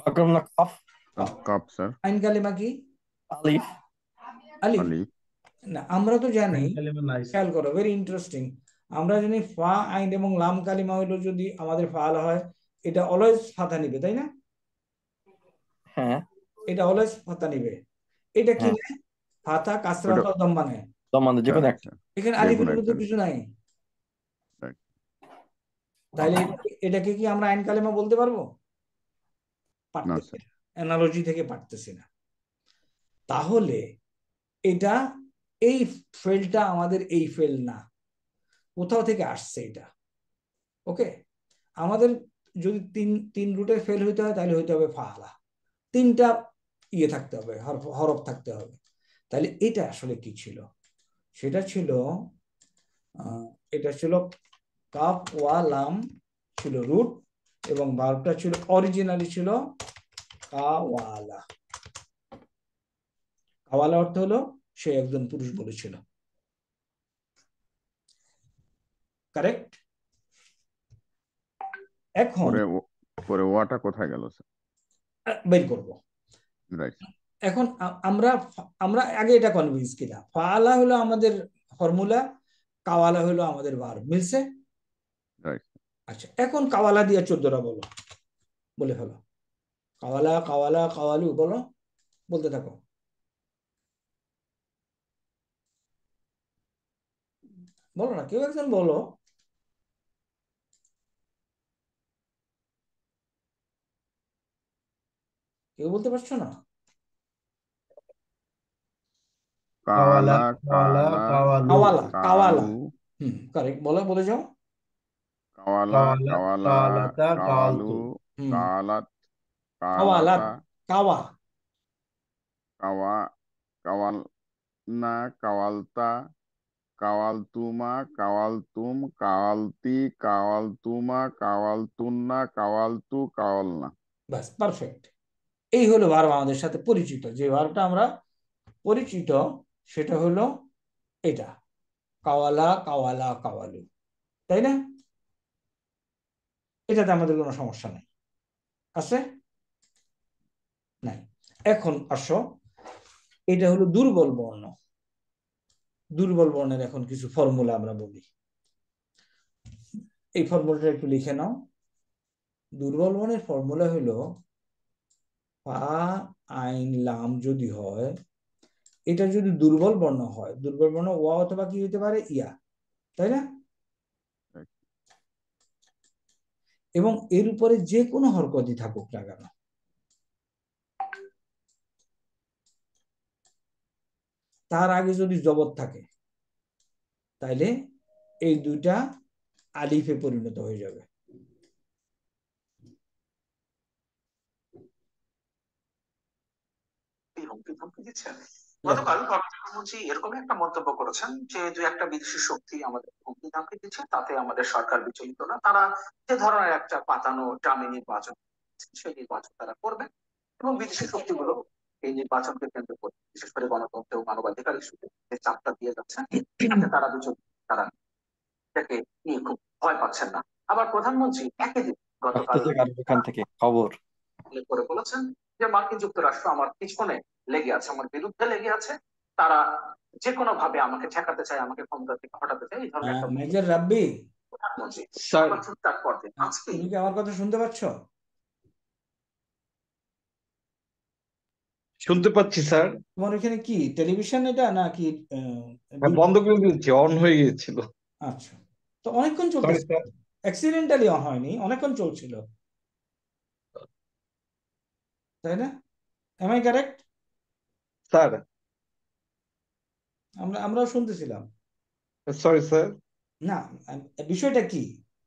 আকরাম না কাফ? Cup sir. আইন কালিমা কি? আলিফ। আলিফ। আলিফ। না, আমরা তো জানি, আইন কালিমা নাই স্যার। খেয়াল করো, ভেরি ইন্টারেস্টিং। আমরা জানি ফা আইন এবং লাম কালিমা হইলো যদি আমাদের ফাল হয়, এটা অলওয়েজ ফাতা নিবে, তাই না? হ্যাঁ এটা অলওয়েজ ফাতা নিবে। এটা কি হ্যাঁ, নেয়? ফাতা, কাসরা ওটা অথবা দম্মা নেয়। দমান যে কোনো রাইট একটা। স্যার, এখানে যে আলিফের কোনো মতো একটা। কিছু নাই। রাইট। তাইলে এটাকে কি আমরা আইন কালিমা বলতে পারবো? না পারতেছি স্যার। না, অ্যানালজি থেকে পারতেছি না। তাহলে এটা, এই ফেলটা আমাদের এই ফেল না, কোথাও থেকে আসছে এটা। ওকে, আমাদের যদি তিন তিন রুটের ফেল হইতে হয় তাহলে হইতে হবে ফাআলা, তিনটা ইয়ে থাকতে হবে, হরফ থাকতে হবে। তাহলে এটা আসলে কি ছিল? সেটা ছিল এটা ছিল কাফ ওয়া লাম ছিল রুট, এবং ভার্বটা ছিল অরিজিনালি ছিল কাওয়ালা। কাওয়ালা অর্থ হলো সে একজন পুরুষ বলেছিল। কারেক্ট? এখন পরে ওয়াটা কোথায় গেল স্যার? বের করব। রাইট। এখন আমরা আমরা আগে এটা কনভিন্স কিনা, ফাআলা হলো আমাদের ফর্মুলা, কাওয়ালা হলো আমাদের ভার্ব, মিলছে? রাইট। আচ্ছা, এখন কাওয়ালা দিয়ে 14টা বলো, বলে ফেলো। কাওয়ালা, কাওয়ালা, কাওয়ালু, বলো, বলতে থাকো। বলো না, কেউ একজন বলো। কেউ বলতে পারছো না? কাওয়ালা, কালা, কাওয়ালা, কালা, কাওয়ালু। কাওয়ালা, কাওয়ালা। কালু, কারেক্ট, বলো, বলে যাও। কাওয়ালা, কাওয়ালা, কাওয়ালা, কাওয়ালাতা, কাওয়ালু, কাওয়ালতু। কালাত, কাওয়ালাত, কালাতা, কাওয়া, কাওয়া, কাওয়াল না, কাওয়ালতা, কাওয়ালতুমা, কাওয়ালতুম, কাওয়ালতি, কাওয়ালতুমা, কাওয়ালতুন্না, কাওয়ালতু, কাওয়ালনা। বাস, পারফেক্ট। এই হলো ভার্ব আমাদের সাথে পরিচিত। যে ভার্বটা আমরা পরিচিত সেটা হলো এটা, কাওয়ালা, কাওয়ালা, কাওয়ালু, তাই না? এটাতে আমাদের কোনো সমস্যা নেই, আছে? নাই। এখন আসো, এটা হলো দুর্বল বর্ণ। দুর্বল বর্ণের এখন কিছু ফর্মুলা আমরা বলি। এই ফর্মুলাটা একটু লিখে নাও। দুর্বল বর্ণের ফর্মুলা হলো ফা আইন লাম যদি হয়, এটা যদি দুর্বল বর্ণ হয়, দুর্বল বর্ণ ওয়া অথবা কি হতে পারে, ইয়া, তাই না? এবং এর উপরে যে কোনো হরকতই থাকুক না কেন, তার আগে যদি জবর থাকে, তাইলে এই দুইটা আলিফে পরিণত হয়ে যাবে। হুমকি ধমকি দিচ্ছেন। গতকাল প্রধানমন্ত্রী এরকম একটা মন্তব্য করেছেন যে দু একটা বিদেশি শক্তি আমাদের হুমকি ধমকি দিচ্ছে, তাতে আমাদের সরকার বিচলিত না, তারা যে ধরনের একটা পাতানো ডামি নির্বাচন, সেই নির্বাচন তারা করবে, এবং বিদেশি শক্তিগুলো এই নির্বাচনকে কেন্দ্র করে বিশেষ করে গণতন্ত্র ও মানবাধিকার ইস্যুতে যে চাপটা দিয়ে যাচ্ছেন, তাতে তারা বিচলিত, তারা এটাকে নিয়ে খুব ভয় পাচ্ছেন না। আবার প্রধানমন্ত্রী একই দিন গতকাল এখান থেকে খবর উল্লেখ করে বলেছেন যে মার্কিন যুক্তরাষ্ট্র আমার পিছনে লেগে আছে, আমার বিরুদ্ধে লেগে আছে, তারা যে কোনো ভাবে আমাকে ঠেকাতে চায়, আমাকে ক্ষমতা থেকে হটাতে চায়, এই ধরনের একটা মেজর রাব্বি, প্রধানমন্ত্রী স্যার, আবার ঠিক তার পরদিন আজকে তুমি কি আমার কথা শুনতে পাচ্ছ? শুনতে পাচ্ছি স্যার। তোমার এখানে কি টেলিভিশন এটা নাকি? হ্যাঁ, বন্ধ করে দিয়েছি, অন হয়ে গিয়েছিল। আচ্ছা, তো অনেকক্ষণ সরি চলতেছে, স্যার। অ্যাক্সিডেন্টালি অন হয়নি, অনেকক্ষণ চলছিল, তাই না? M I correct? স্যার, আমরাও শুনতেছিলাম। Sorry sir. না, বিষয়টা কি?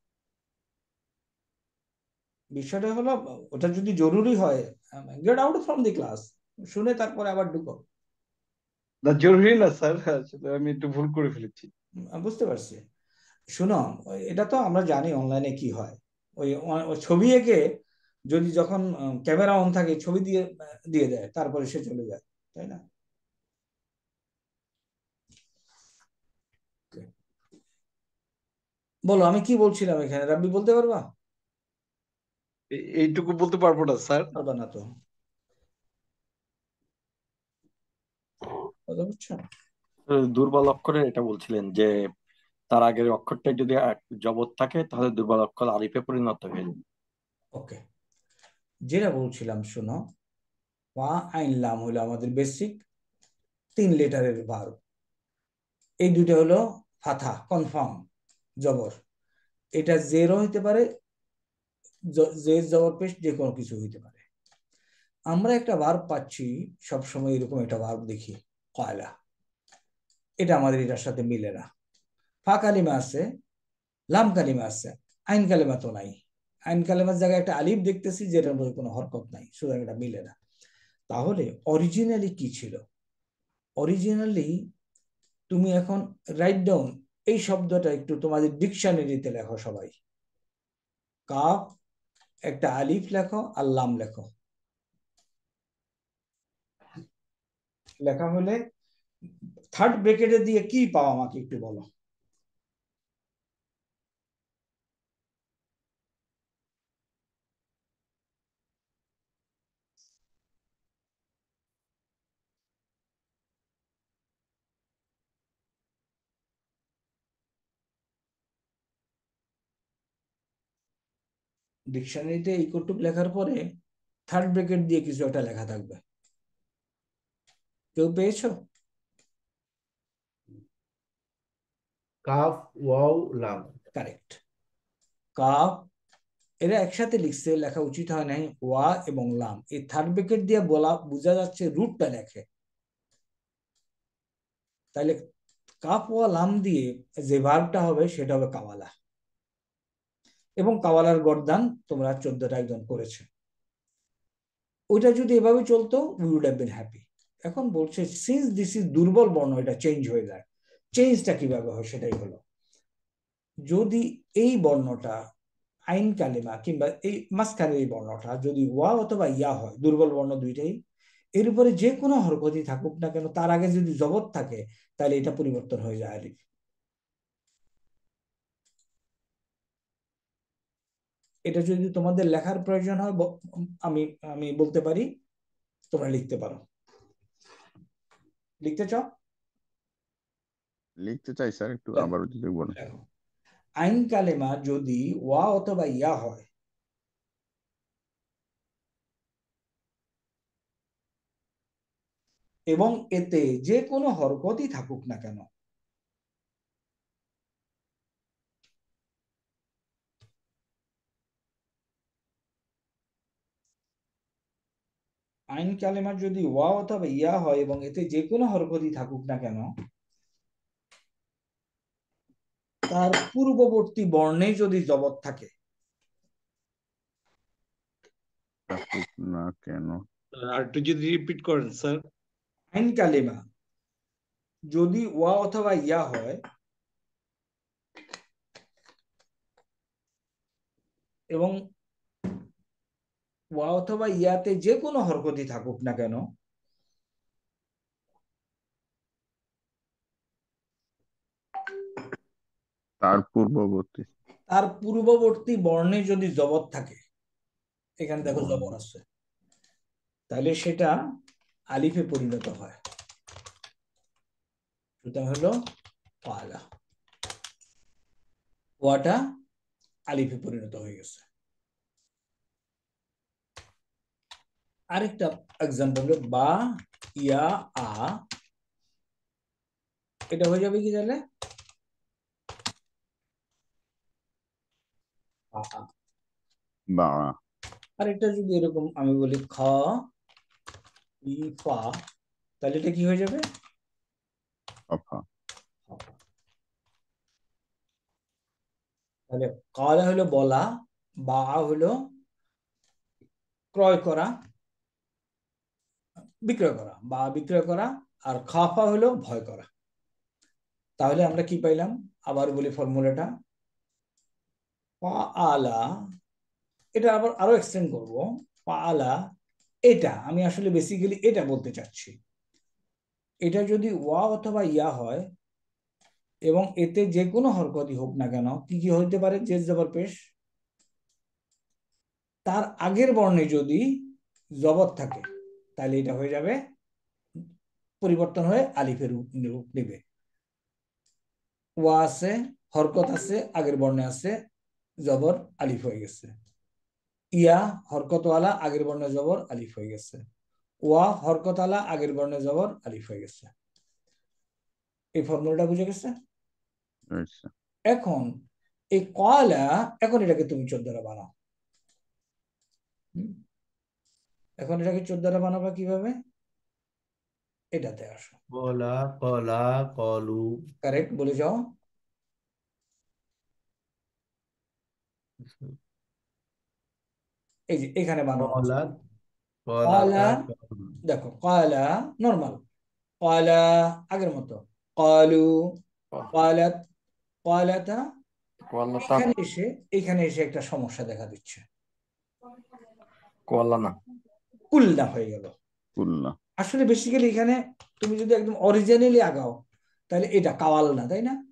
বিষয়টা হলো, ওটা যদি জরুরি হয়, get out from the class, শুনে তারপরে আবার ঢুকো। না, জরুরি না স্যার, আসলে আমি একটু ভুল করে ফেলেছি। বুঝতে পারছি। শুনো, এটা তো আমরা জানি অনলাইনে কি হয়, ওই ছবি এঁকে যদি যখন ক্যামেরা অন থাকে ছবি দিয়ে দিয়ে দেয়, তারপরে সে চলে যায়, তাই না? বলো, আমি কি বলছিলাম এখানে, রাব্বি বলতে পারবা? এইটুকু বলতে পারবো না স্যার। পারবা না তো, কথা বুঝছো? দুর্বল অক্ষরে এটা বলছিলেন যে তার আগের অক্ষরটা যদি জবর থাকে তাহলে দুর্বল অক্ষর আলিফে পরিণত হয়ে যাবে। ওকে, যেটা বলছিলাম শোনো, ওয়া আইন লাম হলো আমাদের বেসিক 3 লেটারের ভার্ব। এই দুটো হলো ফাথা, কনফার্ম, জবর। এটা জেরো হইতে পারে, জের জবর পেশ যে কোনো কিছু হইতে পারে। আমরা একটা ভার্ব পাচ্ছি সবসময়, এরকম একটা ভার্ব দেখি, কয়লা। এটা আমাদের এটার সাথে মিলে না। ফা কালিমা আছে, লাম কালিমা আছে, আইন কালিমা তো নাই। আইন কালিমার জায়গায় একটা আলিফ দেখতেছি যেটার মধ্যে কোনো হরকত নাই, সুতরাং এটা মিলে না। তাহলে অরিজিনালি কি ছিল? অরিজিনালি তুমি এখন রাইট ডাউন এই শব্দটা একটু তোমাদের ডিকশনারিতে লেখো সবাই। কাফ, একটা আলিফ লেখো আর লাম লেখো। লেখা হলে থার্ড ব্র্যাকেটে দিয়ে কি পাও আমাকে একটু বলো। ডিকশনারিতে এই কটুক লেখার পরে থার্ড ব্র্যাকেট দিয়ে কিছু একটা লেখা থাকবে। কেউ পেয়েছো? কাফ ওয়াও লাম। কারেক্ট। কাফ, এরা একসাথে লিখছে, লেখা উচিত হয় নাই। ওয়া এবং লাম, এই থার্ড ব্র্যাকেট দিয়ে বলা বোঝা যাচ্ছে রুটটা লেখে। তাহলে কাফ ওয়া লাম দিয়ে যে ভার্বটা হবে সেটা হবে কাওয়ালা। এবং কাওয়ালার গর্দান তোমরা 14টা একজন করেছে। ওইটা যদি এভাবে চলতো we would have been happy. এখন বলছে সিন্স দিস ইজ দুর্বল বর্ণ, এটা চেঞ্জ হয়ে যায়। চেঞ্জটা কিভাবে হয় সেটাই হলো, যদি এই বর্ণটা আইন কালিমা কিংবা এই মাঝখানের এই বর্ণটা যদি ওয়া অথবা ইয়া হয়, দুর্বল বর্ণ দুইটাই, এর উপরে যে কোনো হরকতই থাকুক না কেন, তার আগে যদি জবর থাকে তাহলে এটা পরিবর্তন হয়ে যায় আলিফ। এটা যদি তোমাদের লেখার প্রয়োজন হয় আমি আমি বলতে পারি, তোমরা লিখতে পারো। লিখতে চাও? লিখতে চাই স্যার, একটু আবার যদি বলেন। দেখো, আইন কালেমা যদি ওয়া অথবা ইয়া হয়, এবং এতে যে কোনো হরকতই থাকুক না কেন, আইন কালেমা যদি ওয়া অথবা ইয়া হয় এবং এতে যে কোনো হরকতই থাকুক না কেন, তার পূর্ববর্তী বর্ণে যদি জবর থাকে, থাকুক না কেন। আর একটু যদি রিপিট করেন স্যার। আইন কালেমা যদি ওয়া অথবা ইয়া হয় এবং ওয়া অথবা ইয়াতে যে কোনো হরকতই থাকুক না কেন, তার পূর্ববর্তী তার পূর্ববর্তী বর্ণে যদি জবর থাকে, এখানে দেখো বর্ণ। জবর আছে, তাহলে সেটা আলিফে পরিণত হয়। সেটা হলো পালা, ওয়াটা আলিফে পরিণত হয়ে গেছে। আরেকটা এক্সাম্পল হলো বা ইয়া আ, এটা হয়ে যাবে কি তাহলে আ আ। বা আরেকটা যদি এরকম আমি বলি খ ই ফা, তাহলে এটা কি হয়ে যাবে? অফা। তাহলে কালা হলো বলা, বা হলো ক্রয় করা, বিক্রয় করা, বা বিক্রয় করা, আর খাফা হলো ভয় করা। তাহলে আমরা কি পাইলাম? আবার বলি ফর্মুলাটা, পাআলা, এটা আবার আরো এক্সটেন্ড করব। পাআলা, এটা আমি আসলে বেসিক্যালি এটা বলতে চাচ্ছি, এটা যদি ওয়া অথবা ইয়া হয় এবং এতে যে কোনো হরকতই হোক না কেন, কি কি হইতে পারে? জের জবর পেশ, তার আগের বর্ণে যদি জবর থাকে তাহলে এটা হয়ে যাবে, পরিবর্তন হয়ে আলিফের রূপ নেবে। ওয়া আছে, হরকত আছে, আগের বর্ণে আছে, জবর আলিফ হয়ে গেছে। ইয়া হরকতওয়ালা, আগের বর্ণে জবর আলিফ হয়ে গেছে। ওয়া হরকতওয়ালা, আগের বর্ণে জবর আলিফ হয়ে গেছে। এই ফর্মুলাটা বুঝে গেছে? আচ্ছা এখন এই কলা, এখন এটাকে তুমি 14 দ্বারা বানাও। এখন এটাকে 14 দ্বারা বানাবা কিভাবে? এটাতে আসো, কলা কলা কলু কারেক্ট বলে যাও। এই যে এখানে বানানো আছে। কলা কলা, কলাতা কলু দেখো কলা নরমাল, কলা আগের মতো, কলু, কলাত, কলাতা। কোয়াল্লাতা এখানে এসে একটা সমস্যা দেখা দিচ্ছে, কোয়াল্লানা কুল্লা হয়ে গেল। কুল্লা আসলে বেসিক্যালি এখানে তুমি যদি একদম অরিজিনালি আগাও তাহলে এটা কাওয়াল না, তাই না?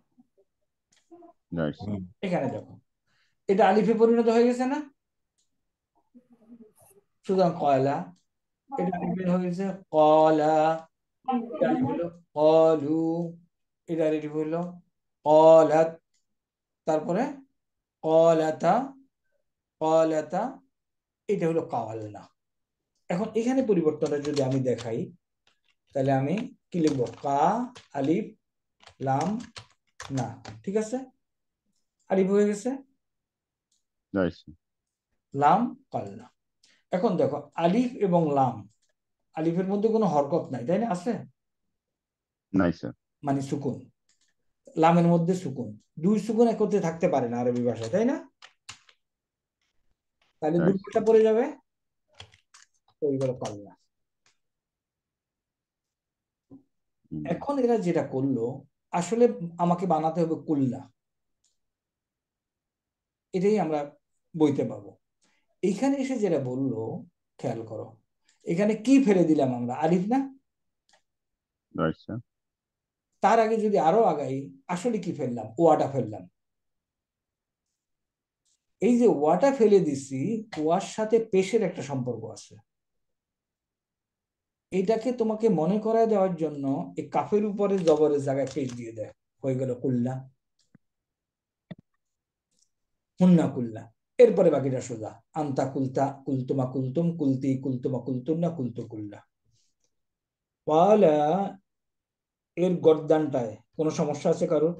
আচ্ছা এখানে দেখো এটা আলিফে পরিণত হয়ে গেছে না? সুতরাং কয়লা, এটা আলিফে হয়ে গেছে কলা, এটা আলিফ হলো কলু, এটা আলিফ হলো কলাত, তারপরে কলাতা, কলাতা, এটা হলো কাওয়াল না। এখন এখানে পরিবর্তনটা যদি আমি দেখাই তাহলে আমি কি লিখবো? কা আলিফ লাম না, ঠিক আছে? আলিফ হয়ে গেছে, আচ্ছা লাম কালনা। এখন দেখো আলিফ এবং লাম, আলিফের মধ্যে কোনো হরকত নাই, তাই না? আছে নাই স্যার মানে সুকুন, লামের মধ্যে সুকুন, দুই সুকুন একত্রে থাকতে পারে না আরবি ভাষায়, তাই না? তাহলে আচ্ছা দুটোটা পড়ে যাবে, ওই গেল কালনা। এখন এরা যেটা করলো, আসলে আমাকে বানাতে হবে কুল্লা, এটাই আমরা বইতে পাবো। এখানে এসে যেটা বললো, খেয়াল করো, এখানে কি ফেলে দিলাম আমরা? আলিফ না? আচ্ছা তার আগে যদি আরো আগাই, আসলে কি ফেললাম? ওয়াটা ফেললাম। এই যে ওয়াটা ফেলে দিছি, ওয়ার সাথে পেশের একটা সম্পর্ক আছে। এটাকে তোমাকে মনে করায় দেওয়ার জন্য এই কাফের উপরে জবরের জায়গায় পেশ দিয়ে দেয়, হয়ে গেল কুল্লা, হুন্না কুল্লা। এরপরে বাকিটা সোজা, আন্তা কুলতা, কুলতুমা কুলতুম, কুলতি কুলতুমা কুলতুম না, কুলতু কুল্লা। পালা, এর গর্দানটায় কোনো সমস্যা আছে কারোর?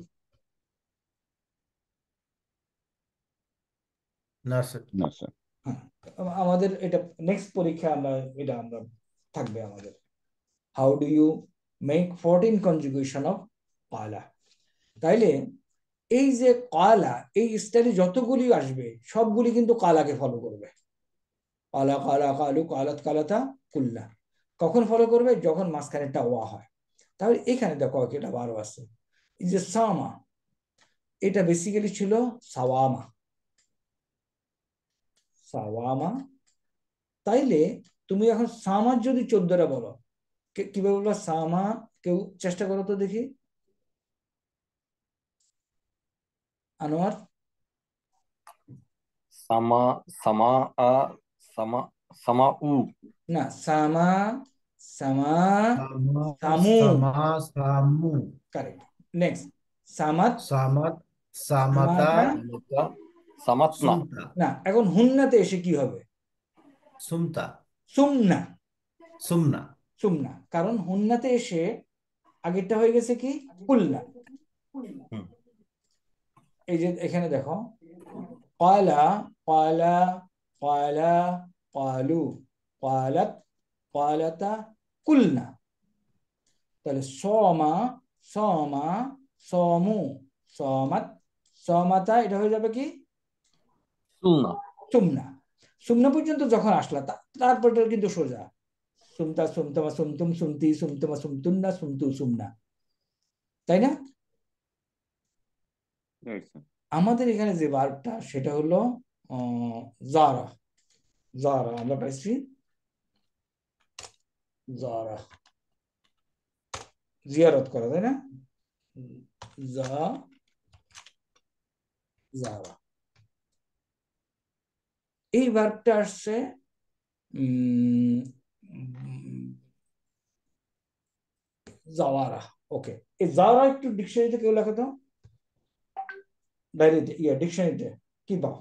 না স্যার না স্যার হ্যাঁ, আমাদের এটা নেক্সট পরীক্ষা আমরা থাকবে আমাদের, how do you make 14 conjugation of কালা। তাইলে এই যে কালা, এই স্টাইলে যতগুলি আসবে সবগুলি কিন্তু কালাকে ফলো করবে। কালা কালা কালু কালাত কালাতা কুল্লা কখন ফলো করবে? যখন মাঝখানেরটা ওয়া হয়। তাহলে এখানে দেখো এটা 12 আছে। এই যে সামা, এটা বেসিক্যালি ছিল সাওয়ামা, সাওয়ামা। তাইলে তুমি এখন সামার যদি 14টা বলো, কিভাবে বলবো সামা? কেউ চেষ্টা করো তো দেখি, আনোয়ার। সামা সামা আ সামা সামা উ না, সামা, সামা, সামা সামু, সামা সামু কারেক্ট। নেক্সট, সামাত, সামাত সামাতা সামাতা। সামাতা সামাতনা সুমতা না, এখন হুন্নাতে এসে কি হবে? সুমতা সুমনা, সুমনা সুমনা, কারণ হুন্নাতে এসে আগেরটা হয়ে গেছে কি? কুলনা। হুম। এই যে এখানে দেখো, কয়লা, কয়লা, কয়লা, কয়লু, কয়লাত, কয়লাতা, কুলনা। তাহলে সমা, সমা, সমু, সমাত, সমাতা, এটা হয়ে যাবে কি? সুলনা সুমনা। সুমনা পর্যন্ত যখন আসলা, তারপর কিন্তু সোজা, সুমতা সুমতমা সুমতুম সুমতি সুমতমা সুমতুন্না সুমতু সুমনা, তাই না? আমাদের এখানে যে ভার্বটা সেটা হলো জারা, জারা আমরা পাইছি, জারা জিয়ারত করা, তাই না? জারা। এই ভার্বটা আসছে জাওয়ারা। ওকে, এই জাওয়ারা একটু ডিকশনারিতে কেউ লেখো তো, ডায়েরিতে, ডিকশনারিতে কি পাও?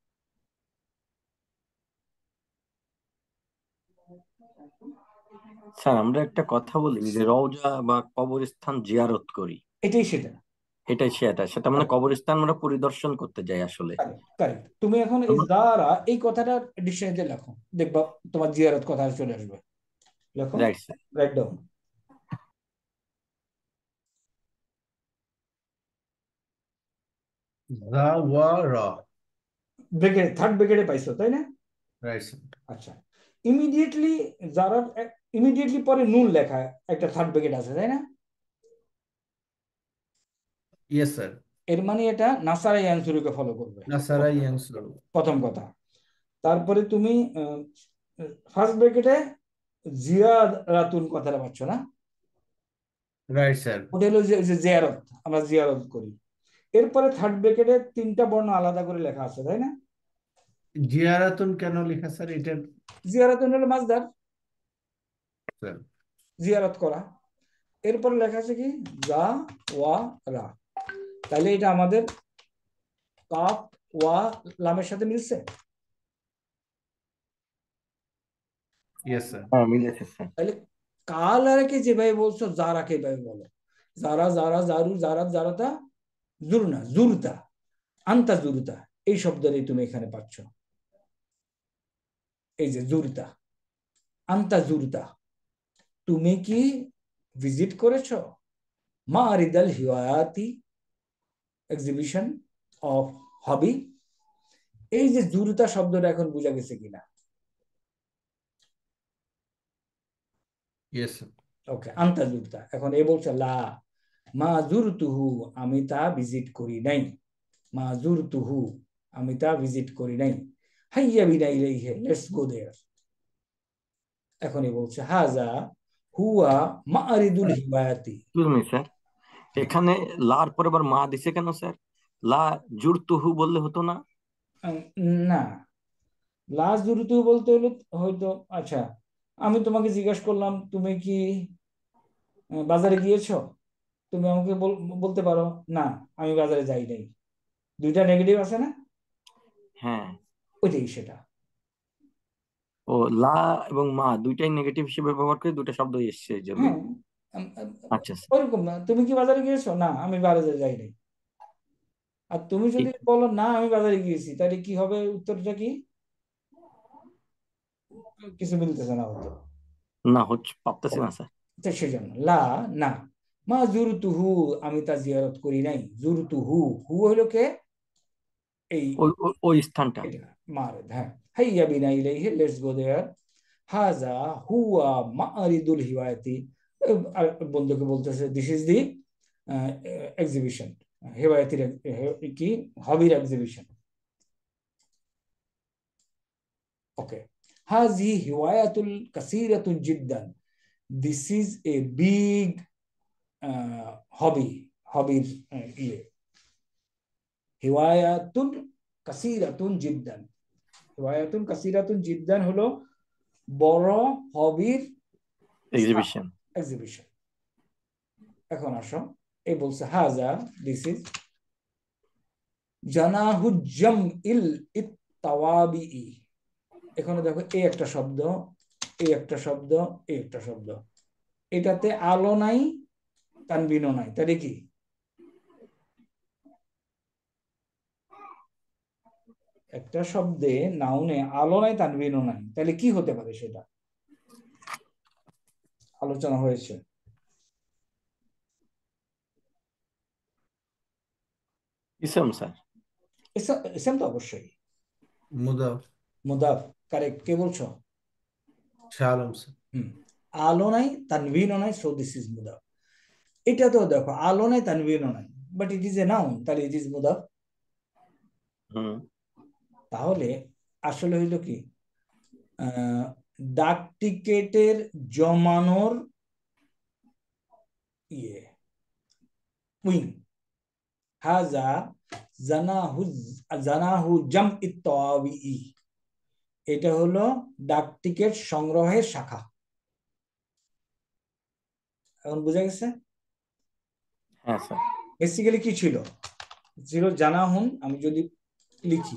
স্যার আমরা একটা কথা বলি যে রওজা বা কবরস্থান জিয়ারত করি, এটাই সেটা। এটাই সেটা মানে কবরস্থান আমরা পরিদর্শন করতে যাই আসলে। কারেক্ট। তুমি এখন এই জারা এই কথাটা ডিকশনারিতে লেখো, দেখবা তোমার জিয়ারত কথা চলে আসবে। লেখো, রাইট স্যার। Right down. জাওয়ারা। ব্রেকেট, থার্ড ব্রেকেটে পাইছো তাই না? Right sir. আচ্ছা, ইমিডিয়েটলি জারার ইমিডিয়েটলি পরে নুন লেখা একটা থার্ড ব্রেকেট আছে তাই না? Yes sir. এর মানে এটা নাসারাই আনসুরকে ফলো করবে, নাসারা ইয়ানসুর। প্রথম কথা। তারপরে তুমি ফার্স্ট ব্রেকেটে জিয়ারাতুন কথাটা পাচ্ছ না? Right sir. ওটা হলো যে জিয়ারত, আমরা জিয়ারত করি। এরপরে থার্ড ব্রেকেটে তিনটা বর্ণ আলাদা করে লেখা আছে তাই না? জিয়ারাতুন কেন লেখা স্যার এটা? জিয়ারাতুন হলো মাসদার, স্যার জিয়ারত করা। এরপরে লেখা আছে কি জা ওয়া রা, তাহলে এটা আমাদের কাফ ওয়া লামের সাথে মিলছে। Yes sir. হ্যাঁ মিলেছে স্যার। তাহলে কালারকে যেভাবে বলছো জারাকে এভাবে বলো, জারা জারা জারু জারাত জারাতা, জুরনা জুরতা, আন্তা জুরতা, এই শব্দটাই তুমি এখানে পাচ্ছ। এই যে জুরতা, আন্তা জুরতা, তুমি কি ভিজিট করেছো মারিদাল হিওয়ায়াতি, এক্সিবিশন অফ হবি। এই যে জুরতা শব্দটা এখন বোঝা গেছে কিনা? Yes sir. ওকে, আন্তা জুরতা। এখন এ বলছে লা মা জুরতুহু, আমি তা ভিজিট করি নাই। মা জুরতুহু, আমি তা ভিজিট করি নাই। হাইয়া বিনা ইলাইহি, লেটস গো দেয়ার। এখন এ বলছে হাজা হুয়া মারিদুল হিওয়ায়াতি। স্যার এখানে লার পরে আবার মা দিছে কেন স্যার? লা জুরতুহু বললে হতো না? না, লাস্ট জুরতুহু বলতে হলো হয়তো। আচ্ছা, আমি তোমাকে জিজ্ঞাসা করলাম তুমি কি বাজারে গিয়েছো, তুমি আমাকে বলতে পারো না আমি বাজারে যাই নাই। দুইটা নেগেটিভ আছে না? হ্যাঁ। ওইটাই সেটা। ও লা এবং মা দুইটাই নেগেটিভ হিসেবে ব্যবহার করে দুটো শব্দ এসছে এই জন্য। হ্যাঁ, আচ্ছা স্যার। ওরকম না, তুমি কি বাজারে গিয়েছো, না আমি বাজারে যাই নাই। আর তুমি যদি ঠিক বলো না আমি বাজারে গিয়েছি, তাহলে কি হবে? উত্তরটা কি? কিছু মিলতেছে না হয়তো। না হচ্ছে পারতেছি না স্যার। তো সেজন্য লা না, মা জুরতুহু, আমি তা জিয়ারত করি নাই। জুরতুহু, হু হলো কে? এই ওই স্থানটা। মারেদ, হ্যাঁ। হাইয়া বিনা ইলাইহি, লেটস গো দেয়ার। হাজা হুয়া মারিদুল হিওয়ায়াতি, আর বন্ধুকে বলতেছে দিস ইজ দি এক্সিবিশন, হিওয়ায়াতির কি হবির এক্সিবিশন। ওকে, হাজি হিওয়ায়াতুল কাসীরাতুন জিদ্দান, this is a big hobby, হবির ইয়ে। হিওয়ায়াতুন কাসীরাতুন জিদ্দান, হিওয়ায়াতুন কাসীরাতুন জিদ্দান হলো বড় হবির এক্সিবিশন। এক্সিবিশন। এখন আসো, এই বলছে হাজা, দিস ইজ জানাহু জাম ইল ইত্তাওয়াবি। এখানে দেখো এই একটা শব্দ, এই একটা শব্দ, এই একটা শব্দ, এটাতে আলো নাই তানবিনও নাই, তাহলে কি? একটা শব্দে নাউনে আলো নাই তানবিনও নাই, তাহলে কি হতে পারে সেটা আলোচনা হয়েছে। ইসম স্যার। ইসম তো অবশ্যই। মুদাফ। মুদাফ, কারেক্ট। কে বলছো? শালম স্যার। আলো নাই তানবিনও নাই, সো দিস ইজ মুদাফ। এটা তো দেখো আলো নাই তানবিনও নাই, but it is a noun, তাহলে ইট ইজ মুদাফ। তাহলে আসলে হইল কি, ডাক টিকেটের জমানোর ইয়ে উইং। হাজা জানাহু জানাহু জাম ইত্তাওয়াবি, এটা হলো ডাক টিকিট সংগ্রহের শাখা। এখন বোঝা গেছে? হ্যাঁ স্যার। বেসিক্যালি কি ছিল? ছিল জানাহুন। আমি যদি লিখি,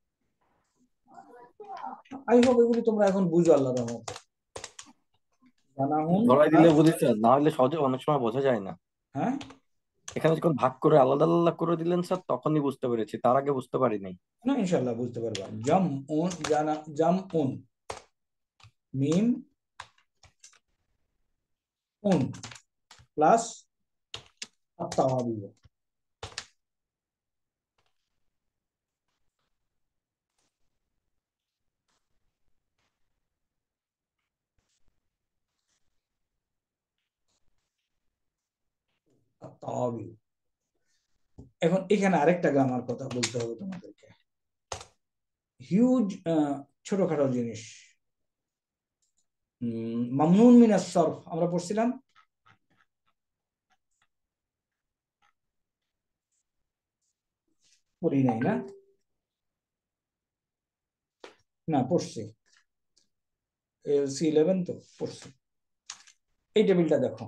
আই হোপ এগুলি তোমরা এখন বুঝো আল্লাহর রহমতে। জানাহুন ধরাই দিলে বুঝি স্যার, না হলে সহজে অনেক সময় বোঝা যায় না। হ্যাঁ, এখানে যখন ভাগ করে আলাদা আলাদা করে দিলেন স্যার, তখনই বুঝতে পেরেছি, তার আগে বুঝতে পারিনি। না ইনশাল্লাহ বুঝতে পারবা। জাম উন, জাম উন, মিম উন প্লাস আত্তাওয়াবি। আত্তাওয়াবি। এখন এখানে আরেকটা গ্রামার কথা বলতে হবে তোমাদেরকে, হিউজ ছোটখাটো জিনিস। মামনুন মিনাস সরফ আমরা পড়ছিলাম, পড়ি নাই না? না পড়ছি, C11 তো পড়ছি। এই টেবিলটা দেখো,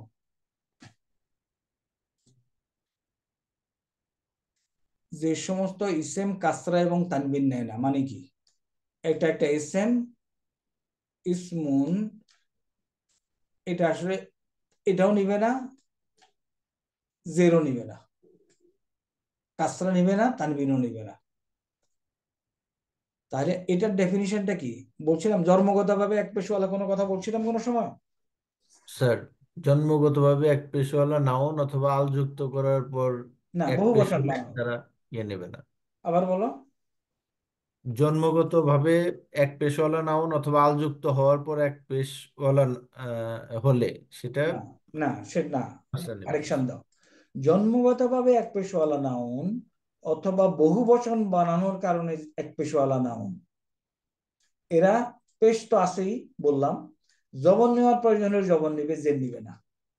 যে সমস্ত ইসেম কাসরা এবং তানবিন নেয় না, মানে কি? এটা একটা ইসেম, ইসমুন, এটা আসলে এটাও নিবে না, জেরো নিবে না, কাসরা নিবে না, তানবিনও নিবে না। তাহলে এটার ডেফিনিশনটা কি? বলছিলাম জন্মগতভাবে এক পেশওয়ালা কোনো কথা বলছিলাম কোনো সময়? স্যার, জন্মগতভাবে এক পেশওয়ালা নাউন অথবা আল যুক্ত করার পর না, এক বহু বচন পেশওয়ালা বানানো। দ্বারা নেবে না। আবার বলো। জন্মগতভাবে এক পেশওয়ালা নাউন অথবা আল যুক্ত হওয়ার পর এক পেশওয়ালা হলে সেটা না না, সে না, কাসরা নেবে না। কারেকশন দাও। জন্মগতভাবে এক পেশওয়ালা নাউন অথবা বহু বচন বানানোর কারণে এক পেশওয়ালা নাউন, এরা পেশ তো আছেই বললাম, জবর নেওয়ার প্রয়োজন হলে জবর নিবে, জের নিবে না।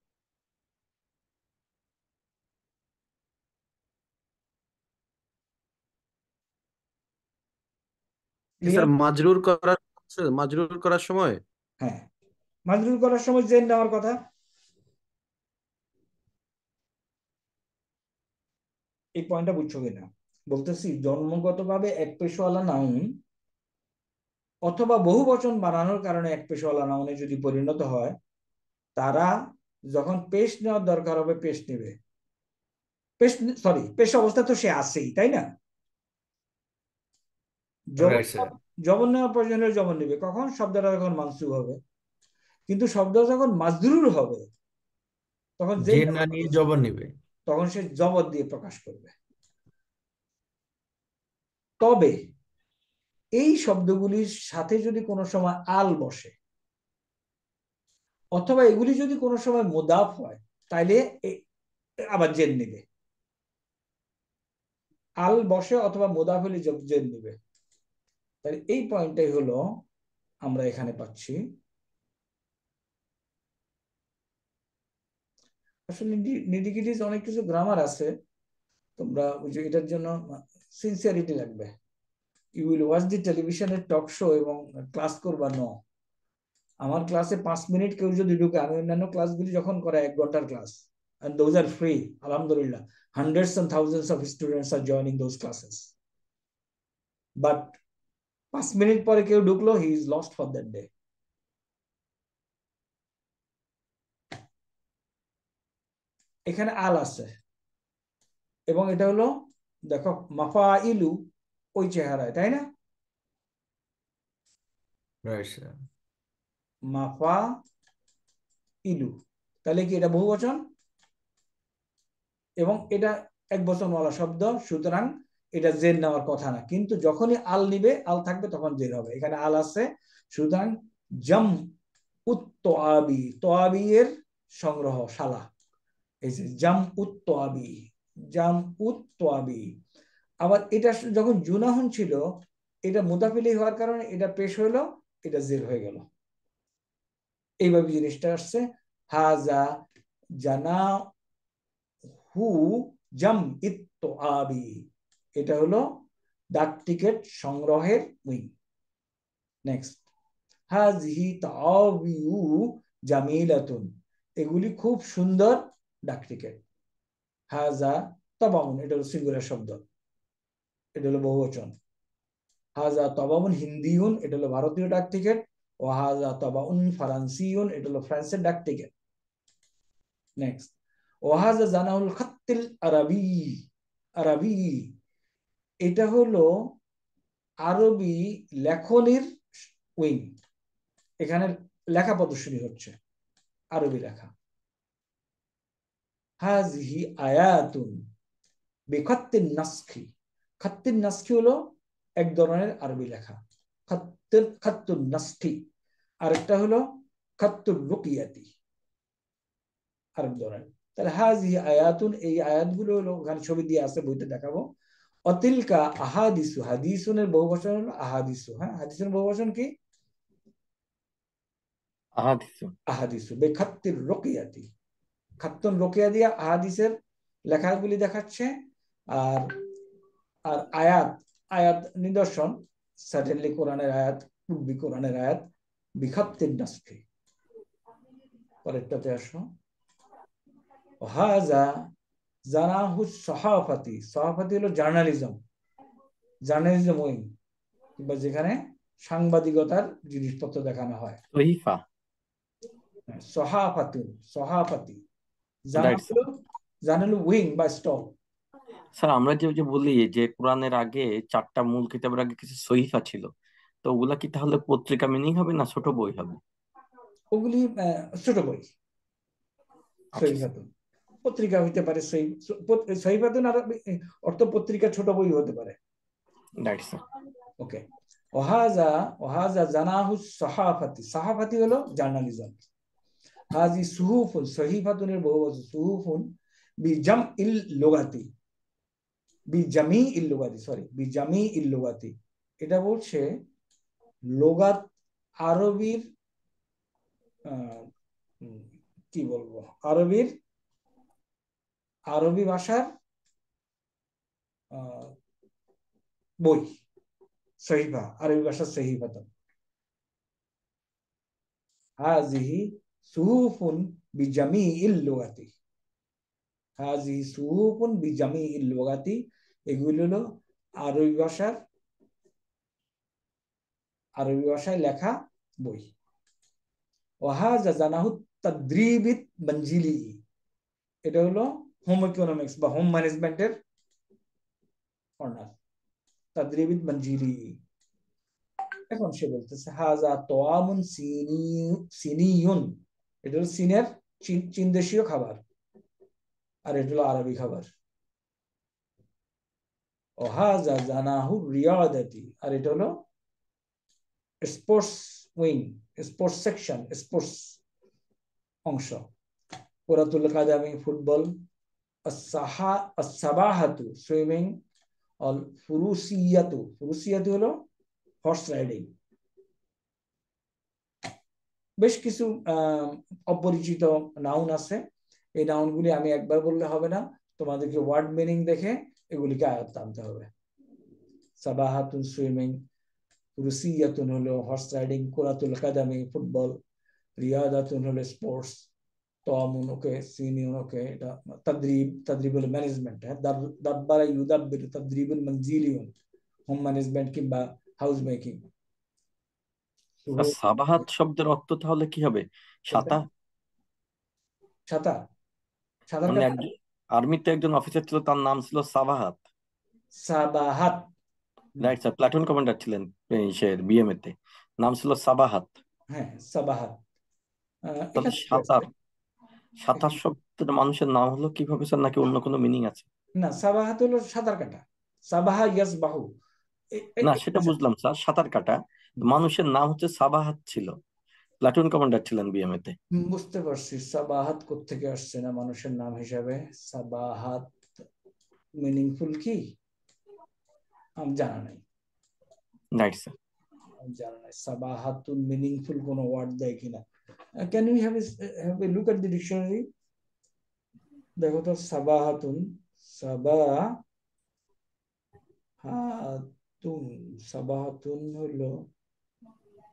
Sir clear? মাজরুর করার সময় হ্যাঁ, মাজরুর করার সময় জের নেওয়ার কথা। এই পয়েন্টটা বুঝছো কিনা বলতেছি, জন্মগতভাবে এক পেশওয়ালা নাউন অথবা বহু বচন বানানোর কারণে এক পেশওয়ালা নাউনে যদি পরিণত হয়, তারা যখন পেশ নেওয়ার দরকার হবে পেশ নেবে। পেশ, সরি, পেশ অবস্থা তো সে আছেই, তাই না? Right sir. জবর নেওয়ার প্রয়োজন হলে জবর নেবে। কখন? শব্দটা যখন মানসুব হবে। কিন্তু শব্দ যখন মাজরুর হবে, তখন যে যে না নিয়ে জবর নিবে। তখন সে জবর দিয়ে প্রকাশ করবে। তবে এই শব্দগুলির সাথে যদি কোনো সময় আল বসে অথবা এগুলি যদি কোনো সময় মুদাফ হয়, তাইলে আবার জের নিবে। আল বসে অথবা মুদাফ হলে জের নিবে। তাহলে এই পয়েন্টটাই হলো আমরা এখানে পাচ্ছি। আসলে নিডিকিটিস অনেক কিছু গ্রামার আছে, তোমরা এটার জন্য সিনসিয়ারিটি লাগবে। ইউ উইল ওয়াচ দি টেলিভিশনের টক শো এবং ক্লাস করবা। নো, আমার ক্লাসে 5 মিনিট কেউ যদি ঢুকে, আমি অন্যান্য ক্লাসগুলি যখন করে 1 ঘন্টার class, and those are free, alhamdulillah, hundreds and thousands of students are joining those classes, but 5 minute পরে কেউ ঢুকলো, he is lost for that day. এখানে আল আছে এবং এটা হলো, দেখো মাফাইলু ওই চেহারায়, তাই না? Right sir. মাফা ইলু, তাহলে কি এটা বহু বচন এবং এটা এক বচনওয়ালা শব্দ, সুতরাং এটা জের নেওয়ার কথা না। কিন্তু যখনই আল নিবে, আল থাকবে, তখন জের হবে। এখানে আল আছে, সুতরাং জাম উত্তআবি, তোয়াবি এর সংগ্রহ শালা, এই যে জাম উত্তআবি, জাম উত্তআবি। আবার এটা যখন জুনাহুন ছিল, এটা মুদাফিলি হওয়ার কারণে এটা পেশ হইলো, এটা জের হয়ে গেল। এইভাবে জিনিসটা আসছে। হাজা জানা হু জাম ইত্তআবি, এটা হলো ডাক টিকিট সংগ্রহের উইং। নেক্সট, হাজিহি তাওয়িউ জামিলাতুন, এগুলি খুব সুন্দর ডাক টিকিট। হাজা তাবাউন, এটা হলো সিঙ্গুলার শব্দ, এটা হলো বহুবচন। হাজা তাবাউন হিন্দিউন, এটা হলো ভারতীয় ডাক টিকিট। ও হাজা তাবাউন ফারান্সিউন, এটা হলো ফ্রান্সের ডাক টিকিট। নেক্সট, ও হাজা জানাউল খাত্তিল আরবি, আরবি এটা হলো আরবি লেখনির উইং, এখানে লেখা প্রদর্শনী হচ্ছে, আরবি লেখা। হাজিহি আয়াতুন বিখাত্তিন নাসখি, খাত্তিন নাসখি হলো এক ধরনের আরবি লেখা, খাত্তুন নাসখি। আরেকটা হলো খাত্তুর রুকিয়াতি, আরেক ধরনের। তাহলে হাজিহি আয়াতুন, এই আয়াতগুলো হলো, ওখানে ছবি দিয়ে আছে, বইতে দেখাবো। অতিলকা আহাদিসু, হাদিসুনের বহুবচন হলো আহাদিসু। হ্যাঁ, হাদিসের বহুবচন কি? আহাদিসু। আহাদিসু বেখাত্তির রুকিয়াতি, খাত্তুন রুকিয়া দিয়া আহাদিসের লেখাগুলি দেখাচ্ছে। আর আর আয়াত, আয়াত নিদর্শন, সার্টেনলি কোরআনের আয়াত, কুলবি কোরআনের আয়াত, বিখাত্তির নাসখি। পরেরটাতে আসো, হাজা জানাহু সহাফাতি, সহাফাতি হলো জার্নালিজম, জার্নালিজম উইং, কিংবা যেখানে সাংবাদিকতার জিনিসপত্র দেখানো হয়। সহিফা। সহাফাতুন, সহাফাতি, রাইট স্যার। জানালু উইং বা স্টল। স্যার আমরা যে বলি যে কোরআনের আগে 4টা মূল কিতাবের আগে কিছু সহিফা ছিল, তো ওগুলা কি তাহলে পত্রিকা মিনিং হবে না ছোট বই হবে? ওগুলি ছোট বই। আচ্ছা সহিফাতুন পত্রিকা হইতে পারে, সহিফাতুন আর অর্থ পত্রিকা, ছোট বই হতে পারে। Right sir. ওকে, ওহাজা, ওহাজা জানাহু সাহাফাতি, সাহাফাতি হলো জার্নালিজম। হাজি সুহুফুন, সহিফাতুনের বহুবচন, সুহুফুন বিজাম ইল লুগাতি, বিজামি ইল লুগাতি, সরি বিজামি ইল লুগাতি, এটা বলছে লোগাত, আরবির কি বলবো, আরবির, আরবি ভাষার বই, সহিফা, আরবি ভাষার সহিফাতুন। হাজিহি সুহুফুন বিজামিইল লুগাতি, হাজিহি সুহুফুন বিজামিইল লুগাতি, এগুলো হলো আরবি ভাষার, আরবি ভাষায় লেখা বই। ওয়াহাজা জানাহু তাদরিবিত মঞ্জিলি, এটা হলো হোম ইকোনমিক্স বা হোম ম্যানেজমেন্টের কর্নার, তাদরিবিত মঞ্জিলি। এখন সে বলতেছে হাজা তোয়ামুন সিনিয়ুন, এটা হলো চীনের, চীন দেশীয় খাবার, আর এটা হলো আরবি খাবার। ও হাজা জানাহু রিয়াদাতি, আর এটা হলো sports wing, sports section, sports অংশ। কুরাতুল কাদামি ফুটবল, সাবাহাতু সুইমিং, অল ফুরুসিয়াতু, ফুরুসিয়াতু হলো হর্স রাইডিং। বেশ কিছু অপরিচিত নাউন আছে, এই নাউনগুলি আমি একবার বললে হবে না, তোমাদেরকে ওয়ার্ড মিনিং দেখে এগুলিকে আয়ত্তে আনতে হবে। সাবাহাতুন সুইমিং, রুসিয়াতুন হলো হর্স রাইডিং, কুরাতুল কাদামি ফুটবল, রিয়াদাতুন হলো স্পোর্টস, তাওয়ামুন ওকে, সিনিয়ন ওকে, এটা তাদরিব, তাদরিব হলো ম্যানেজমেন্ট। হ্যাঁ, দাব্বারা ইউদাব্বির, তাদরিবুল মনজিলিয়ুন, হোম ম্যানেজমেন্ট কিংবা হাউস মেকিং। আর সাবাহাত শব্দের অর্থ তাহলে কি হবে? সাতা? সাঁতার, সাঁতার মানে কাটা, আর্মিতে একজন অফিসার ছিল, তার নাম ছিল সাবাহাত। সাবাহাত। রাইট স্যার, প্লাটুন কমান্ডার ছিলেন সে বিএমএ তে, নাম ছিল সাবাহাত। হ্যাঁ, সাবাহাত। তাহলে এখানে কি আছে? সাতার, সাতার শব্দের মানুষের নাম হলো কিভাবে স্যার, নাকি অন্য কোনো মিনিং আছে? না, সাবাহাত হলো সাঁতার কাটা, সাবাহা ইয়াস বাহু। না সেটা বুঝলাম স্যার, সাঁতার কাটা। মানুষের নাম হচ্ছে সাবাহাত ছিল, প্লাটুন কমান্ডার ছিলেন বিএমএ তে। বুঝতে পারছি, সাবাহাত কোত্থেকে আসছে না মানুষের নাম হিসাবে। সাবাহাত মিনিংফুল কি আমি জানা নাই, রাইট স্যার। আমি জানা নাই সাবাহাতুন মিনিংফুল কোন ওয়ার্ড দেয় কিনা। Can you have a look at the dictionary? দেখো তো, সাবাহাতুন, সাবাহাতুন, সাবাহাতুন হলো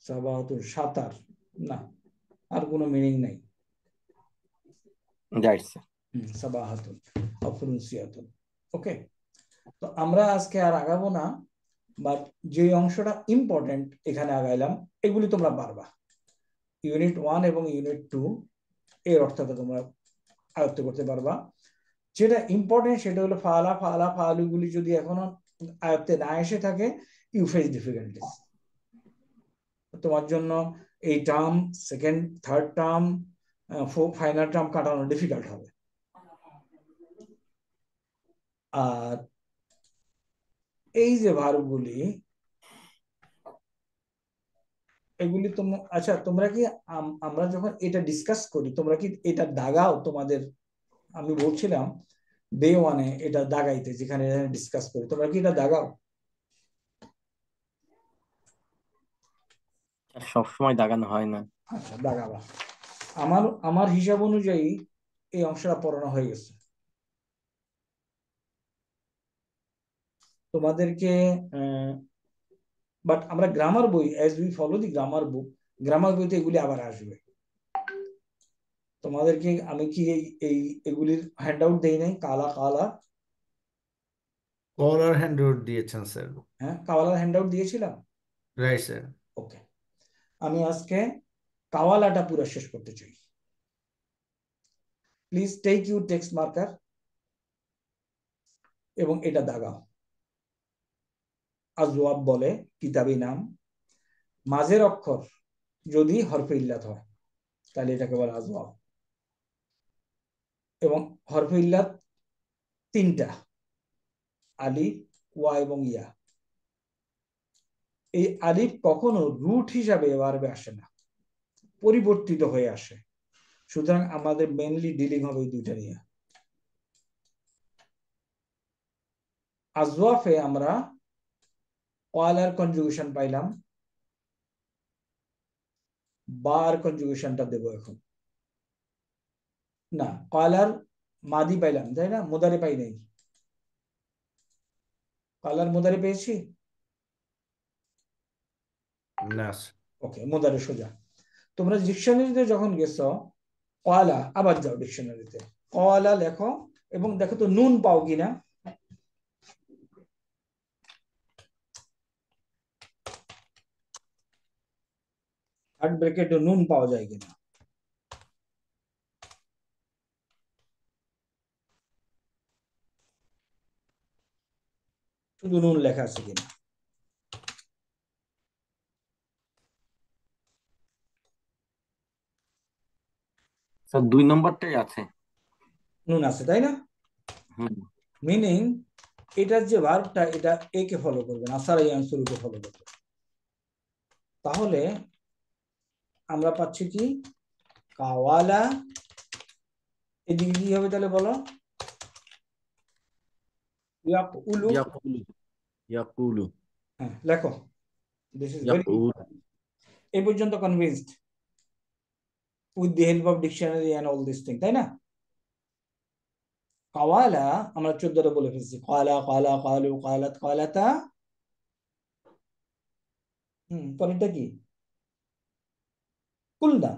সাবাহাতুন সাঁতার, না, আর কোনো মিনিং নাই। Right sir. সাবাহাতুন অফুরুনসিয়াতুন। ওকে, তো আমরা আজকে আর আগাবো না, বাট যে অংশটা ইম্পর্টেন্ট এখানে আগাইলাম, এগুলি তোমরা পারবা। ইউনিট 1 এবং ইউনিট 2 এর অর্থটা তোমরা আয়ত্ত করতে পারবা। যেটা ইম্পর্টেন্ট সেটা হলো ফালা ফালা ফালুগুলি যদি এখনো আয়ত্তে না এসে থাকে, ইউ ফেস ডিফিকাল্টিস। তোমার জন্য এই term, second third term, final term কাটানো ডিফিকাল্ট হবে। আর এই যে ভার্বগুলি, এগুলি তোমরা, আচ্ছা তোমরা কি আমরা যখন এটা ডিসকাস করি, তোমরা কি এটা দাগাও তোমাদের? আমি বলছিলাম ডে 1-এ এটা দাগাইতে, যেখানে ডিসকাস করি, তোমরা কি এটা দাগাও? সবসময় দাগানো হয় না। আচ্ছা, দাগাবা। আমার আমার হিসাব অনুযায়ী এই অংশটা পড়ানো হয়ে গেছে তোমাদেরকে। বাট আমরা গ্রামার বই, as we follow the grammar book, grammar বইতে এগুলি আবার আসবে। তোমাদেরকে আমি কি এই এগুলির হ্যান্ড আউট দেই নাই? কালা কালা, কলার হ্যান্ড আউট দিয়েছেন স্যার। হ্যাঁ, কাওয়ালার হ্যান্ড আউট দিয়েছিলাম। Right sir. ওকে, আমি আজকে কাওয়ালাটা পুরো শেষ করতে চাই। Please take your text marker এবং এটা দাগাও। আজওয়াব বলে কিতাবি নাম, মাঝের অক্ষর যদি হরফে ইল্লাত হয় তাহলে এটাকে বলে আজওয়াব। এবং হরফে ইল্লাত 3টা, আলিফ, ওয়া এবং ইয়া। এই আলিফ কখনো রুট হিসাবে ভার্বে আসে না, পরিবর্তিত হয়ে আসে। সুতরাং আমাদের মেইনলি ডিলিং হবে এই দুইটা নিয়ে। আজওয়াফে আমরা ওয়ালার কনজুগেশন পাইলাম, বার কনজুগেশনটা দেব এখন। না, কলার মাদি পাইলাম, তাই না? মুদারে পাই নাই। কলার মুদারে পেয়েছি? না। ওকে, মুদারে সোজা। তোমরা ডিকশনারিতে যখন গেছো, কলা, আবার যাও ডিকশনারিতে, কলা লেখো এবং দেখো তো নুন পাও কিনা। থার্ড ব্র্যাকেটে নুন পাওয়া যায় কিনা। শুধু নুন লেখা আছে কিনা। স্যার 2 নম্বরটাই আছে। নুন আছে, তাই না? মিনিং এটার যে ভার্বটা, এটা এ কে ফলো করবে না, আসারাই আনসুরুকে ফলো করবে। তাহলে আমরা পাচ্ছি কি, কাওয়ালা। এদিকে কি হবে তাহলে বলো? ইয়াকুলু। ইয়াকুলু। ইয়াকুলু। হ্যাঁ, লেখো। This is very important. এই পর্যন্ত convinced with the help of dictionary and all this thing, তাই না? কাওয়ালা আমরা 14টা বলে ফেলছি, কালা কালা কালু কালাত কালাতা। পরেরটা কি? কুলনা।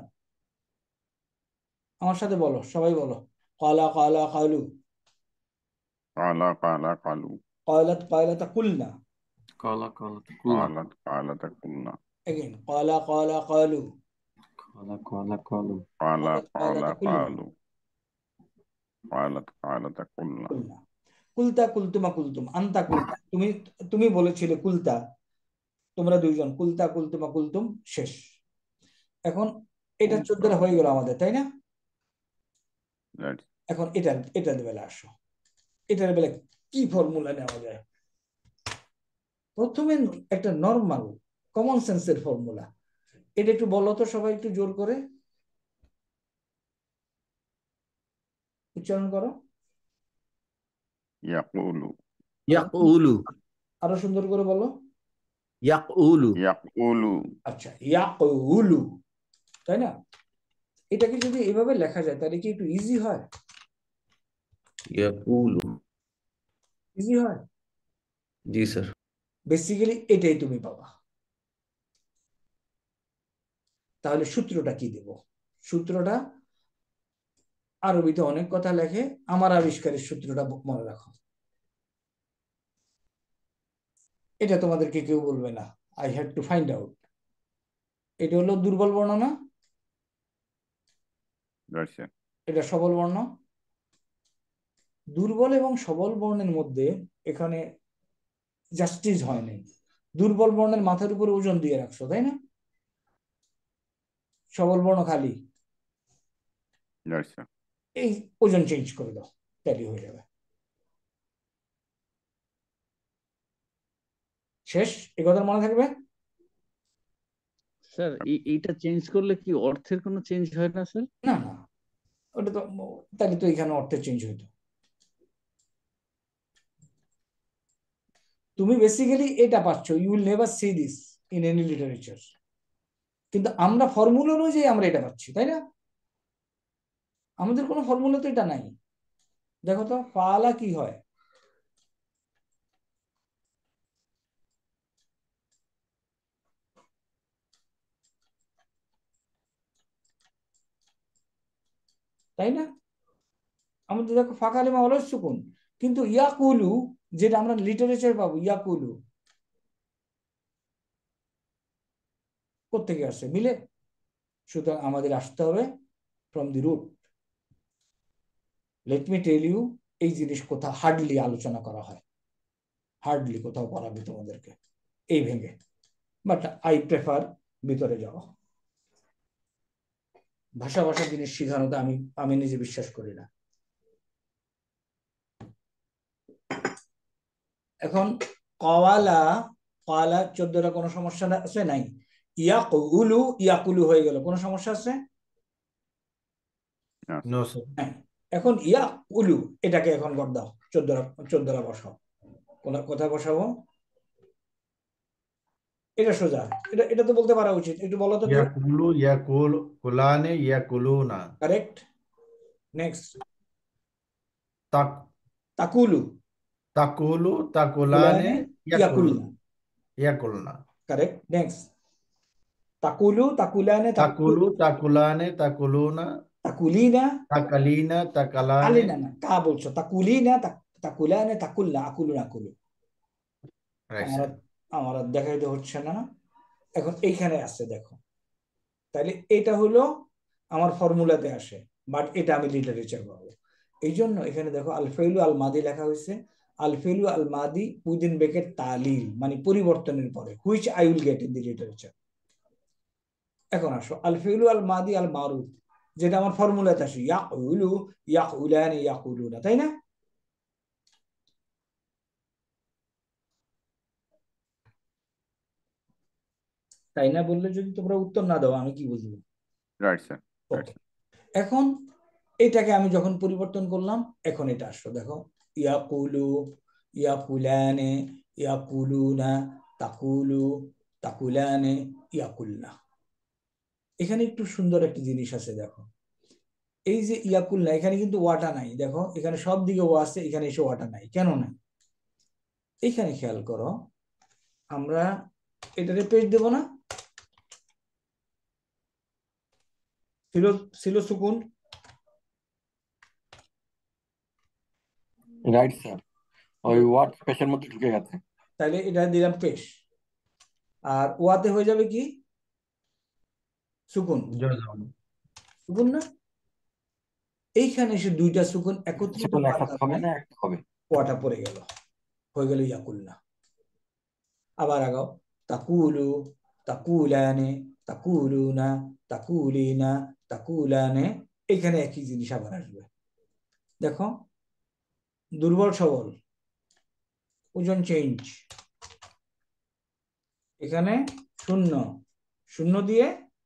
আমার সাথে বলো, সবাই বলো, কালা কালা কালু, কালা কালা কালু, কালাত কালাতা কুলনা। কলা কলা কুলনা। কালাত কালাত কুলনা, এগেইন, কালা কালা কালু, কলা কলা কলু। কালা কালাত কালা কালাতা কুলনা। কালু, কালাত কালাত কুলনা। কুলনা। কুলতা কুলতুমা কুলতুম, আন্তা কুলতা, তুমি তুমি বলেছিলে কুলতা, তোমরা দুইজন কুলতা কুলতুমা কুলতুম, শেষ। এখন এটা 14টা হয়ে গেল আমাদের, তাই না? Right. এখন এটার বেলা আসো। এটার বেলা কি ফর্মুলা নেওয়া যায়? প্রথমে একটা নর্মাল কমন সেন্সের ফর্মুলা, এটা একটু বলো তো সবাই, একটু জোর করে উচ্চারণ করো। ইয়াকুলু, ইয়াকুলু। আরো সুন্দর করে বলো। ইয়াকুলু। ইয়াকুলু, আচ্ছা, ইয়াকুলু, তাই না? এটাকে যদি এভাবে লেখা যায় তাহলে কি একটু ইজি হয়? ইয়াকুলু। ইজি হয়। জি স্যার। বেসিক্যালি এটাই তুমি পাবা। তাহলে সূত্রটা কি দেব? সূত্রটা আরবিতে অনেক কথা লেখে, আমার আবিষ্কারের সূত্রটা মনে রাখো। এটা তোমাদেরকে কেউ বলবে না, I had to find out. এটা হলো দুর্বল বর্ণ না, রাইট স্যার। এটা সবল বর্ণ। দুর্বল এবং সবল বর্ণের মধ্যে এখানে জাস্টিস হয় নাই। দুর্বল বর্ণের মাথার উপরে ওজন দিয়ে রাখছো, তাই না? সবল বর্ণ খালি, রাইট স্যার। এই ওজন চেঞ্জ করে দাও, ট্যালি হয়ে যাবে। শেষ, এ কথা মনে থাকবে। স্যার এইটা চেঞ্জ করলে কি অর্থের কোনো চেঞ্জ হয় না স্যার? না না, ওটা তো তাহলে তো এখানে অর্থের চেঞ্জ হইতো। তুমি বেসিক্যালি এটা পাচ্ছ, you will never see this in any literature, কিন্তু আমরা ফর্মুলা অনুযায়ী আমরা এটা পাচ্ছি, তাই না? আমাদের কোনো ফর্মুলা তো এটা নাই। দেখো তো ফালা কি হয়, তাই না? আমাদের দেখো ফা কালিমা অলস সুকুন, কিন্তু ইয়াকুলু যেটা আমরা লিটারেচার পাবো, ইয়াকুলু কোত্থেকে আসছে? মিলে। সুতরাং আমাদের আসতে হবে from the root. Let me tell you, এই জিনিস কোথাও হার্ডলি আলোচনা করা হয়, হার্ডলি কোথাও পড়াবে তোমাদেরকে এই ভেঙে, বাট আই প্রেফার ভিতরে যাওয়া। ভাষা ভাষা জিনিস শিখানোতে আমি নিজে বিশ্বাস করি না। এখন কওয়ালা, কওয়ালা 14টা কোনো সমস্যা আছে? নাই। ইয়াকুলু, ইয়াকুলু হয়ে গেল, কোনো সমস্যা আছে? No sir. নাই। এখন ইয়াকুলু এটাকে এখন গড় দাও, 14টা বসাও। কোথায় বসাবো? এটা সোজা, এটা তো বলতে পারা উচিত, একটু বলো তো কেউ। ইয়াকুলু, ইয়াকুলানে, ইয়াকুলুনা। কারেক্ট। নেক্সট, তাক তাকুলু, তাকুলু, তাকুলানে, কুলানে, ইয়াকুলু, ইয়াকুলনা। ইয়াকুলনা। কারেক্ট। নেক্সট, তাকুলু, তাকুলানে, তাকুলু, তাকুলানে, তাকুলুনা, তাকুলিনা, তাকালিনা, তাকালানে। আলিনা না, কা বলছো, তাকুলিনা, তাকুলানে, তাকুল্লা, আকুলু নাকুলু। রাইট আমার স্যার। আমার আর দেখাইতে হচ্ছে না। এখন এইখানে আছে দেখো, তাহলে এটা হলো আমার ফর্মুলাতে আসে, বাট এটা আমি লিটারেচার পাবো। এই জন্য এখানে দেখো আল ফেইলু আল মাদি লেখা হয়েছে, আল ফেইলু আল মাদি উইদিন ব্র্যাকেট তালিল, মানে পরিবর্তনের পরে, which I will get in the literature. এখন আসো আল ফেইলু আল মাদি আল মারুফ, যেটা আমার ফর্মুলাতে আসে, ইয়াকুলু, ইয়াকুলানি, ইয়াকুলুনা, তাই না? তাই না বললে যদি তোমরা উত্তর না দাও আমি কি বুঝবো? Right sir. ওকে, এখন এটাকে আমি যখন পরিবর্তন করলাম, এখন এটা আসলো দেখো, ইয়াকুলু, ইয়াকুলানে, ইয়াকুলুনা, তাকুলু, তাকুলানে, ইয়াকুলনা। এখানে একটু সুন্দর একটা জিনিস আছে দেখো, এই যে ইয়াকুলনা, এখানে কিন্তু ওয়াটা নাই। দেখো এখানে সব দিকে ও আছে, এখানে এসে ওয়াটা নাই, কেন নাই? এখানে খেয়াল করো, আমরা এটারে পেজ দেব না, ছিল সুকুন, রাইট স্যার, ওই ওয়ার্ড স্পেসের মধ্যে ঢুকে গেছে। তাহলে এটা দিলাম পেশ, আর ওয়াতে হয়ে যাবে কি? সুকুন। সুকুন না, এইখানে এসে দুইটা সুকুন একত্রিত সুকুন হওয়ার একসাথে হবে কারণে না, একটা হবে। ওয়াটা পড়ে গেল, হয়ে গেল ইয়াকুলনা। আবার আগাও, তাকুলু, তাকুলানে, তাকুলুনা, তাকুলিনা, তাকুলানে, এখানে একই জিনিস আবার আসবে। দেখো দুর্বল সবল, ওজন চেঞ্জ, এখানে শূন্য, শূন্য দিয়ে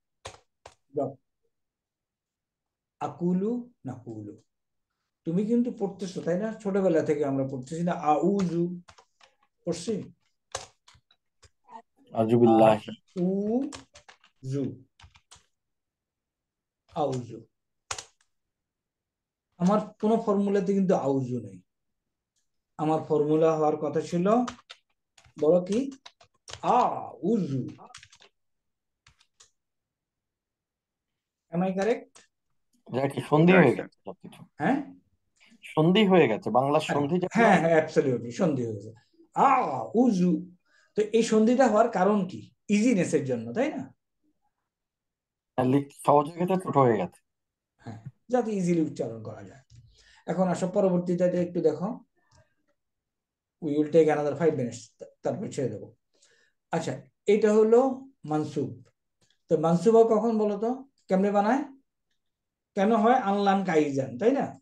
আকুলু, নাকুলু। তুমি কিন্তু পড়তেছো তাই না? ছোটবেলা থেকে আমরা পড়তেছি না, আউজু পড়ছি, আজুবিল্লাহ। উজু, আউজু। আমার কোনো ফর্মুলাতে কিন্তু আউজু নেই, আমার ফর্মুলা হওয়ার কথা ছিল, বলো কি, আউজু। M I correct? এটা কি সন্ধি রাইট হয়ে স্যার। গেছে সবকিছু? হ্যাঁ সন্ধি হয়ে গেছে, বাংলার হ্যাঁ সন্ধি যেগুলো। হ্যাঁ হ্যাঁ অ্যাবসলিউটলি সন্ধি হয়েছে। উজু। তো এই সন্ধিটা হওয়ার কারণ কি? ইজিনেসের জন্য, তাই না? সহজ হয়ে গেছে, ছোট হয়ে গেছে। হ্যাঁ, যাতে ইজিলি উচ্চারণ করা যায়। এখন আসো পরবর্তীটাতে একটু দেখো। We will take another 5 minutes, তারপর ছেড়ে দেবো। আচ্ছা, এটা হলো মানসুব। তো মানসুব কখন বলো তো, কেমনে বানায়, কেন হয়? আনলান কাইজান, তাই না?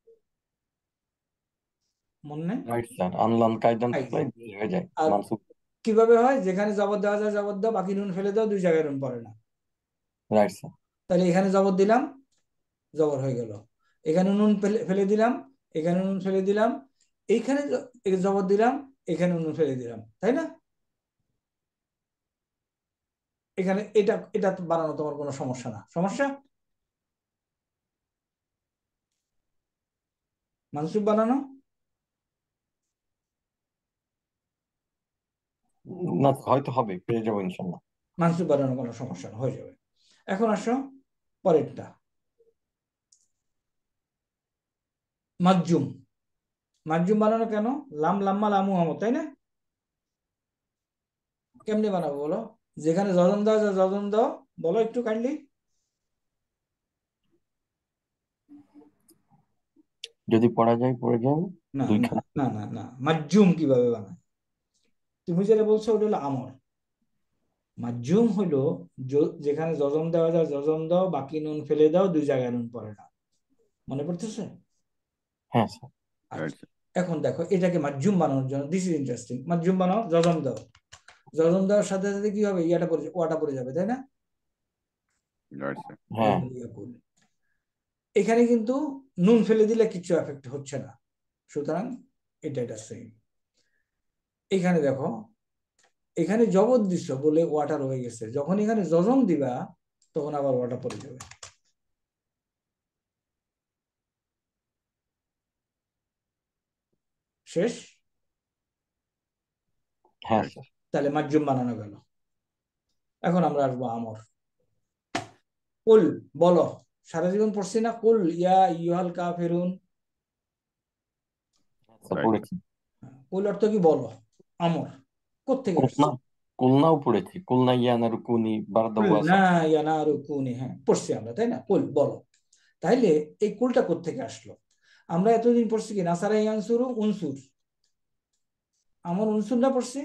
মনে নেই? রাইট স্যার, আনলাম কায়দান থাকলে কাইজান। হয়ে যায় আর মানসুব। কিভাবে হয়? যেখানে জবর দেওয়া যায় জবর দাও, বাকি নুন ফেলে দাও, দুই জায়গায় নুন পড়ে না। Right sir. তাহলে এখানে জবর দিলাম, জবর হয়ে গেল। এখানে নুন ফেলে দিলাম, এখানে নুন ফেলে দিলাম, এইখানে জবর দিলাম, এখানে নুন ফেলে দিলাম, তাই না? এখানে এটা এটা বানানো তোমার কোনো সমস্যা না। সমস্যা? মানসুব বানানো? না, হয়তো হবে, পেয়ে যাবো ইনশাল্লাহ। মানসুব বানানো কোনো সমস্যা না, হয়ে যাবে। এখন আসো পরেরটা, মাজজুম। মাজজুম বানানো কেন? লাম লাম্মা লামু আমো, তাই না? কেমনে বানাবো বলো? যেখানে জজম দাও যা জজম দাও, বলো একটু কাইন্ডলি। যদি পড়া যায় পড়ে যায় না না দুইখানে। না না না, মাজজুম কিভাবে বানায়? তুমি যেটা বলছো ওটা হলো আমর। মাজজুম হলো যেখানে জজম দেওয়া যায় জজম দাও, বাকি নুন ফেলে দাও, দুই জায়গায় নুন পড়ে না। মনে পড়তেছে? হ্যাঁ স্যার। রাইট আচ্ছা, স্যার। এখন দেখো এটাকে মাজজুম বানানোর জন্য, দিস ইজ ইন্টারেস্টিং। মাজজুম বানাও, জজম দাও, জজম দেওয়ার সাথে সাথে কি হবে? ইয়াটা পড়ে, ওয়াটা পড়ে যাবে, তাই না? Right sir. হ্যাঁ। এখানে কিন্তু নুন ফেলে দিলে কিছু এফেক্ট হচ্ছে না, সুতরাং এটা সেম। এখানে দেখো, এখানে জবর দিচ্ছ বলে ওয়াটার হয়ে গেছে, যখন এখানে জজম দিবা তখন আবার ওয়াটার পড়ে যাবে। শেষ? হ্যাঁ স্যার। তাহলে মাজজুম বানানো গেল। এখন আমরা আসবো আমর। কুল, বলো। সারা জীবন পড়ছি না কুল ইয়া ইউহাল কাফিরুন? স্যার রাইট পড়েছি। কুল অর্থ কি? বলো। আমর কোত্থেকে কুলনা, আসছে? কুলনাও পড়েছি, কুলনা ইয়ানা রুকুনি বারদা কুল ওয়াসা। না ইয়ানারু কুনি, হ্যাঁ পড়ছি আমরা, তাই না? কুল, বলো। তাইলে এই কুলটা কোত্থেকে আসলো? আমরা এতদিন পড়ছি কি নাসারা ইয়ানসুরু উনসুর, আমর উনসুর না পড়ছি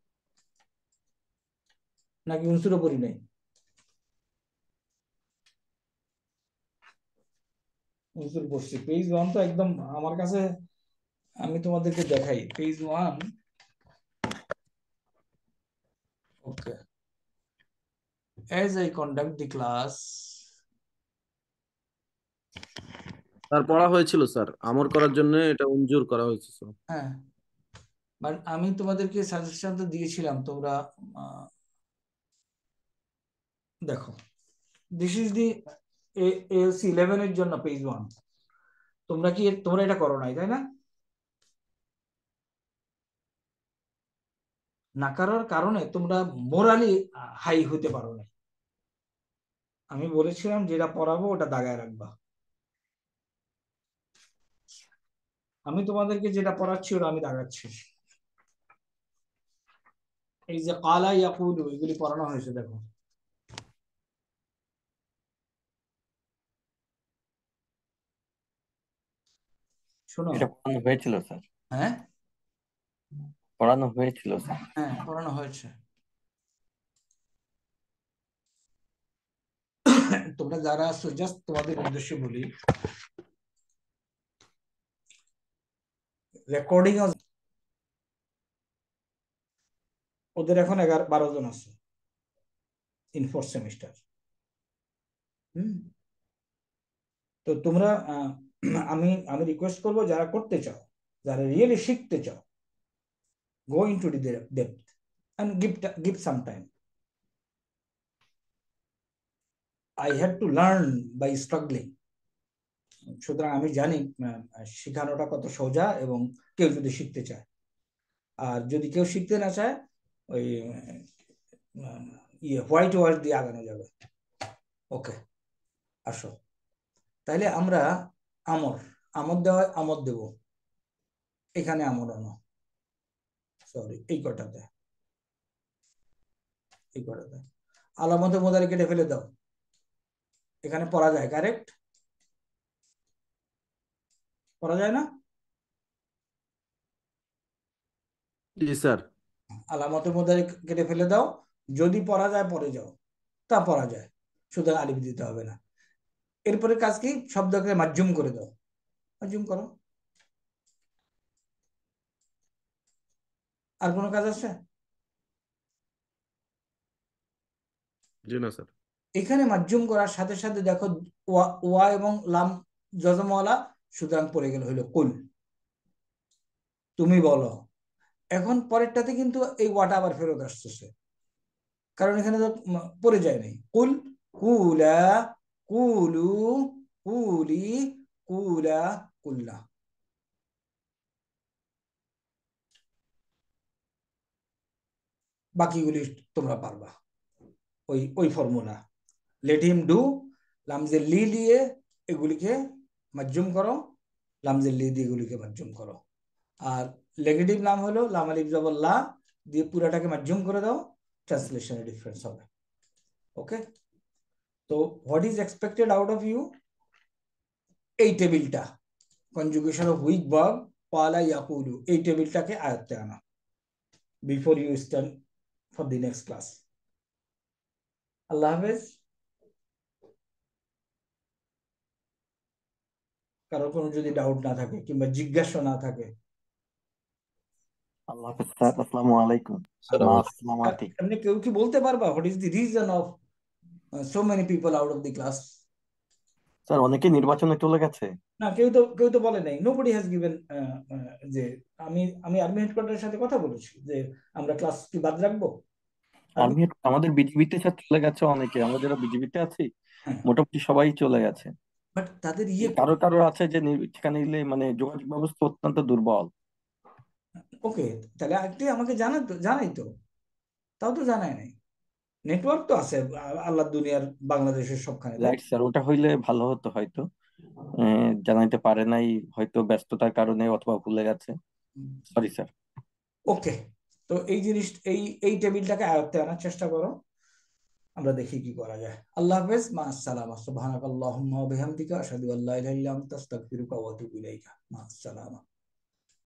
নাকি উনসুরও পড়ি নাই? উনসুর পড়ছি। পেজ 1 তো একদম আমার কাছে, আমি তোমাদেরকে দেখাই page 1। Okay, as I conduct the class, sir পড়া হয়েছিল স্যার, আমর করার জন্য এটা মঞ্জুর করা হয়েছে স্যার। হ্যাঁ, বাট আমি তোমাদেরকে সাজেশন তো দিয়েছিলাম, তোমরা দেখো, দিস ইজ দি ALC 11 এর জন্য পেজ 1। তোমরা এটা করো নাই, তাই না? না করার কারণে তোমরা মোরালি হাই হতে পারো না। আমি বলেছিলাম যেটা পড়াবো ওটা দাগায় রাখবা। আমি তোমাদেরকে যেটা পড়াচ্ছি ওটা আমি দাগাচ্ছি। এই যে কালা ইয়াকুলু, এগুলি পড়ানো হয়েছে, দেখো। শোনো। এটা পড়ানো হয়েছিল স্যার, হ্যাঁ পড়ানো হয়েছিল স্যার। হ্যাঁ, পড়ানো হয়েছে। তোমরা যারা আসছো, জাস্ট তোমাদের উদ্দেশ্যে বলি, রেকর্ডিং ওদের এখন 11-12 জন আছে ইন 4th সেমিস্টার। তো তোমরা আমি রিকোয়েস্ট করবো, যারা করতে চাও, যারা রিয়েলি শিখতে চাও, go into the depth and give some time. I had to learn by struggling. সুতরাং আমি জানি শেখানোটা কত সোজা, এবং কেউ যদি শিখতে চায়, আর যদি কেউ শিখতে না চায়, ওই হোয়াইট ওয়াশ দিয়ে আগানো যাবে। ওকে। আসো। তাহলে আমরা আমর, আমর দেওয়া আমর দেব, এখানে আমর আনো, সরি এই কটাতে, এই কটাতে আলামতে মোদারি কেটে ফেলে দাও, এখানে পড়া যায়, কারেক্ট? পড়া যায় না? জি স্যার। আলামতে মোদারি কেটে ফেলে দাও, যদি পড়া যায় পরে যাও, তা পড়া যায়, সুতরাং আলিফ দিতে হবে না। এরপরে কাজ কি, শব্দকে মাজ্জুম করে দাও, মাজ্জুম করো। আর কোনো কাজ আছে? জি না স্যার। এখানে মাজ্জুম করার সাথে সাথে দেখো ওয়া এবং লাম জজমওয়ালা, সুতরাং পড়ে গেল হইলো কুল, তুমি বলো। এখন পরেরটাতে কিন্তু এই ওয়াটা আবার ফেরত আসতেছে, কারণ এখানে তো পড়ে যায় নাই। কুল, কুলা, কুলু, কুলি, কুলা, কুল্লা। বাকিগুলি তোমরা পারবা, ওই ওই ফর্মুলা। লেট হিম ডু, লামজের লি দিয়ে এগুলিকে মাজ্জুম করো, লামজের লি দিয়ে এগুলিকে মাজ্জুম করো। আর নেগেটিভ নাম হলো লাম আলিফ জবর লা দিয়ে পুরাটাকে মাজ্জুম করে দাও, ট্রান্সলেশনের ডিফারেন্স হবে। ওকে, তো what is expected out of you, এই টেবিলটা কনজুগেশন অফ উইক ভার্ব ক্বালা ইয়াকুলু, এই টেবিলটাকে আয়ত্তে আনা before you start for the next class. আল্লাহ হাফেজ। কারো কোনো যদি ডাউট না থাকে কিংবা জিজ্ঞাসা না থাকে, আল্লাহ হাফেজ স্যার, আসসালামু আলাইকুম। মা আসসালামাতি। এমনি কেউ কি বলতে পারবা what is the reason of so many people out of the class? Sir অনেকে নির্বাচনে চলে গেছে। না, কেউ তো বলে নাই, নোবডি হ্যাজ গিভেন যে আমি আমি আর্মি হেডকোয়ার্টারের সাথে কথা বলেছি যে আমরা ক্লাস কি বাদ রাখবো। আর্মি আমাদের বিজিবিতে স্যার চলে গেছে অনেকে, আমরা যারা বিজিবিতে আছি মোটামুটি সবাই চলে গেছে। বাট তাদের কারো কারো আছে যে সেখানে গেলে মানে যোগাযোগ ব্যবস্থা অত্যন্ত দুর্বল। ওকে, তাহলে আজকে আমাকে জানাই তো, তাও তো জানাই নাই। নেটওয়ার্ক তো আছে আল্লাহ দুনিয়ার বাংলাদেশের সবখানে, তাই রাইট স্যার, ওটা হইলে ভালো হতো হয়তো। জানাইতে পারে নাই হয়তো ব্যস্ততার কারণে অথবা ভুলে গেছে, সরি স্যার। ওকে, তো এই জিনিস এই টেবিলটাকে আয়ত্তে আনার চেষ্টা করো, আমরা দেখি কি করা যায়। আল্লাহ হাফেজ, মা আসসালামা, সুবহানাকাল্লাহুম্মা ওয়া বিহামদিকা আশহাদু আল্লা ইলাহা ইল্লা আনতা আস্তাগফিরুকা ওয়া আতুবু ইলাইকা। মা আসসালামা।